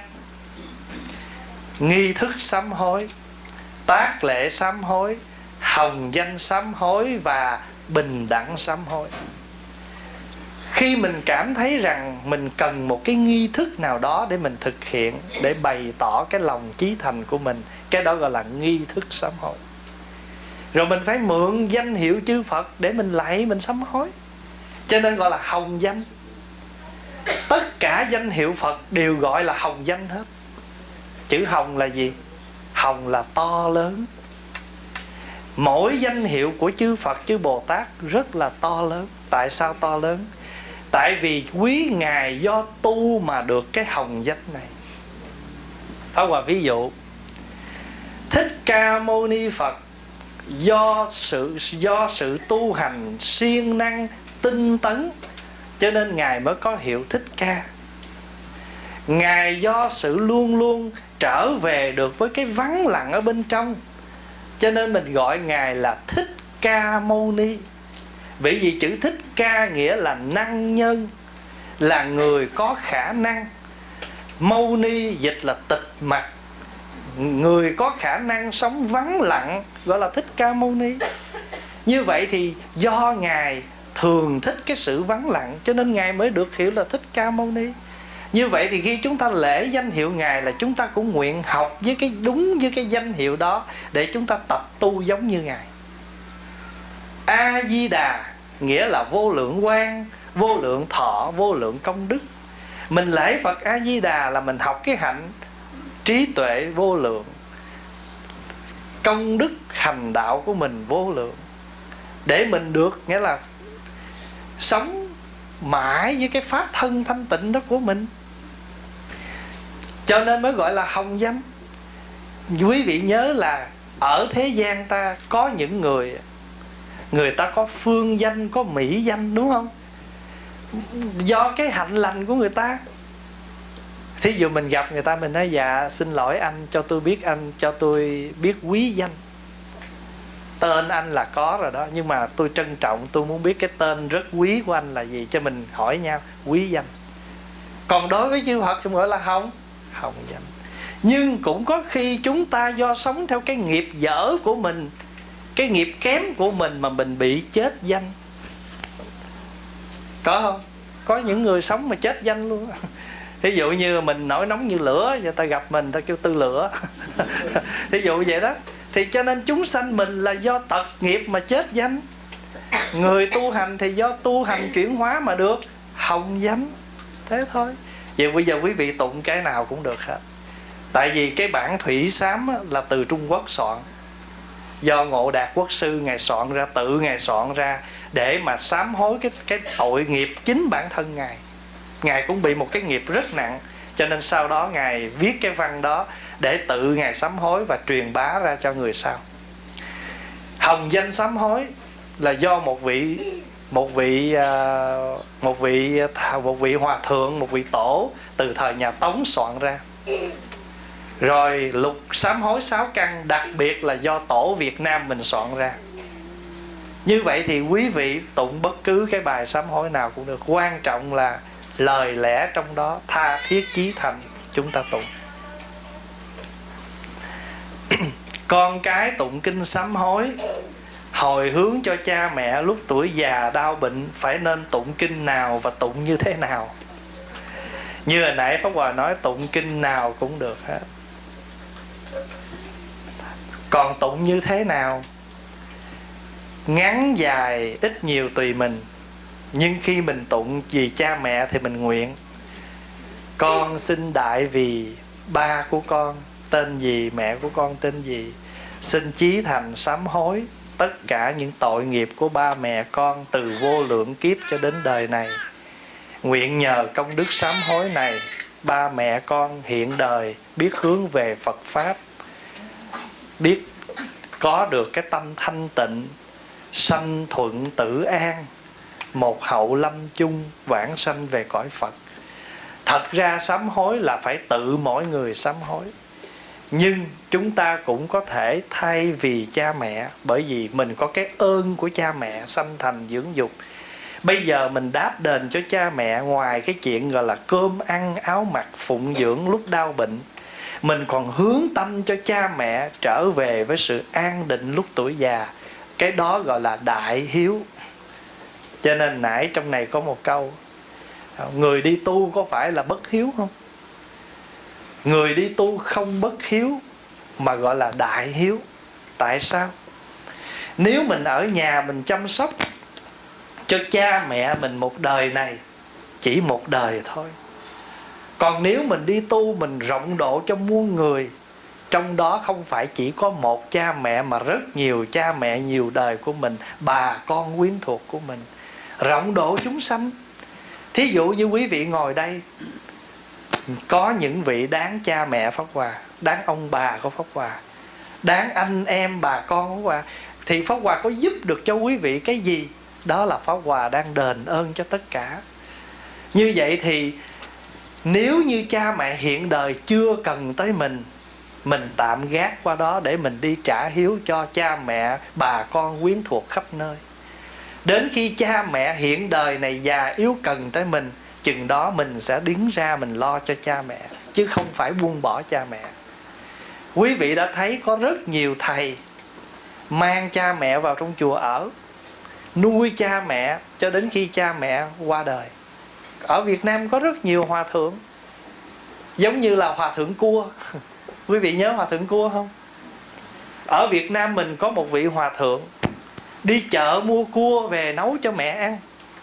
nghi thức sám hối, tác lễ sám hối, hồng danh sám hối và bình đẳng sám hối. Khi mình cảm thấy rằng mình cần một cái nghi thức nào đó để mình thực hiện, để bày tỏ cái lòng chí thành của mình, cái đó gọi là nghi thức sám hối. Rồi mình phải mượn danh hiệu chư Phật để mình lạy, mình sám hối, cho nên gọi là hồng danh. Tất cả danh hiệu Phật đều gọi là hồng danh hết. Chữ hồng là gì? Hồng là to lớn. Mỗi danh hiệu của chư Phật, chư Bồ Tát rất là to lớn. Tại sao to lớn? Tại vì quý Ngài do tu mà được cái hồng danh này. Pháp Hòa ví dụ, Thích Ca Mâu Ni Phật do sự do sự tu hành siêng năng tinh tấn, cho nên Ngài mới có hiệu Thích Ca. Ngài do sự luôn luôn trở về được với cái vắng lặng ở bên trong, cho nên mình gọi Ngài là Thích Ca Mâu Ni. Bởi vì chữ Thích Ca nghĩa là năng nhân, là người có khả năng. Mâu Ni dịch là tịch mặc, người có khả năng sống vắng lặng, gọi là Thích Ca Mâu Ni. Như vậy thì do Ngài thường thích cái sự vắng lặng, cho nên Ngài mới được hiệu là Thích Ca Mâu Ni. Như vậy thì khi chúng ta lễ danh hiệu Ngài là chúng ta cũng nguyện học với cái đúng với cái danh hiệu đó để chúng ta tập tu giống như Ngài. A Di Đà nghĩa là vô lượng quang, vô lượng thọ, vô lượng công đức. Mình lễ Phật A Di Đà là mình học cái hạnh trí tuệ vô lượng, công đức hành đạo của mình vô lượng, để mình được nghĩa là sống mãi với cái pháp thân thanh tịnh đó của mình. Cho nên mới gọi là hồng danh. Quý vị nhớ là ở thế gian ta có những người, người ta có phương danh, có mỹ danh, đúng không? Do cái hạnh lành của người ta. Thí dụ mình gặp người ta, mình nói dạ xin lỗi anh, cho tôi biết anh, cho tôi biết quý danh. Tên anh là có rồi đó, nhưng mà tôi trân trọng, tôi muốn biết cái tên rất quý của anh là gì, cho mình hỏi nhau quý danh. Còn đối với chư Phật chúng gọi là hồng hồng danh. Nhưng cũng có khi chúng ta do sống theo cái nghiệp dở của mình, cái nghiệp kém của mình mà mình bị chết danh. Có không? Có những người sống mà chết danh luôn. Ví dụ như mình nổi nóng như lửa, người ta gặp mình, ta kêu tư lửa. Ví dụ vậy đó. Thì cho nên chúng sanh mình là do tật nghiệp mà chết danh. Người tu hành thì do tu hành chuyển hóa mà được hồng danh. Thế thôi. Vậy bây giờ quý vị tụng cái nào cũng được hết. Tại vì cái bản thủy sám là từ Trung Quốc soạn, do Ngộ Đạt Quốc sư Ngài soạn ra, tự Ngài soạn ra để mà sám hối cái, cái tội nghiệp chính bản thân Ngài. Ngài cũng bị một cái nghiệp rất nặng, cho nên sau đó Ngài viết cái văn đó để tự Ngài sám hối và truyền bá ra cho người sau. Hồng danh sám hối là do một vị một vị một vị một vị hòa thượng, một vị tổ từ thời nhà Tống soạn ra. Rồi lục sám hối sáu căn đặc biệt là do tổ Việt Nam mình soạn ra. Như vậy thì quý vị tụng bất cứ cái bài sám hối nào cũng được, quan trọng là lời lẽ trong đó tha thiết chí thành chúng ta tụng. Con cái tụng kinh sám hối hồi hướng cho cha mẹ lúc tuổi già đau bệnh phải nên tụng kinh nào và tụng như thế nào. Như hồi nãy Pháp Hòa nói, tụng kinh nào cũng được hết. Còn tụng như thế nào, ngắn dài ít nhiều tùy mình, nhưng khi mình tụng vì cha mẹ thì mình nguyện: con xin đại vì ba của con tên gì, mẹ của con tên gì, xin chí thành sám hối tất cả những tội nghiệp của ba mẹ con từ vô lượng kiếp cho đến đời này. Nguyện nhờ công đức sám hối này, ba mẹ con hiện đời biết hướng về Phật Pháp, biết có được cái tâm thanh tịnh, sanh thuận tử an, một hậu lâm chung, vãng sanh về cõi Phật. Thật ra sám hối là phải tự mỗi người sám hối, nhưng chúng ta cũng có thể thay vì cha mẹ, bởi vì mình có cái ơn của cha mẹ sanh thành dưỡng dục. Bây giờ mình đáp đền cho cha mẹ, ngoài cái chuyện gọi là cơm ăn áo mặc phụng dưỡng lúc đau bệnh, mình còn hướng tâm cho cha mẹ trở về với sự an định lúc tuổi già. Cái đó gọi là đại hiếu. Cho nên nãy trong này có một câu: người đi tu có phải là bất hiếu không? Người đi tu không bất hiếu mà gọi là đại hiếu. Tại sao? Nếu mình ở nhà mình chăm sóc cho cha mẹ mình một đời này, chỉ một đời thôi. Còn nếu mình đi tu, mình rộng độ cho muôn người, trong đó không phải chỉ có một cha mẹ mà rất nhiều cha mẹ nhiều đời của mình, bà con quyến thuộc của mình, rộng độ chúng sanh. Thí dụ như quý vị ngồi đây, có những vị đáng cha mẹ Pháp Hòa, đáng ông bà của Pháp Hòa, đáng anh em bà con của Pháp Hòa, thì Pháp Hòa có giúp được cho quý vị cái gì? Đó là Pháp Hòa đang đền ơn cho tất cả. Như vậy thì nếu như cha mẹ hiện đời chưa cần tới mình, mình tạm gác qua đó để mình đi trả hiếu cho cha mẹ, bà con quyến thuộc khắp nơi. Đến khi cha mẹ hiện đời này già yếu cần tới mình, chừng đó mình sẽ đứng ra mình lo cho cha mẹ, chứ không phải buông bỏ cha mẹ. Quý vị đã thấy có rất nhiều thầy mang cha mẹ vào trong chùa ở, nuôi cha mẹ cho đến khi cha mẹ qua đời. Ở Việt Nam có rất nhiều hòa thượng, giống như là hòa thượng Cua. Quý vị nhớ hòa thượng Cua không? Ở Việt Nam mình có một vị hòa thượng đi chợ mua cua về nấu cho mẹ ăn,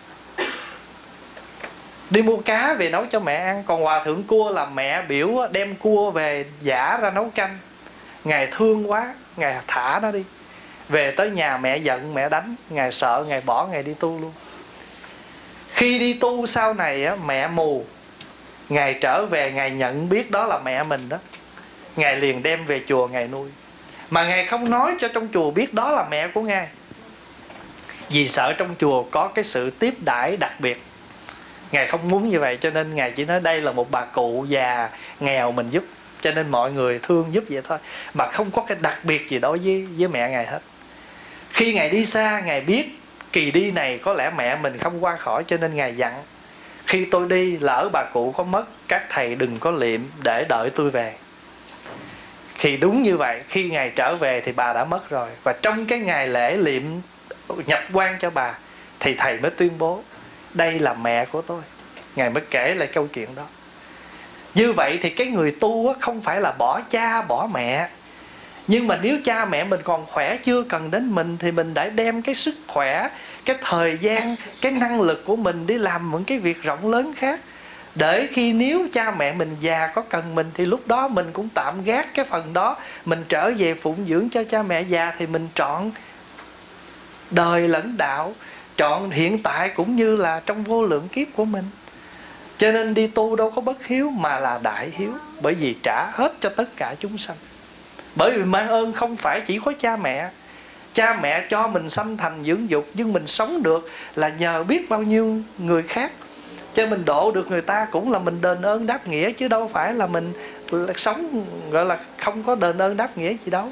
đi mua cá về nấu cho mẹ ăn. Còn hòa thượng Cua là mẹ biểu đem cua về giã ra nấu canh. Ngài thương quá, Ngài thả nó đi. Về tới nhà mẹ giận, mẹ đánh, Ngài sợ, Ngài bỏ, Ngài đi tu luôn. Khi đi tu sau này á, mẹ mù, Ngài trở về, Ngài nhận biết đó là mẹ mình đó, Ngài liền đem về chùa Ngài nuôi. Mà Ngài không nói cho trong chùa biết đó là mẹ của Ngài, vì sợ trong chùa có cái sự tiếp đãi đặc biệt. Ngài không muốn như vậy, cho nên Ngài chỉ nói đây là một bà cụ già nghèo mình giúp, cho nên mọi người thương giúp vậy thôi, mà không có cái đặc biệt gì đối với, với mẹ Ngài hết. Khi Ngài đi xa, Ngài biết kỳ đi này có lẽ mẹ mình không qua khỏi, cho nên Ngài dặn: khi tôi đi, lỡ bà cụ có mất, các thầy đừng có liệm để đợi tôi về. Thì đúng như vậy, khi Ngài trở về thì bà đã mất rồi. Và trong cái ngày lễ liệm nhập quan cho bà, thì thầy mới tuyên bố đây là mẹ của tôi. Ngài mới kể lại câu chuyện đó. Như vậy thì cái người tu không phải là bỏ cha bỏ mẹ, nhưng mà nếu cha mẹ mình còn khỏe, chưa cần đến mình, thì mình đã đem cái sức khỏe, cái thời gian, cái năng lực của mình đi làm những cái việc rộng lớn khác, để khi nếu cha mẹ mình già có cần mình, thì lúc đó mình cũng tạm gác cái phần đó, mình trở về phụng dưỡng cho cha mẹ già. Thì mình trọn đời lẫn đạo, chọn hiện tại cũng như là trong vô lượng kiếp của mình. Cho nên đi tu đâu có bất hiếu mà là đại hiếu, bởi vì trả hết cho tất cả chúng sanh. Bởi vì mang ơn không phải chỉ có cha mẹ. Cha mẹ cho mình sanh thành dưỡng dục, nhưng mình sống được là nhờ biết bao nhiêu người khác. Cho mình độ được người ta cũng là mình đền ơn đáp nghĩa, chứ đâu phải là mình sống gọi là không có đền ơn đáp nghĩa gì đâu.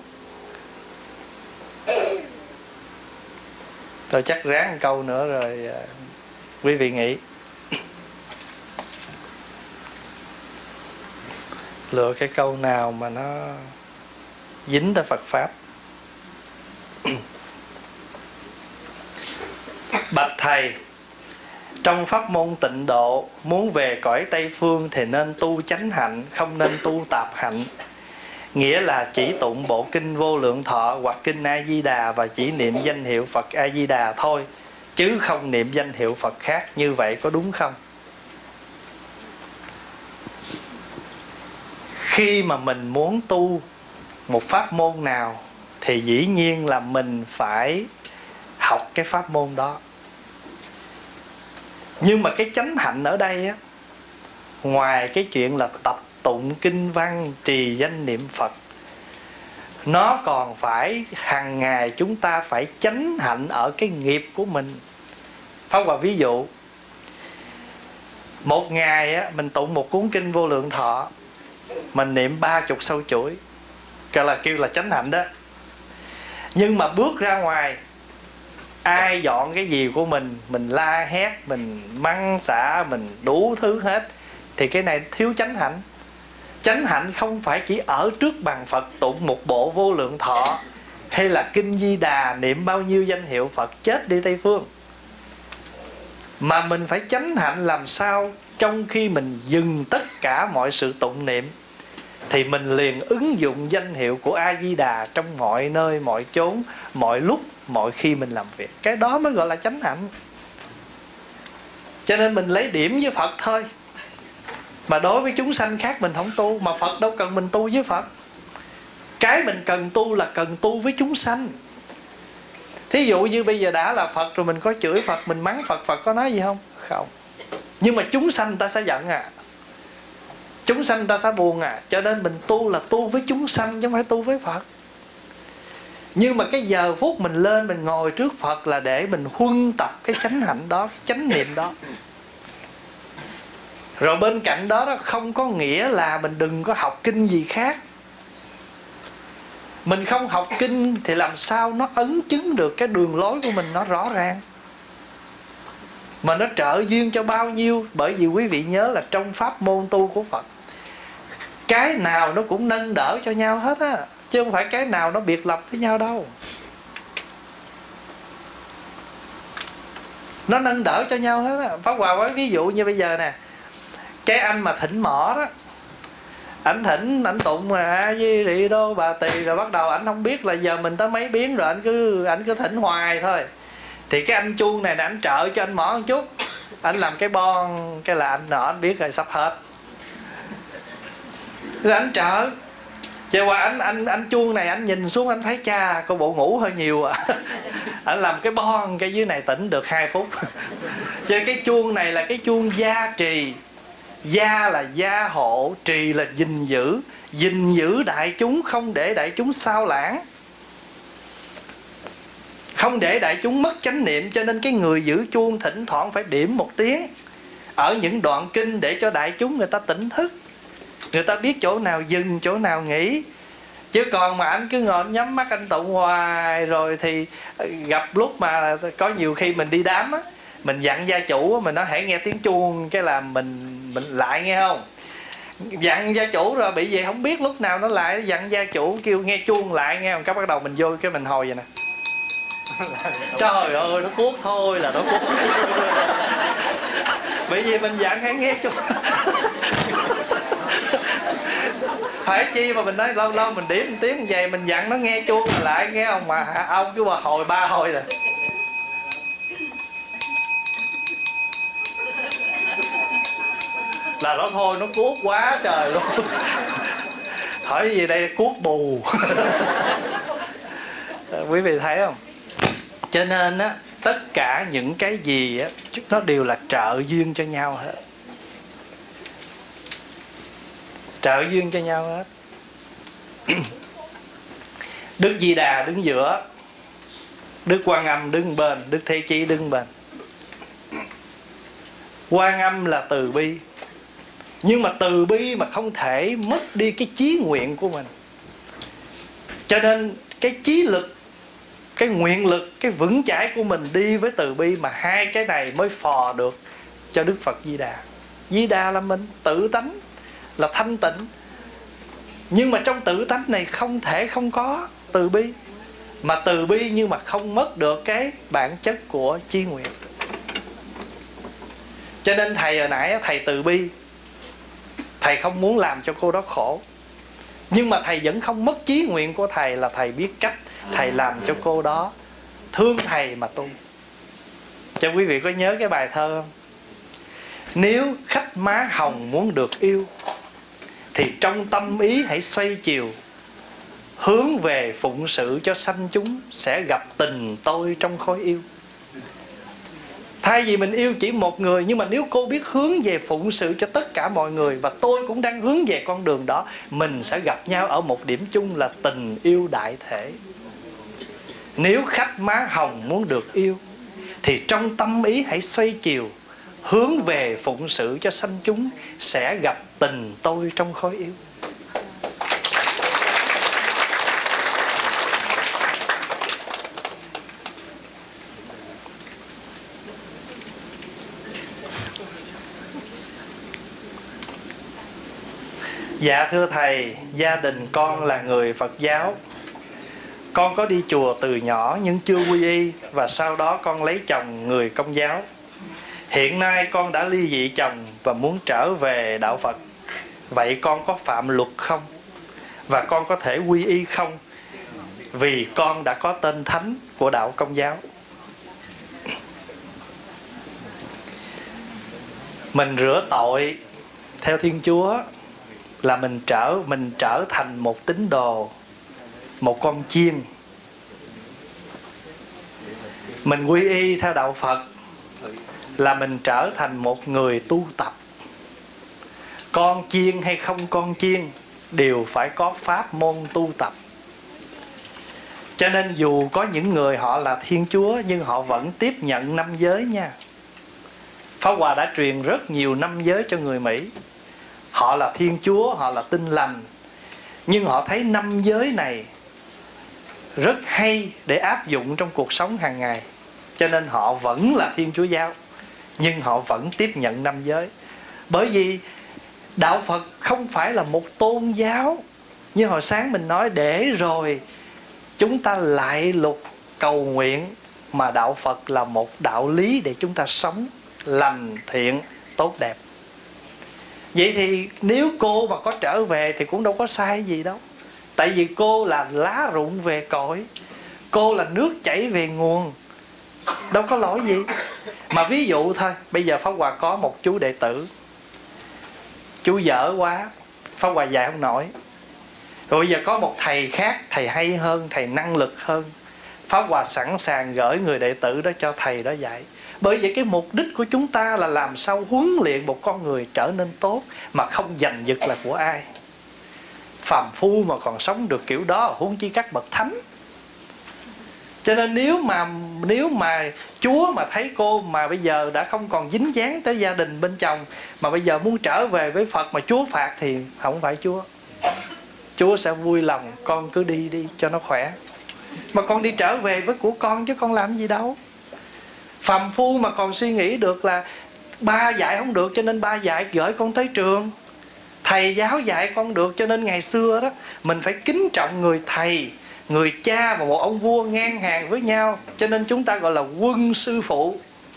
Thôi chắc ráng một câu nữa rồi quý vị nghĩ. Lựa cái câu nào mà nó dính tới Phật Pháp. Bạch Thầy, trong pháp môn tịnh độ, muốn về cõi Tây Phương thì nên tu chánh hạnh, không nên tu tạp hạnh. Nghĩa là chỉ tụng bộ kinh Vô Lượng Thọ hoặc kinh A-di-đà và chỉ niệm danh hiệu Phật A-di-đà thôi, chứ không niệm danh hiệu Phật khác. Như vậy có đúng không? Khi mà mình muốn tu một pháp môn nào thì dĩ nhiên là mình phải học cái pháp môn đó. Nhưng mà cái chánh hạnh ở đây á, ngoài cái chuyện là tập tụng kinh văn, trì danh niệm Phật, nó còn phải hàng ngày chúng ta phải chánh hạnh ở cái nghiệp của mình. Pháp Hòa ví dụ, một ngày á, mình tụng một cuốn kinh Vô Lượng Thọ, mình niệm ba chục sâu chuỗi, cái là kêu là chánh hạnh đó. Nhưng mà bước ra ngoài, ai dọn cái gì của mình, mình la hét, mình mắng xả, mình đủ thứ hết, thì cái này thiếu chánh hạnh. Chánh hạnh không phải chỉ ở trước bàn Phật tụng một bộ Vô Lượng Thọ, hay là kinh Di Đà niệm bao nhiêu danh hiệu Phật chết đi Tây Phương. Mà mình phải chánh hạnh làm sao trong khi mình dừng tất cả mọi sự tụng niệm thì mình liền ứng dụng danh hiệu của A-di-đà trong mọi nơi, mọi chốn, mọi lúc, mọi khi mình làm việc. Cái đó mới gọi là chánh hạnh. Cho nên mình lấy điểm với Phật thôi. Mà đối với chúng sanh khác mình không tu. Mà Phật đâu cần mình tu với Phật. Cái mình cần tu là cần tu với chúng sanh. Thí dụ như bây giờ đã là Phật rồi mình có chửi Phật, mình mắng Phật, Phật có nói gì không? Không. Nhưng mà chúng sanh ta sẽ giận à, chúng sanh ta sẽ buồn à. Cho nên mình tu là tu với chúng sanh chứ không phải tu với Phật. Nhưng mà cái giờ phút mình lên mình ngồi trước Phật là để mình huân tập cái chánh hạnh đó, cái chánh niệm đó. Rồi bên cạnh đó, đó không có nghĩa là mình đừng có học kinh gì khác. Mình không học kinh thì làm sao nó ấn chứng được cái đường lối của mình nó rõ ràng, mà nó trợ duyên cho bao nhiêu. Bởi vì quý vị nhớ là trong pháp môn tu của Phật, cái nào nó cũng nâng đỡ cho nhau hết á, chứ không phải cái nào nó biệt lập với nhau đâu. Nó nâng đỡ cho nhau hết á. Pháp Hòa với ví dụ như bây giờ nè, cái anh mà thỉnh mỏ đó, ảnh thỉnh, ảnh tụng A Di Đà Đô Bà Tỳ, rồi bắt đầu ảnh không biết là giờ mình tới mấy biến rồi, ảnh cứ ảnh cứ thỉnh hoài thôi. Thì cái anh chuông này nè, ảnh trợ cho anh mỏ một chút, ảnh làm cái bon, cái là anh nọ anh biết rồi sắp hết. Rồi anh trợ. Chứ qua anh anh anh chuông này, anh nhìn xuống anh thấy cha có bộ ngủ hơi nhiều à. Anh làm cái bon, cái dưới này tỉnh được hai phút. Chứ cái chuông này là cái chuông gia trì. Gia là gia hộ, trì là gìn giữ. Gìn giữ đại chúng, không để đại chúng sao lãng, không để đại chúng mất chánh niệm. Cho nên cái người giữ chuông thỉnh thoảng phải điểm một tiếng ở những đoạn kinh để cho đại chúng người ta tỉnh thức, người ta biết chỗ nào dừng, chỗ nào nghỉ. Chứ còn mà anh cứ ngồi anh nhắm mắt anh tụng hoài rồi thì gặp lúc mà có nhiều khi mình đi đám á, mình dặn gia chủ, mình nói hãy nghe tiếng chuông, cái là mình mình lại nghe không. Dặn gia chủ rồi bị gì không biết lúc nào nó lại, dặn gia chủ kêu nghe chuông lại nghe, cái bắt đầu mình vô cái mình hồi vậy nè. Trời ơi, nó cuốc thôi là nó cuốc. Bởi vì mình dặn hãy nghe chuông. Phải chi mà mình nói lâu lâu mình điểm một tiếng vậy, mình dặn nó nghe chuông lại nghe không, mà ông cứ bà hồi ba hồi rồi. Là nó thôi, nó cuốc quá trời luôn. Hỏi gì đây, cuốc bù. Quý vị thấy không? Cho nên á, Tất cả những cái gì á, nó đều là trợ duyên cho nhau hết. Trợ duyên cho nhau hết. Đức Di Đà đứng giữa, Đức Quan Âm đứng bên, Đức Thế Chí đứng bên. Quan Âm là từ bi, nhưng mà từ bi mà không thể mất đi cái chí nguyện của mình. Cho nên cái chí lực, cái nguyện lực, cái vững chãi của mình đi với từ bi, mà hai cái này mới phò được cho Đức Phật Di Đà. Di Đà là mình, tự tánh là thanh tịnh, nhưng mà trong tự tánh này không thể không có từ bi. Mà từ bi nhưng mà không mất được cái bản chất của chí nguyện. Cho nên thầy hồi nãy thầy từ bi, thầy không muốn làm cho cô đó khổ, nhưng mà thầy vẫn không mất chí nguyện của thầy, là thầy biết cách thầy làm cho cô đó thương thầy mà tu. Cho quý vị có nhớ cái bài thơ không? Nếu khách má hồng muốn được yêu, thì trong tâm ý hãy xoay chiều, hướng về phụng sự cho sanh chúng, sẽ gặp tình tôi trong khối yêu. Thay vì mình yêu chỉ một người, nhưng mà nếu cô biết hướng về phụng sự cho tất cả mọi người, và tôi cũng đang hướng về con đường đó, mình sẽ gặp nhau ở một điểm chung là tình yêu đại thể. Nếu khách má hồng muốn được yêu, thì trong tâm ý hãy xoay chiều, hướng về phụng sự cho sanh chúng, sẽ gặp tình tôi trong khối yêu. Dạ thưa thầy, gia đình con là người Phật giáo. Con có đi chùa từ nhỏ nhưng chưa quy y, và sau đó con lấy chồng người Công giáo. Hiện nay con đã ly dị chồng và muốn trở về đạo Phật. Vậy con có phạm luật không? Và con có thể quy y không? Vì con đã có tên thánh của đạo Công giáo. Mình rửa tội theo Thiên Chúa là mình trở mình trở thành một tín đồ, một con chiên. Mình quy y theo đạo Phật là mình trở thành một người tu tập. Con chiên hay không con chiên đều phải có pháp môn tu tập. Cho nên dù có những người họ là Thiên Chúa, nhưng họ vẫn tiếp nhận năm giới nha. Pháp Hòa đã truyền rất nhiều năm giới cho người Mỹ. Họ là Thiên Chúa, họ là Tin Lành, nhưng họ thấy năm giới này rất hay để áp dụng trong cuộc sống hàng ngày. Cho nên họ vẫn là Thiên Chúa giáo, nhưng họ vẫn tiếp nhận năm giới. Bởi vì đạo Phật không phải là một tôn giáo như hồi sáng mình nói, để rồi chúng ta lại lục cầu nguyện. Mà đạo Phật là một đạo lý để chúng ta sống lành thiện tốt đẹp. Vậy thì nếu cô mà có trở về thì cũng đâu có sai gì đâu. Tại vì cô là lá rụng về cội, cô là nước chảy về nguồn, đâu có lỗi gì. Mà ví dụ thôi, bây giờ Pháp Hòa có một chú đệ tử, chú dở quá, Pháp Hòa dạy không nổi. Rồi bây giờ có một thầy khác, thầy hay hơn, thầy năng lực hơn, Pháp Hòa sẵn sàng gửi người đệ tử đó cho thầy đó dạy. Bởi vậy cái mục đích của chúng ta là làm sao huấn luyện một con người trở nên tốt, mà không giành giật là của ai. Phàm phu mà còn sống được kiểu đó, huống chi các bậc thánh. Cho nên nếu mà nếu mà Chúa mà thấy cô mà bây giờ đã không còn dính dáng tới gia đình bên chồng, mà bây giờ muốn trở về với Phật mà Chúa phạt, thì không phải Chúa. Chúa sẽ vui lòng, con cứ đi đi cho nó khỏe. Mà con đi trở về với của con chứ con làm gì đâu. Phàm phu mà còn suy nghĩ được là ba dạy không được cho nên ba dạy gửi con tới trường, thầy giáo dạy con được cho nên ngày xưa đó mình phải kính trọng người thầy, người cha và một ông vua ngang hàng với nhau. Cho nên chúng ta gọi là quân sư phụ.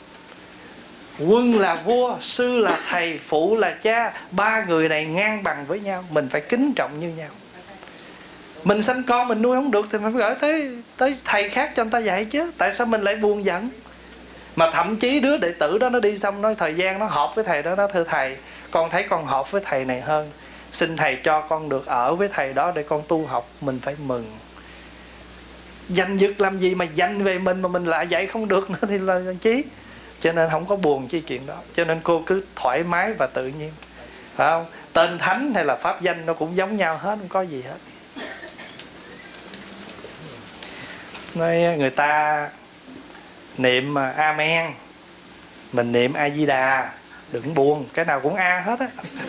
Quân là vua, sư là thầy, phụ là cha. Ba người này ngang bằng với nhau, mình phải kính trọng như nhau. Mình sanh con mình nuôi không được thì mình phải gửi tới, tới thầy khác cho người ta dạy chứ. Tại sao mình lại buồn giận? Mà thậm chí đứa đệ tử đó nó đi xong, nói thời gian nó họp với thầy đó, nó thưa thầy, con thấy con hợp với thầy này hơn, xin thầy cho con được ở với thầy đó để con tu học. Mình phải mừng. Giành giật làm gì mà giành về mình mà mình lại dạy không được nữa thì là chí. Cho nên không có buồn chi chuyện đó. Cho nên cô cứ thoải mái và tự nhiên, phải không? Tên thánh hay là pháp danh nó cũng giống nhau hết, không có gì hết. Nói người ta niệm Amen, mình niệm A Di Đà, đừng buồn, cái nào cũng A hết á.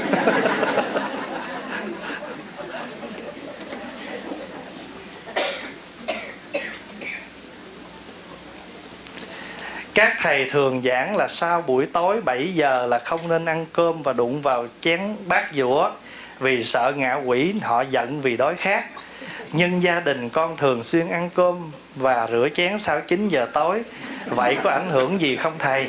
Các thầy thường giảng là sau buổi tối bảy giờ là không nên ăn cơm và đụng vào chén bát dũa, vì sợ ngạ quỷ họ giận vì đói khát. Nhưng gia đình con thường xuyên ăn cơm và rửa chén sau chín giờ tối, vậy có ảnh hưởng gì không thầy?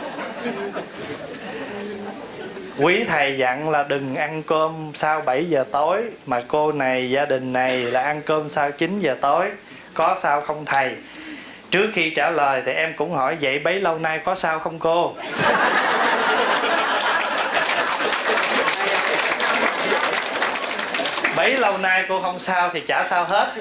Quý thầy dặn là đừng ăn cơm sau bảy giờ tối, mà cô này, gia đình này là ăn cơm sau chín giờ tối, có sao không thầy? Trước khi trả lời thì em cũng hỏi vậy bấy lâu nay có sao không cô? Bấy lâu nay cô không sao thì chả sao hết.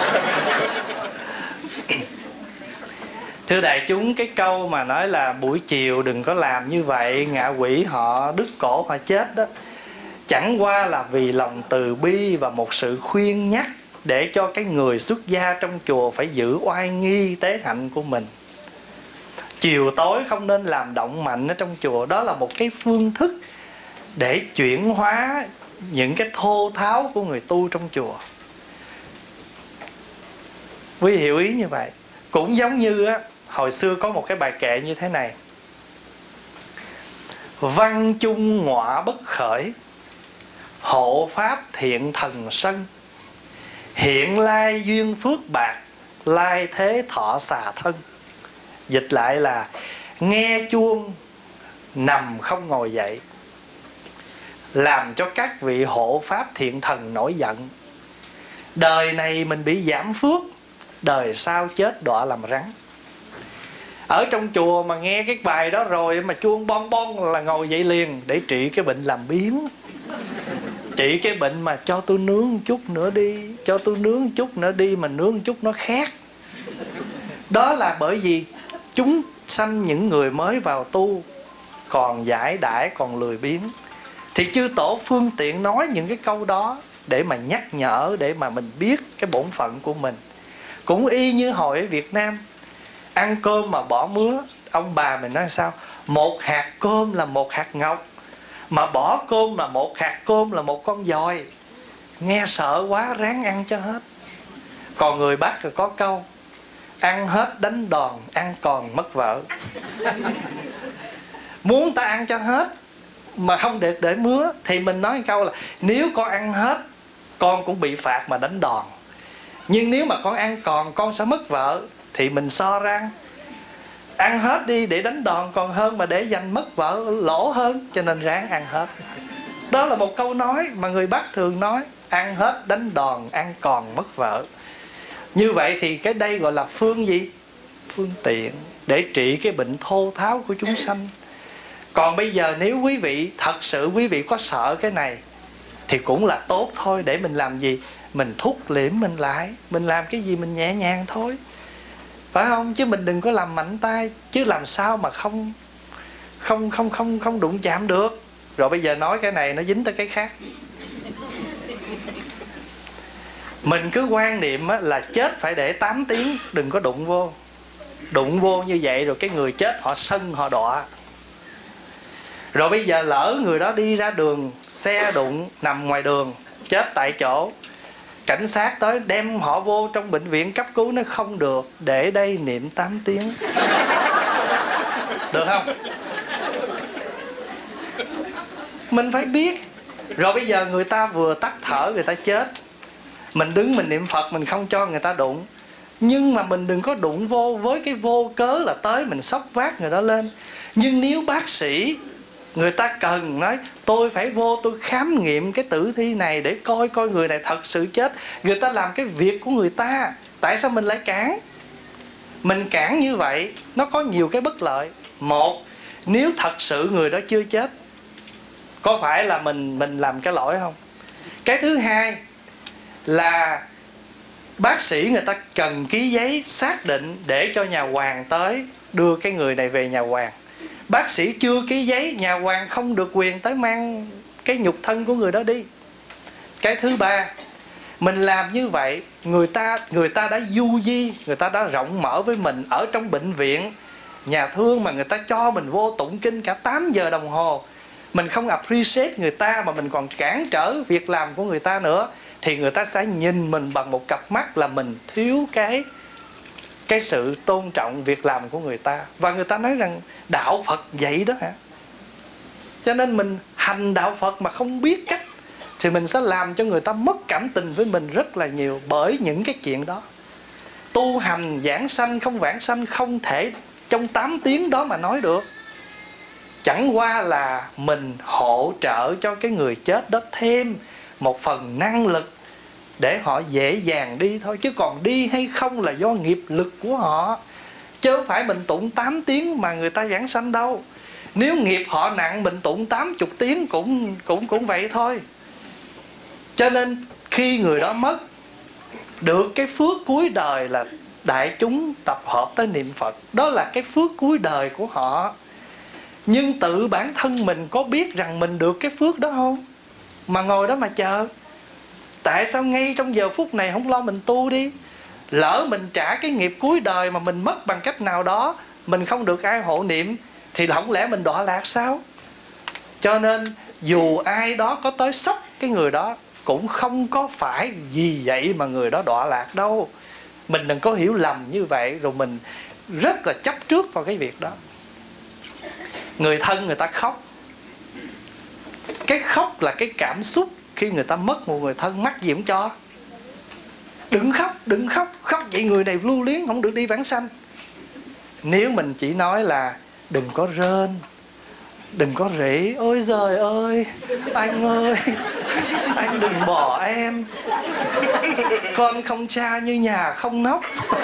Thưa đại chúng, cái câu mà nói là buổi chiều đừng có làm như vậy, ngạ quỷ họ đứt cổ họ chết đó, chẳng qua là vì lòng từ bi và một sự khuyên nhắc để cho cái người xuất gia trong chùa phải giữ oai nghi tế hạnh của mình. Chiều tối không nên làm động mạnh ở trong chùa. Đó là một cái phương thức để chuyển hóa những cái thô tháo của người tu trong chùa. Quý hiểu ý như vậy. Cũng giống như á, hồi xưa có một cái bài kệ như thế này: văn chung ngọa bất khởi, hộ pháp thiện thần sân, hiện lai duyên phước bạc, lai thế thọ xà thân. Dịch lại là nghe chuông nằm không ngồi dậy, làm cho các vị hộ pháp thiện thần nổi giận. Đời này mình bị giảm phước, đời sau chết đọa làm rắn. Ở trong chùa mà nghe cái bài đó rồi mà chuông bon bon là ngồi dậy liền, để trị cái bệnh làm biếng. Trị cái bệnh mà cho tôi nướng chút nữa đi, cho tôi nướng chút nữa đi, mà nướng chút nó khác. Đó là bởi vì chúng sanh những người mới vào tu còn giải đãi, còn lười biếng, thì chư tổ phương tiện nói những cái câu đó để mà nhắc nhở, để mà mình biết cái bổn phận của mình. Cũng y như hồi ở Việt Nam, ăn cơm mà bỏ mứa, ông bà mình nói sao? Một hạt cơm là một hạt ngọc, mà bỏ cơm là một hạt cơm là một con dòi. Nghe sợ quá, ráng ăn cho hết. Còn người Bắc thì có câu: ăn hết đánh đòn, ăn còn mất vợ. Muốn ta ăn cho hết mà không để để mứa, thì mình nói câu là nếu con ăn hết con cũng bị phạt mà đánh đòn, nhưng nếu mà con ăn còn con sẽ mất vợ. Thì mình so ra ăn hết đi để đánh đòn còn hơn mà để dành mất vợ, lỗ hơn. Cho nên ráng ăn hết. Đó là một câu nói mà người Bắc thường nói: ăn hết đánh đòn, ăn còn mất vợ. Như vậy thì cái đây gọi là phương gì? Phương tiện để trị cái bệnh thô tháo của chúng sanh. Còn bây giờ nếu quý vị thật sự quý vị có sợ cái này thì cũng là tốt thôi. Để mình làm gì? Mình thúc liễm mình lại, mình làm cái gì mình nhẹ nhàng thôi, phải không? Chứ mình đừng có làm mạnh tay, chứ làm sao mà không không không không không đụng chạm được. Rồi bây giờ nói cái này nó dính tới cái khác. Mình cứ quan niệm là chết phải để tám tiếng, đừng có đụng vô. Đụng vô như vậy rồi cái người chết họ sân, họ đọa. Rồi bây giờ lỡ người đó đi ra đường, xe đụng, nằm ngoài đường, chết tại chỗ, cảnh sát tới đem họ vô trong bệnh viện cấp cứu, nó không được, để đây niệm tám tiếng. Được không? Mình phải biết. Rồi bây giờ người ta vừa tắt thở, người ta chết, mình đứng mình niệm Phật, mình không cho người ta đụng. Nhưng mà mình đừng có đụng vô với cái vô cớ là tới mình xốc vác người đó lên. Nhưng nếu bác sĩ người ta cần nói tôi phải vô tôi khám nghiệm cái tử thi này để coi coi người này thật sự chết, người ta làm cái việc của người ta, tại sao mình lại cản? Mình cản như vậy nó có nhiều cái bất lợi. Một, nếu thật sự người đó chưa chết, có phải là mình mình làm cái lỗi không? Cái thứ hai là Bác sĩ người ta cần ký giấy xác định để cho nhà hoàng tới đưa cái người này về nhà hoàng. Bác sĩ chưa ký giấy, nhà hoàng không được quyền tới mang cái nhục thân của người đó đi. Cái thứ ba, mình làm như vậy, người ta người ta đã du di, người ta đã rộng mở với mình. Ở trong bệnh viện, nhà thương mà người ta cho mình vô tụng kinh cả tám giờ đồng hồ, mình không appreciate người ta mà mình còn cản trở việc làm của người ta nữa, thì người ta sẽ nhìn mình bằng một cặp mắt là mình thiếu cái cái sự tôn trọng việc làm của người ta. Và người ta nói rằng đạo Phật vậy đó hả? Cho nên mình hành đạo Phật mà không biết cách thì mình sẽ làm cho người ta mất cảm tình với mình rất là nhiều bởi những cái chuyện đó. Tu hành giảng sanh không vãng sanh không thể trong tám tiếng đó mà nói được. Chẳng qua là mình hỗ trợ cho cái người chết đó thêm một phần năng lực để họ dễ dàng đi thôi. Chứ còn đi hay không là do nghiệp lực của họ, chứ không phải mình tụng tám tiếng mà người ta giảng sanh đâu. Nếu nghiệp họ nặng, mình tụng tám mươi tiếng cũng, cũng, cũng vậy thôi. Cho nên khi người đó mất, được cái phước cuối đời là đại chúng tập hợp tới niệm Phật. Đó là cái phước cuối đời của họ. Nhưng tự bản thân mình có biết rằng mình được cái phước đó không? Mà ngồi đó mà chờ. Tại sao ngay trong giờ phút này không lo mình tu đi? Lỡ mình trả cái nghiệp cuối đời mà mình mất bằng cách nào đó, mình không được ai hộ niệm, thì không lẽ mình đọa lạc sao? Cho nên dù ai đó có tới sốc cái người đó, cũng không có phải vì vậy mà người đó đọa lạc đâu. Mình đừng có hiểu lầm như vậy, rồi mình rất là chấp trước vào cái việc đó. Người thân người ta khóc. Cái khóc là cái cảm xúc khi người ta mất một người thân, mắc gì cũng cho. Đừng khóc, đừng khóc, khóc vậy người này lưu luyến không được đi vãng sanh. Nếu mình chỉ nói là đừng có rên, đừng có rỉ, ôi giời ơi, anh ơi, anh đừng bỏ em, con không cha như nhà không nóc,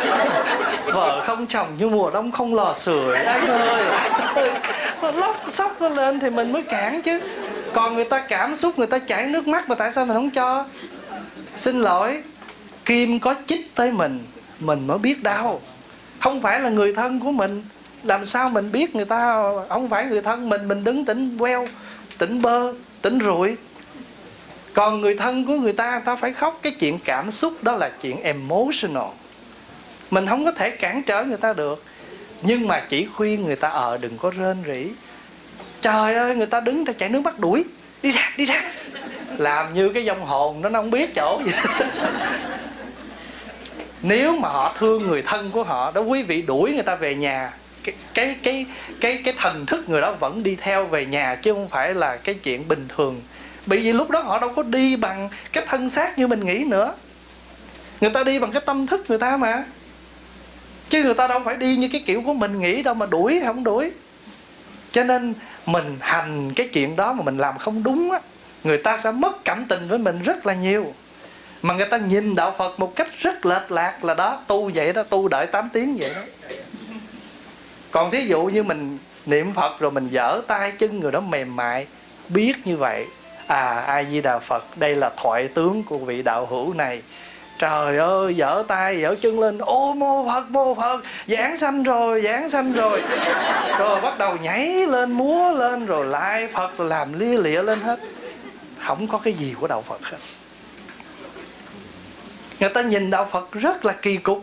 vợ không chồng như mùa đông không lò sưởi, anh ơi, anh ơi. Nó lóc sóc nó lên thì mình mới cản chứ. Còn người ta cảm xúc, người ta chảy nước mắt mà tại sao mình không cho? Xin lỗi, kim có chích tới mình, mình mới biết đau. Không phải là người thân của mình, làm sao mình biết người ta không phải người thân mình, mình đứng tỉnh queo, tỉnh bơ, tỉnh rụi. Còn người thân của người ta, người ta phải khóc. Cái chuyện cảm xúc đó là chuyện emotional, mình không có thể cản trở người ta được. Nhưng mà chỉ khuyên người ta ờ đừng có rên rỉ. Trời ơi, người ta đứng, người ta chảy nước mắt đuổi, đi ra, đi ra. Làm như cái vong hồn nó không biết chỗ gì. Nếu mà họ thương người thân của họ đó, quý vị đuổi người ta về nhà, cái cái cái cái cái thần thức người đó vẫn đi theo về nhà, chứ không phải là cái chuyện bình thường. Bởi vì lúc đó họ đâu có đi bằng cái thân xác như mình nghĩ nữa. Người ta đi bằng cái tâm thức người ta mà. Chứ người ta đâu phải đi như cái kiểu của mình nghĩ đâu mà đuổi không đuổi. Cho nên mình hành cái chuyện đó mà mình làm không đúng á, người ta sẽ mất cảm tình với mình rất là nhiều. Mà người ta nhìn đạo Phật một cách rất lệch lạc là đó, tu vậy đó, tu đợi tám tiếng vậy đó. Còn thí dụ như mình niệm Phật rồi mình giở tay chân người đó mềm mại, biết như vậy, à A Di Đà Phật, đây là thoại tướng của vị đạo hữu này. Trời ơi, giở tay giở chân lên, ô mô Phật mô Phật, giảng sanh rồi, giảng sanh rồi. Rồi bắt đầu nhảy lên, múa lên, rồi lại Phật, rồi làm lia lịa lên hết. Không có cái gì của đạo Phật hết. Người ta nhìn đạo Phật rất là kỳ cục.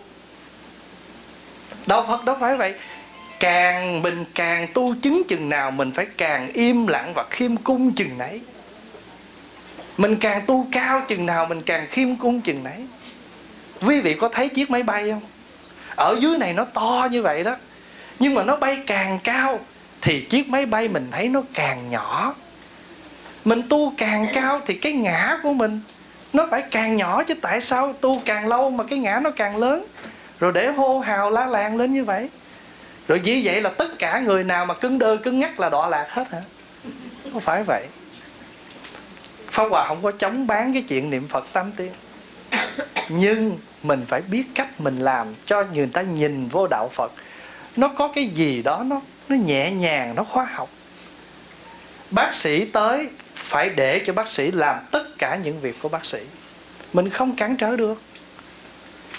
Đạo Phật đâu phải vậy. Càng mình càng tu chứng chừng nào, mình phải càng im lặng và khiêm cung chừng nấy. Mình càng tu cao chừng nào, mình càng khiêm cung chừng nấy. Quý vị có thấy chiếc máy bay không? Ở dưới này nó to như vậy đó, nhưng mà nó bay càng cao thì chiếc máy bay mình thấy nó càng nhỏ. Mình tu càng cao thì cái ngã của mình nó phải càng nhỏ, chứ tại sao tu càng lâu mà cái ngã nó càng lớn? Rồi để hô hào la làng lên như vậy. Rồi vì vậy là tất cả người nào mà cứng đơ cứng ngắc là đọa lạc hết hả? Không phải vậy. Pháp Hòa không có chống bán cái chuyện niệm Phật tám tiếng. Nhưng mình phải biết cách mình làm cho người ta nhìn vô đạo Phật nó có cái gì đó nó, nó nhẹ nhàng, nó khoa học. Bác sĩ tới phải để cho bác sĩ làm tất cả những việc của bác sĩ, mình không cản trở được.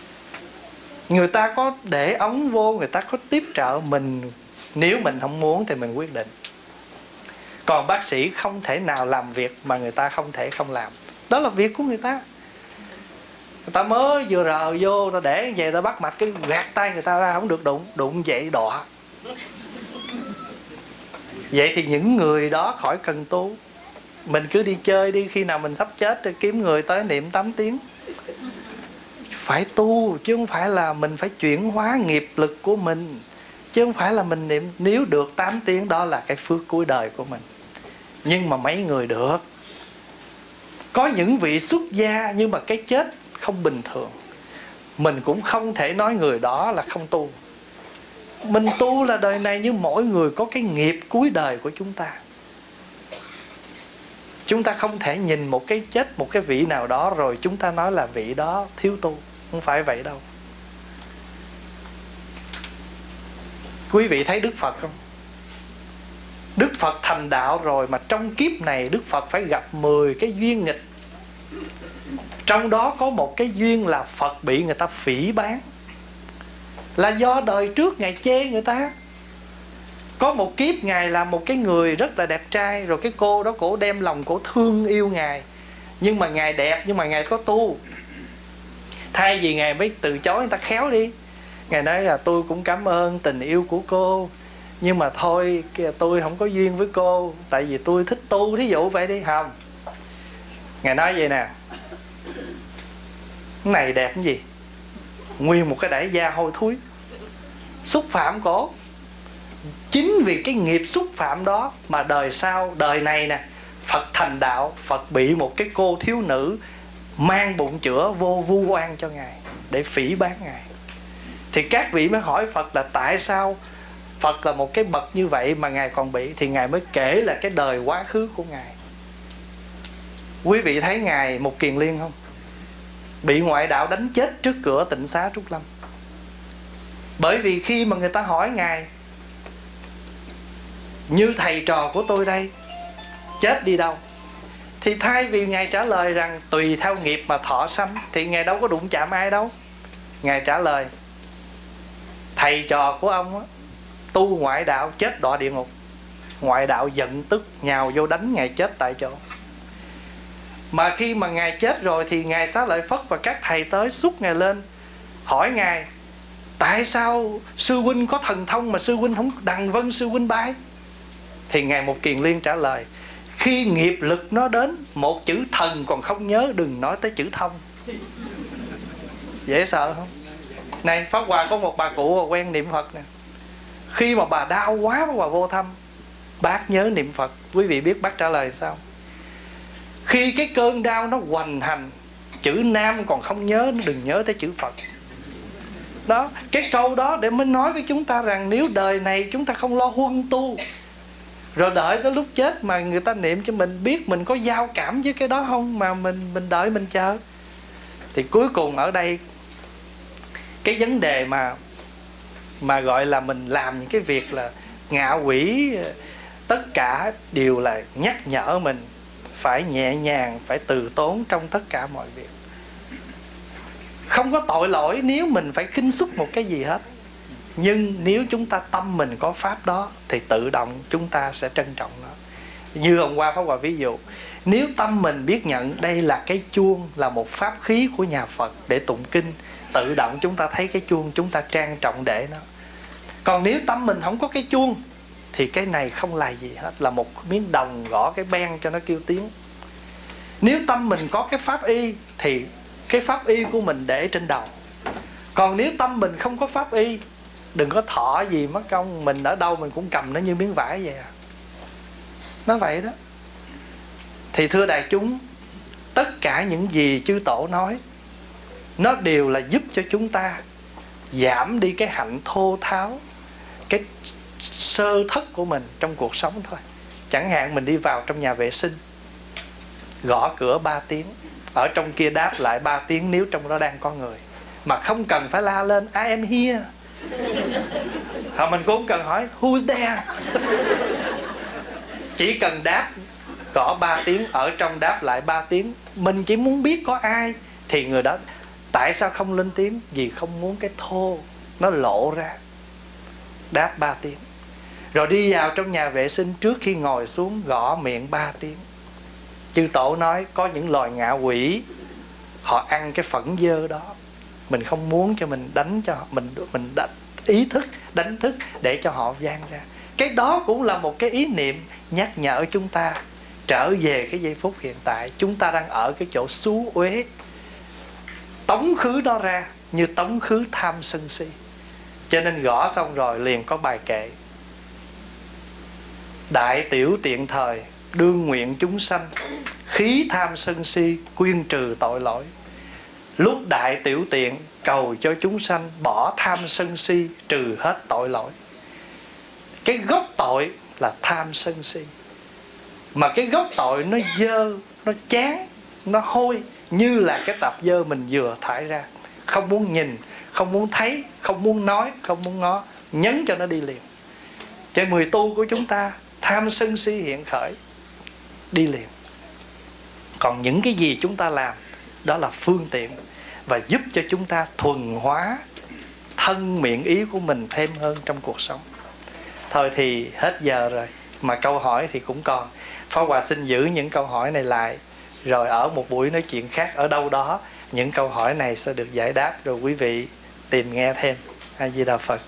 Người ta có để ống vô, người ta có tiếp trợ mình, nếu mình không muốn thì mình quyết định. Còn bác sĩ không thể nào làm việc mà người ta không thể không làm. Đó là việc của người ta. Người ta mới vừa rờ vô, ta để về ta bắt mạch, cái gạt tay người ta ra, không được đụng. Đụng vậy đọa. Vậy thì những người đó khỏi cần tu. Mình cứ đi chơi đi, khi nào mình sắp chết thì kiếm người tới niệm tám tiếng. Phải tu, chứ không phải là mình phải chuyển hóa nghiệp lực của mình. Chứ không phải là mình niệm, nếu được tám tiếng đó là cái phước cuối đời của mình. Nhưng mà mấy người được. Có những vị xuất gia nhưng mà cái chết không bình thường. Mình cũng không thể nói người đó là không tu. Mình tu là đời này, nhưng mỗi người có cái nghiệp cuối đời của chúng ta. Chúng ta không thể nhìn một cái chết, một cái vị nào đó rồi chúng ta nói là vị đó thiếu tu. Không phải vậy đâu. Quý vị thấy Đức Phật không? Đức Phật thành đạo rồi mà trong kiếp này Đức Phật phải gặp mười cái duyên nghịch. Trong đó có một cái duyên là Phật bị người ta phỉ báng. Là do đời trước Ngài chê người ta. Có một kiếp Ngài là một cái người rất là đẹp trai, rồi cái cô đó cổ đem lòng cổ thương yêu Ngài. Nhưng mà Ngài đẹp, nhưng mà Ngài có tu. Thay vì Ngài mới từ chối người ta khéo đi, Ngài nói là tôi cũng cảm ơn tình yêu của cô, nhưng mà thôi tôi không có duyên với cô, tại vì tôi thích tu, thí dụ vậy đi. Không, Ngài nói vậy nè, cái này đẹp cái gì, nguyên một cái đẩy da hôi thối, xúc phạm cổ. Chính vì cái nghiệp xúc phạm đó mà đời sau, đời này nè, Phật thành đạo, Phật bị một cái cô thiếu nữ mang bụng chữa vô vu oan cho Ngài, để phỉ báng Ngài. Thì các vị mới hỏi Phật là tại sao Phật là một cái bậc như vậy mà Ngài còn bị. Thì Ngài mới kể là cái đời quá khứ của Ngài. Quý vị thấy Ngài Mục Kiền Liên không? Bị ngoại đạo đánh chết trước cửa Tịnh Xá Trúc Lâm. Bởi vì khi mà người ta hỏi Ngài, như thầy trò của tôi đây, chết đi đâu? Thì thay vì Ngài trả lời rằng tùy theo nghiệp mà thọ sanh, thì Ngài đâu có đụng chạm ai đâu. Ngài trả lời thầy trò của ông á, tu ngoại đạo chết đọa địa ngục. Ngoại đạo giận tức nhào vô đánh Ngài chết tại chỗ. Mà khi mà Ngài chết rồi thì Ngài Xá Lợi Phất và các thầy tới xúc Ngài lên, hỏi Ngài tại sao sư huynh có thần thông mà sư huynh không đằng vân sư huynh bay? Thì Ngài Mục Kiền Liên trả lời, khi nghiệp lực nó đến, một chữ thần còn không nhớ, đừng nói tới chữ thông. Dễ sợ không? Này Pháp Hòa có một bà cụ mà quen niệm Phật nè. Khi mà bà đau quá bà vô thăm, bác nhớ niệm Phật. Quý vị biết bác trả lời sao? Khi cái cơn đau nó hoành hành, chữ Nam còn không nhớ, đừng nhớ tới chữ Phật. Đó, cái câu đó để mới nói với chúng ta rằng nếu đời này chúng ta không lo huân tu, rồi đợi tới lúc chết mà người ta niệm cho mình, biết mình có giao cảm với cái đó không, mà mình mình đợi mình chờ. Thì cuối cùng ở đây cái vấn đề mà mà gọi là mình làm những cái việc là ngạ quỷ, tất cả đều là nhắc nhở mình phải nhẹ nhàng, phải từ tốn trong tất cả mọi việc. Không có tội lỗi nếu mình phải khinh xúc một cái gì hết. Nhưng nếu chúng ta tâm mình có pháp đó thì tự động chúng ta sẽ trân trọng nó. Như hôm qua Pháp Hòa ví dụ, nếu tâm mình biết nhận đây là cái chuông, là một pháp khí của nhà Phật để tụng kinh, tự động chúng ta thấy cái chuông, chúng ta trang trọng để nó. Còn nếu tâm mình không có cái chuông thì cái này không là gì hết, là một miếng đồng gõ cái ben cho nó kêu tiếng. Nếu tâm mình có cái pháp y thì cái pháp y của mình để trên đầu. Còn nếu tâm mình không có pháp y, đừng có thọ gì mất công, mình ở đâu mình cũng cầm nó như miếng vải vậy à. Nó vậy đó. Thì thưa đại chúng, tất cả những gì chư tổ nói, nó đều là giúp cho chúng ta giảm đi cái hạnh thô tháo, cái sơ thất của mình trong cuộc sống thôi. Chẳng hạn mình đi vào trong nhà vệ sinh, gõ cửa ba tiếng, ở trong kia đáp lại ba tiếng nếu trong đó đang có người, mà không cần phải la lên I am here. Hoặc mình cũng không cần hỏi who's there. Chỉ cần đáp, gõ ba tiếng, ở trong đáp lại ba tiếng. Mình chỉ muốn biết có ai thì người đó Tại sao không lên tiếng? Vì không muốn cái thô nó lộ ra. Đáp ba tiếng. Rồi đi vào trong nhà vệ sinh, trước khi ngồi xuống gõ miệng ba tiếng. Chư Tổ nói có những loài ngạ quỷ, họ ăn cái phẫn dơ đó. Mình không muốn cho mình đánh cho họ, mình mình đánh, ý thức đánh thức để cho họ vang ra. Cái đó cũng là một cái ý niệm nhắc nhở chúng ta trở về cái giây phút hiện tại. Chúng ta đang ở cái chỗ xú uế, tống khứ nó ra như tống khứ tham sân si. Cho nên gõ xong rồi liền có bài kệ: đại tiểu tiện thời đương nguyện chúng sanh, khí tham sân si quyên trừ tội lỗi. Lúc đại tiểu tiện cầu cho chúng sanh bỏ tham sân si, trừ hết tội lỗi. Cái gốc tội là tham sân si, mà cái gốc tội nó dơ, nó chán, nó hôi, như là cái tạp dơ mình vừa thải ra. Không muốn nhìn, không muốn thấy, không muốn nói, không muốn ngó, nhấn cho nó đi liền. Trên mười tu của chúng ta, tham sân si hiện khởi, đi liền. Còn những cái gì chúng ta làm, đó là phương tiện và giúp cho chúng ta thuần hóa thân miệng ý của mình thêm hơn trong cuộc sống. Thôi thì hết giờ rồi, mà câu hỏi thì cũng còn. Pháp Hòa xin giữ những câu hỏi này lại, rồi ở một buổi nói chuyện khác ở đâu đó, những câu hỏi này sẽ được giải đáp, rồi quý vị tìm nghe thêm. A Di Đà Phật.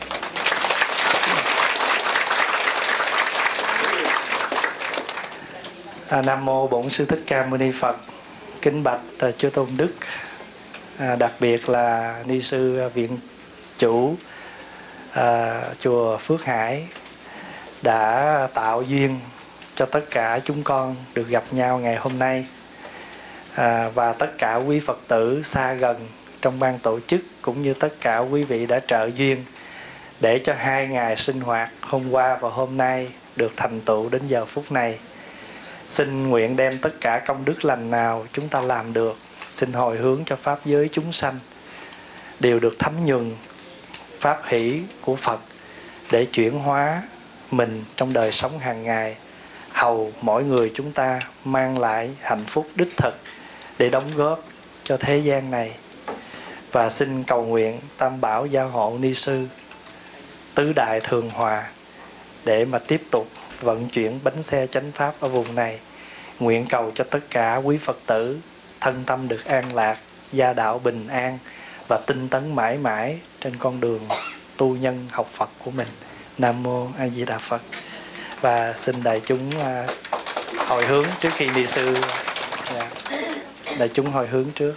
À, Nam Mô Bổn Sư Thích Ca Mâu Ni Phật. Kính bạch uh, Chư Tôn Đức, à, đặc biệt là Ni Sư uh, Viện Chủ uh, Chùa Phước Hải đã tạo duyên cho tất cả chúng con được gặp nhau ngày hôm nay, à, và tất cả quý Phật tử xa gần trong ban tổ chức, cũng như tất cả quý vị đã trợ duyên để cho hai ngày sinh hoạt hôm qua và hôm nay được thành tựu đến giờ phút này. Xin nguyện đem tất cả công đức lành nào chúng ta làm được, xin hồi hướng cho pháp giới chúng sanh đều được thấm nhuần pháp hỷ của Phật, để chuyển hóa mình trong đời sống hàng ngày, hầu mỗi người chúng ta mang lại hạnh phúc đích thực để đóng góp cho thế gian này. Và xin cầu nguyện Tam Bảo gia hộ Ni Sư, tứ đại thường hòa, để mà tiếp tục vận chuyển bánh xe chánh pháp ở vùng này. Nguyện cầu cho tất cả quý Phật tử thân tâm được an lạc, gia đạo bình an và tinh tấn mãi mãi trên con đường tu nhân học Phật của mình. Nam Mô A Di Đà Phật. Và xin đại chúng uh, hồi hướng trước khi Ni Sư. Yeah. Đại chúng hồi hướng trước.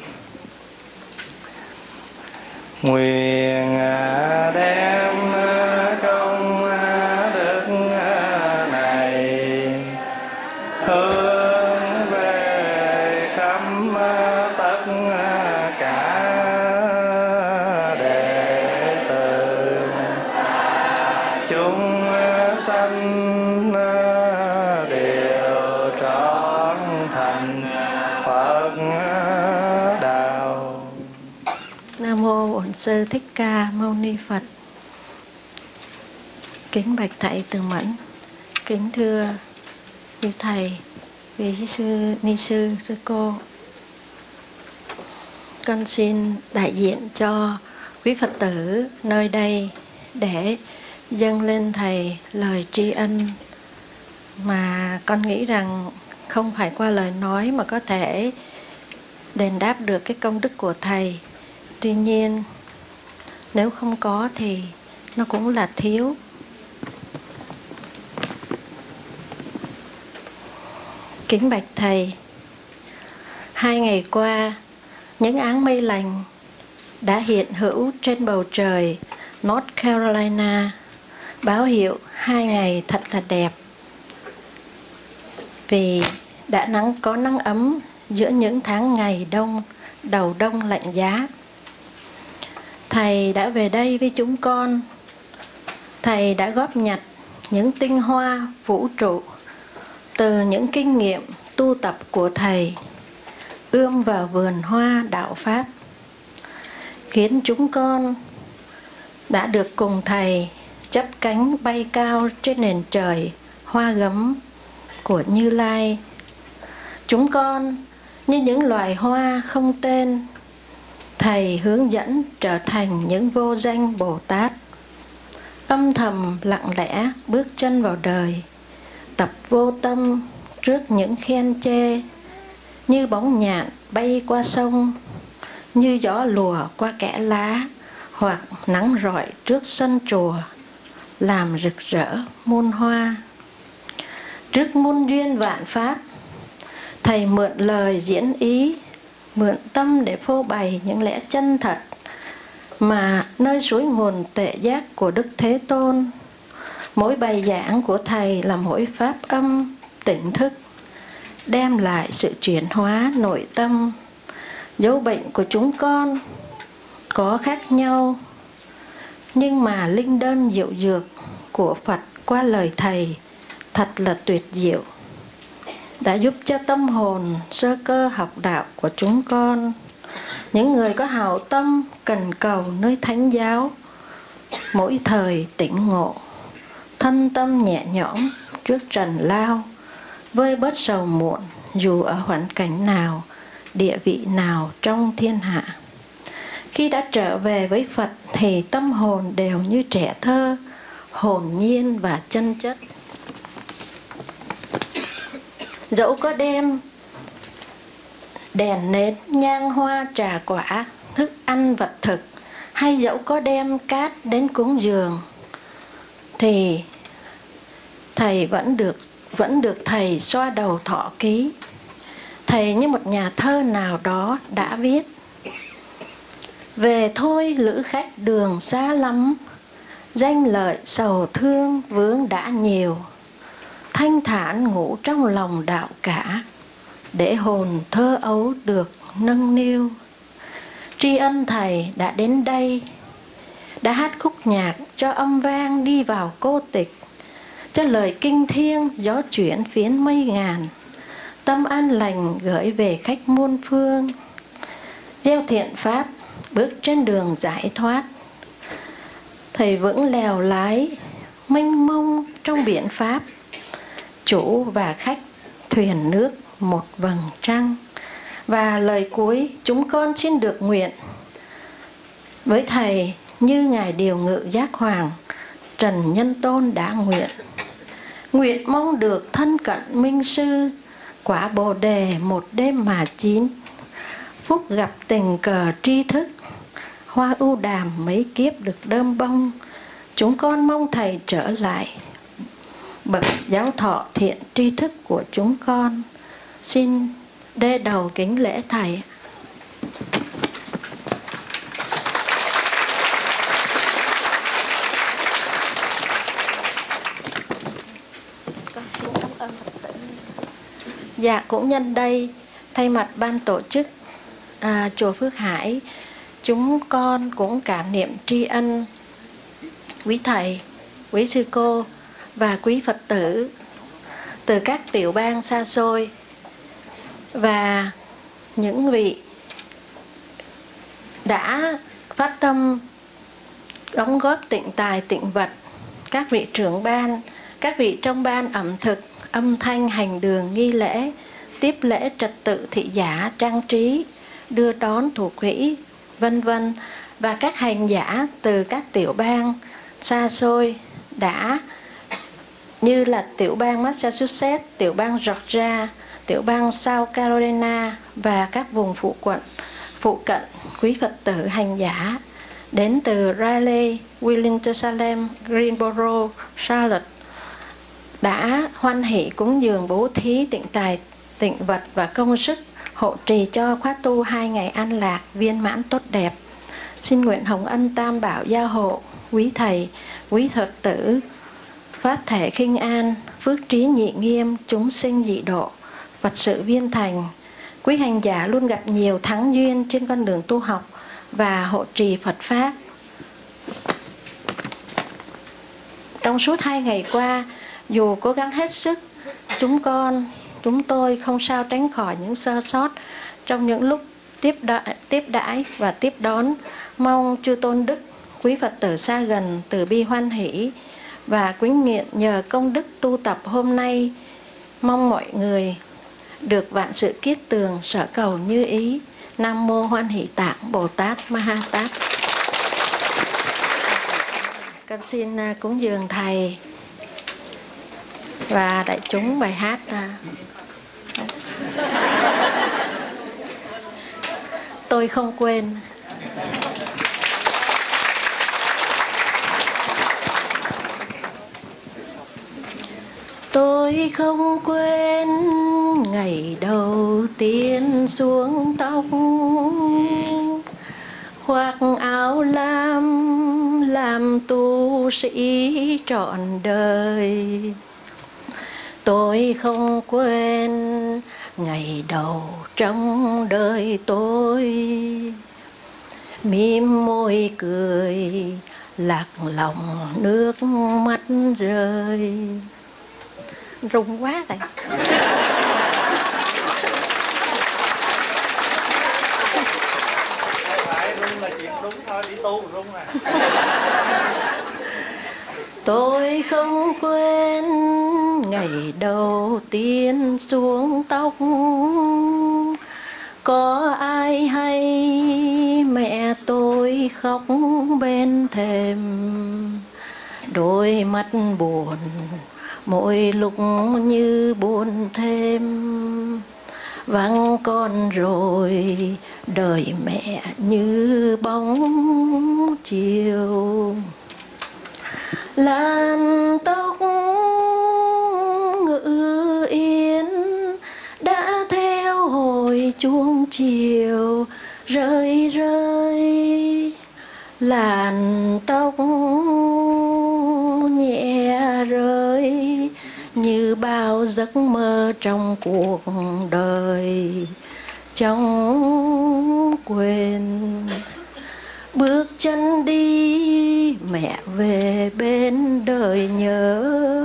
Nguyện đem công đức này hướng về khắp tất cả đệ tử chúng sanh đều trọn thành Phật đạo. Nam Mô Bổn Sư Thích Ca Mâu Ni Phật. Kính bạch thầy Từ Mẫn, kính thưa quý thầy, quý sư, ni sư, sư cô. Con xin đại diện cho quý Phật tử nơi đây để dâng lên thầy lời tri ân mà con nghĩ rằng không phải qua lời nói mà có thể đền đáp được cái công đức của thầy. Tuy nhiên nếu không có thì nó cũng là thiếu. Kính bạch thầy, hai ngày qua những áng mây lành đã hiện hữu trên bầu trời North Carolina, báo hiệu hai ngày thật là đẹp, vì đã nắng có nắng ấm giữa những tháng ngày đông, đầu đông lạnh giá. Thầy đã về đây với chúng con. Thầy đã góp nhặt những tinh hoa vũ trụ từ những kinh nghiệm tu tập của thầy, ươm vào vườn hoa đạo pháp, khiến chúng con đã được cùng thầy chắp cánh bay cao trên nền trời hoa gấm của Như Lai. Chúng con như những loài hoa không tên, Thầy hướng dẫn trở thành những vô danh Bồ Tát, âm thầm lặng lẽ bước chân vào đời, tập vô tâm trước những khen chê, như bóng nhạn bay qua sông, như gió lùa qua kẽ lá, hoặc nắng rọi trước sân chùa, làm rực rỡ muôn hoa. Trước muôn duyên vạn pháp, Thầy mượn lời diễn ý, mượn tâm để phô bày những lẽ chân thật mà nơi suối nguồn tuệ giác của Đức Thế Tôn. Mỗi bài giảng của Thầy là mỗi pháp âm tỉnh thức, đem lại sự chuyển hóa nội tâm. Dấu bệnh của chúng con có khác nhau, nhưng mà linh đơn diệu dược của Phật qua lời Thầy thật là tuyệt diệu, đã giúp cho tâm hồn sơ cơ học đạo của chúng con, những người có hảo tâm cần cầu nơi thánh giáo, mỗi thời tỉnh ngộ, thân tâm nhẹ nhõm trước trần lao, vơi bớt sầu muộn dù ở hoàn cảnh nào, địa vị nào trong thiên hạ. Khi đã trở về với Phật thì tâm hồn đều như trẻ thơ, hồn nhiên và chân chất. Dẫu có đem đèn nến, nhang hoa, trà quả, thức ăn vật thực, hay dẫu có đem cát đến cúng dường, thì Thầy vẫn được vẫn được Thầy xoa đầu thọ ký. Thầy như một nhà thơ nào đó đã viết: về thôi lữ khách đường xa lắm, danh lợi sầu thương vướng đã nhiều, thanh thản ngủ trong lòng đạo cả, để hồn thơ ấu được nâng niu. Tri ân Thầy đã đến đây, đã hát khúc nhạc cho âm vang đi vào cô tịch, cho lời kinh thiêng gió chuyển phiến mây ngàn, tâm an lành gửi về khách muôn phương. Gieo thiện pháp bước trên đường giải thoát, Thầy vững lèo lái mênh mông trong biển pháp, chủ và khách thuyền nước một vầng trăng. Và lời cuối chúng con xin được nguyện với Thầy như Ngài Điều Ngự Giác Hoàng Trần Nhân Tôn đã nguyện. Nguyện mong được thân cận minh sư, quả Bồ Đề một đêm mà chín, phúc gặp tình cờ tri thức, hoa ưu đàm mấy kiếp được đơm bông. Chúng con mong Thầy trở lại bậc giáo thọ thiện tri thức của chúng con. Xin đê đầu kính lễ Thầy. Con xin cảm ơn Phật tử. Dạ, cũng nhân đây thay mặt ban tổ chức à, chùa Phước Hải, chúng con cũng cảm niệm tri ân quý Thầy, quý sư cô và quý Phật tử từ các tiểu bang xa xôi, và những vị đã phát tâm đóng góp tịnh tài tịnh vật, các vị trưởng ban, các vị trong ban ẩm thực, âm thanh, hành đường, nghi lễ, tiếp lễ, trật tự thị giả, trang trí, đưa đón, thủ quỹ, vân vân, và các hành giả từ các tiểu bang xa xôi đã, như là tiểu bang Massachusetts, tiểu bang Georgia, tiểu bang South Carolina và các vùng phụ quận phụ cận, quý Phật tử hành giả đến từ Raleigh, Winston-Salem, Greensboro, Charlotte đã hoan hỷ cúng dường, bố thí tịnh tài tịnh vật và công sức hộ trì cho khóa tu hai ngày an lạc viên mãn tốt đẹp. Xin nguyện hồng ân tam bảo gia hộ quý Thầy, quý Phật tử, phát thể khinh an, phước trí nhị nghiêm, chúng sinh dị độ, Phật sự viên thành, quý hành giả luôn gặp nhiều thắng duyên trên con đường tu học và hộ trì Phật Pháp. Trong suốt hai ngày qua, dù cố gắng hết sức, chúng con, chúng tôi không sao tránh khỏi những sơ sót trong những lúc tiếp đãi, tiếp đãi và tiếp đón. Mong chư tôn đức, quý Phật tử xa gần từ bi hoan hỷ và kính nguyện nhờ công đức tu tập hôm nay, mong mọi người được vạn sự kiết tường, sở cầu như ý, Nam Mô Hoan Hỷ Tạng Bồ Tát Ma Ha Tát. Con xin cúng dường Thầy và đại chúng bài hát Tôi Không Quên. Tôi không quên ngày đầu tiên xuống tóc, khoác áo lam làm tu sĩ trọn đời. Tôi không quên ngày đầu trong đời tôi, mím môi cười lạc lòng nước mắt rơi. Rung quá thầy. Phải rung là chuyện đúng thôi, đi tu rung à. Tôi không quên ngày đầu tiên xuống tóc, có ai hay mẹ tôi khóc bên thềm, đôi mắt buồn mỗi lúc như buồn thêm. Vắng con rồi đời mẹ như bóng chiều, làn tóc ngự yên đã theo hồi chuông chiều rơi rơi. Làn tóc nhẹ rơi như bao giấc mơ trong cuộc đời trong quên. Bước chân đi mẹ về bên đời nhớ,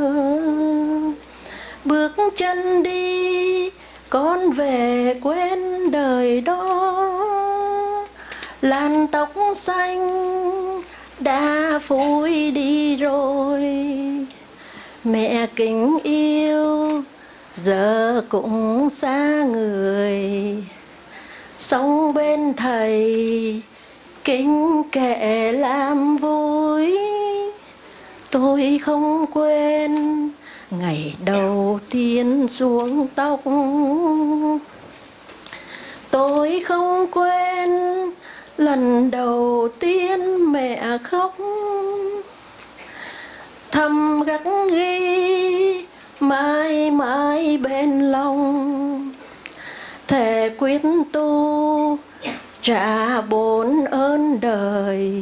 bước chân đi con về quên đời đó. Làn tóc xanh đã phủi đi rồi, mẹ kính yêu giờ cũng xa người. Sống bên thầy kính kệ làm vui, tôi không quên ngày đầu tiên xuống tóc. Tôi không quên lần đầu tiên mẹ khóc, thầm gắt ghi mãi mãi bên lòng. Thề quyết tu trả bốn ơn đời,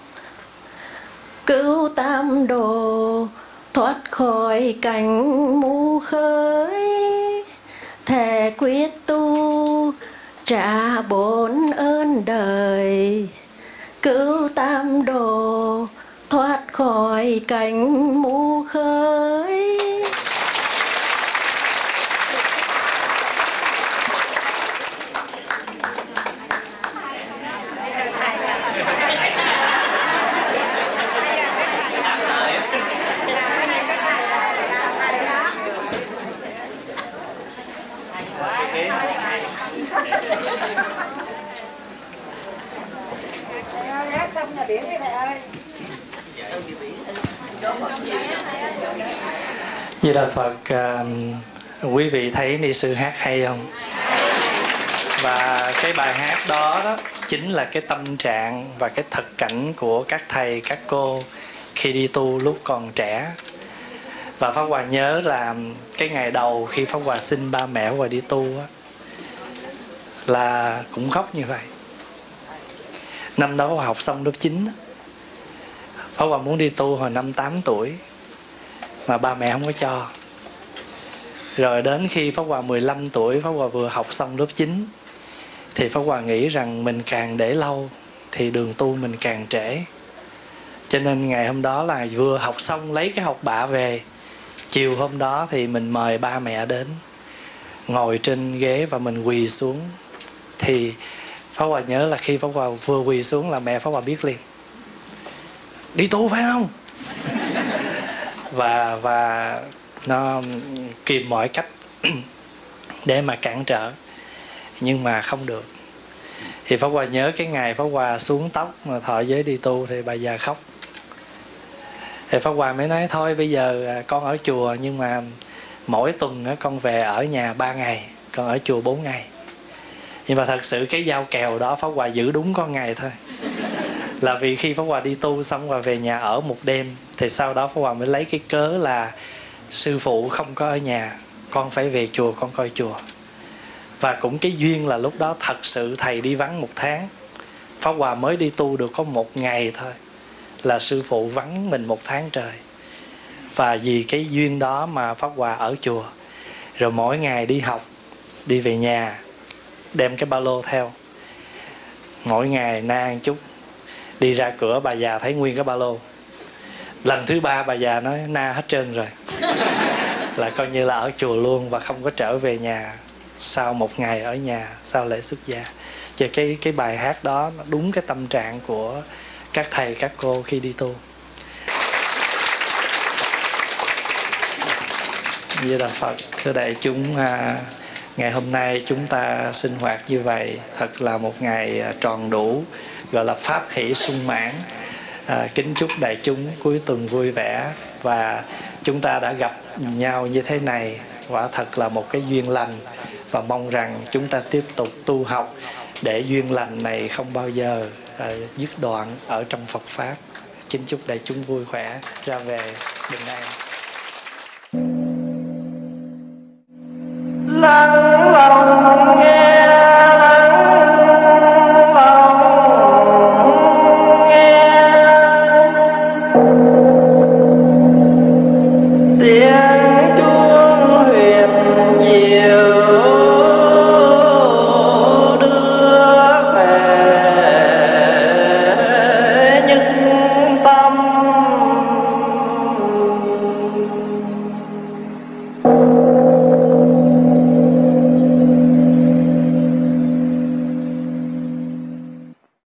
cứu tam đồ thoát khỏi cảnh mù khơi. Thề quyết tu trả bốn ơn đời, cứu tam đồ thoát khỏi cảnh mù khơi. Di Đà Phật. uh, quý vị thấy ni sư hát hay không? Và cái bài hát đó, đó chính là cái tâm trạng và cái thực cảnh của các thầy các cô khi đi tu lúc còn trẻ. Và Pháp Hòa nhớ là cái ngày đầu khi Pháp Hòa xin ba mẹ Pháp Hòa đi tu á, là cũng khóc như vậy. Năm đó Pháp Hòa học xong lớp chín, Pháp Hòa muốn đi tu hồi năm tám tuổi mà ba mẹ không có cho. Rồi đến khi Pháp Hòa mười lăm tuổi, Pháp Hòa vừa học xong lớp chín, thì Pháp Hòa nghĩ rằng mình càng để lâu thì đường tu mình càng trễ. Cho nên ngày hôm đó là vừa học xong lấy cái học bạ về, chiều hôm đó thì mình mời ba mẹ đến, ngồi trên ghế và mình quỳ xuống. Thì Pháp Hòa nhớ là khi Pháp Hòa vừa quỳ xuống là mẹ Pháp Hòa biết liền: đi tu phải không? Và và nó kìm mọi cách để mà cản trở, nhưng mà không được. Thì Pháp Hòa nhớ cái ngày Pháp Hòa xuống tóc mà thọ giới đi tu thì bà già khóc. Thì Pháp Hòa mới nói thôi bây giờ con ở chùa, nhưng mà mỗi tuần con về ở nhà ba ngày, con ở chùa bốn ngày. Nhưng mà thật sự cái giao kèo đó Pháp Hòa giữ đúng con ngày thôi. Là vì khi Pháp Hòa đi tu xong và về nhà ở một đêm, thì sau đó Pháp Hòa mới lấy cái cớ là sư phụ không có ở nhà, con phải về chùa con coi chùa. Và cũng cái duyên là lúc đó thật sự thầy đi vắng một tháng, Pháp Hòa mới đi tu được có một ngày thôi là sư phụ vắng mình một tháng trời. Và vì cái duyên đó mà Pháp Hòa ở chùa. Rồi mỗi ngày đi học, đi về nhà, đem cái ba lô theo. Mỗi ngày na một chút, đi ra cửa bà già thấy nguyên cái ba lô. Lần thứ ba bà già nói na hết trơn rồi. Là coi như là ở chùa luôn và không có trở về nhà sau một ngày ở nhà sau lễ xuất gia. Chứ cái, cái bài hát đó nó đúng cái tâm trạng của các thầy các cô khi đi tu. Như là Phật, thưa đại chúng, à, ngày hôm nay chúng ta sinh hoạt như vậy thật là một ngày tròn đủ, gọi là pháp hỷ sung mãn. À, kính chúc đại chúng cuối tuần vui vẻ, và chúng ta đã gặp nhau như thế này quả thật là một cái duyên lành, và mong rằng chúng ta tiếp tục tu học để duyên lành này không bao giờ à, dứt đoạn ở trong Phật pháp. Kính chúc đại chúng vui khỏe, ra về bình an.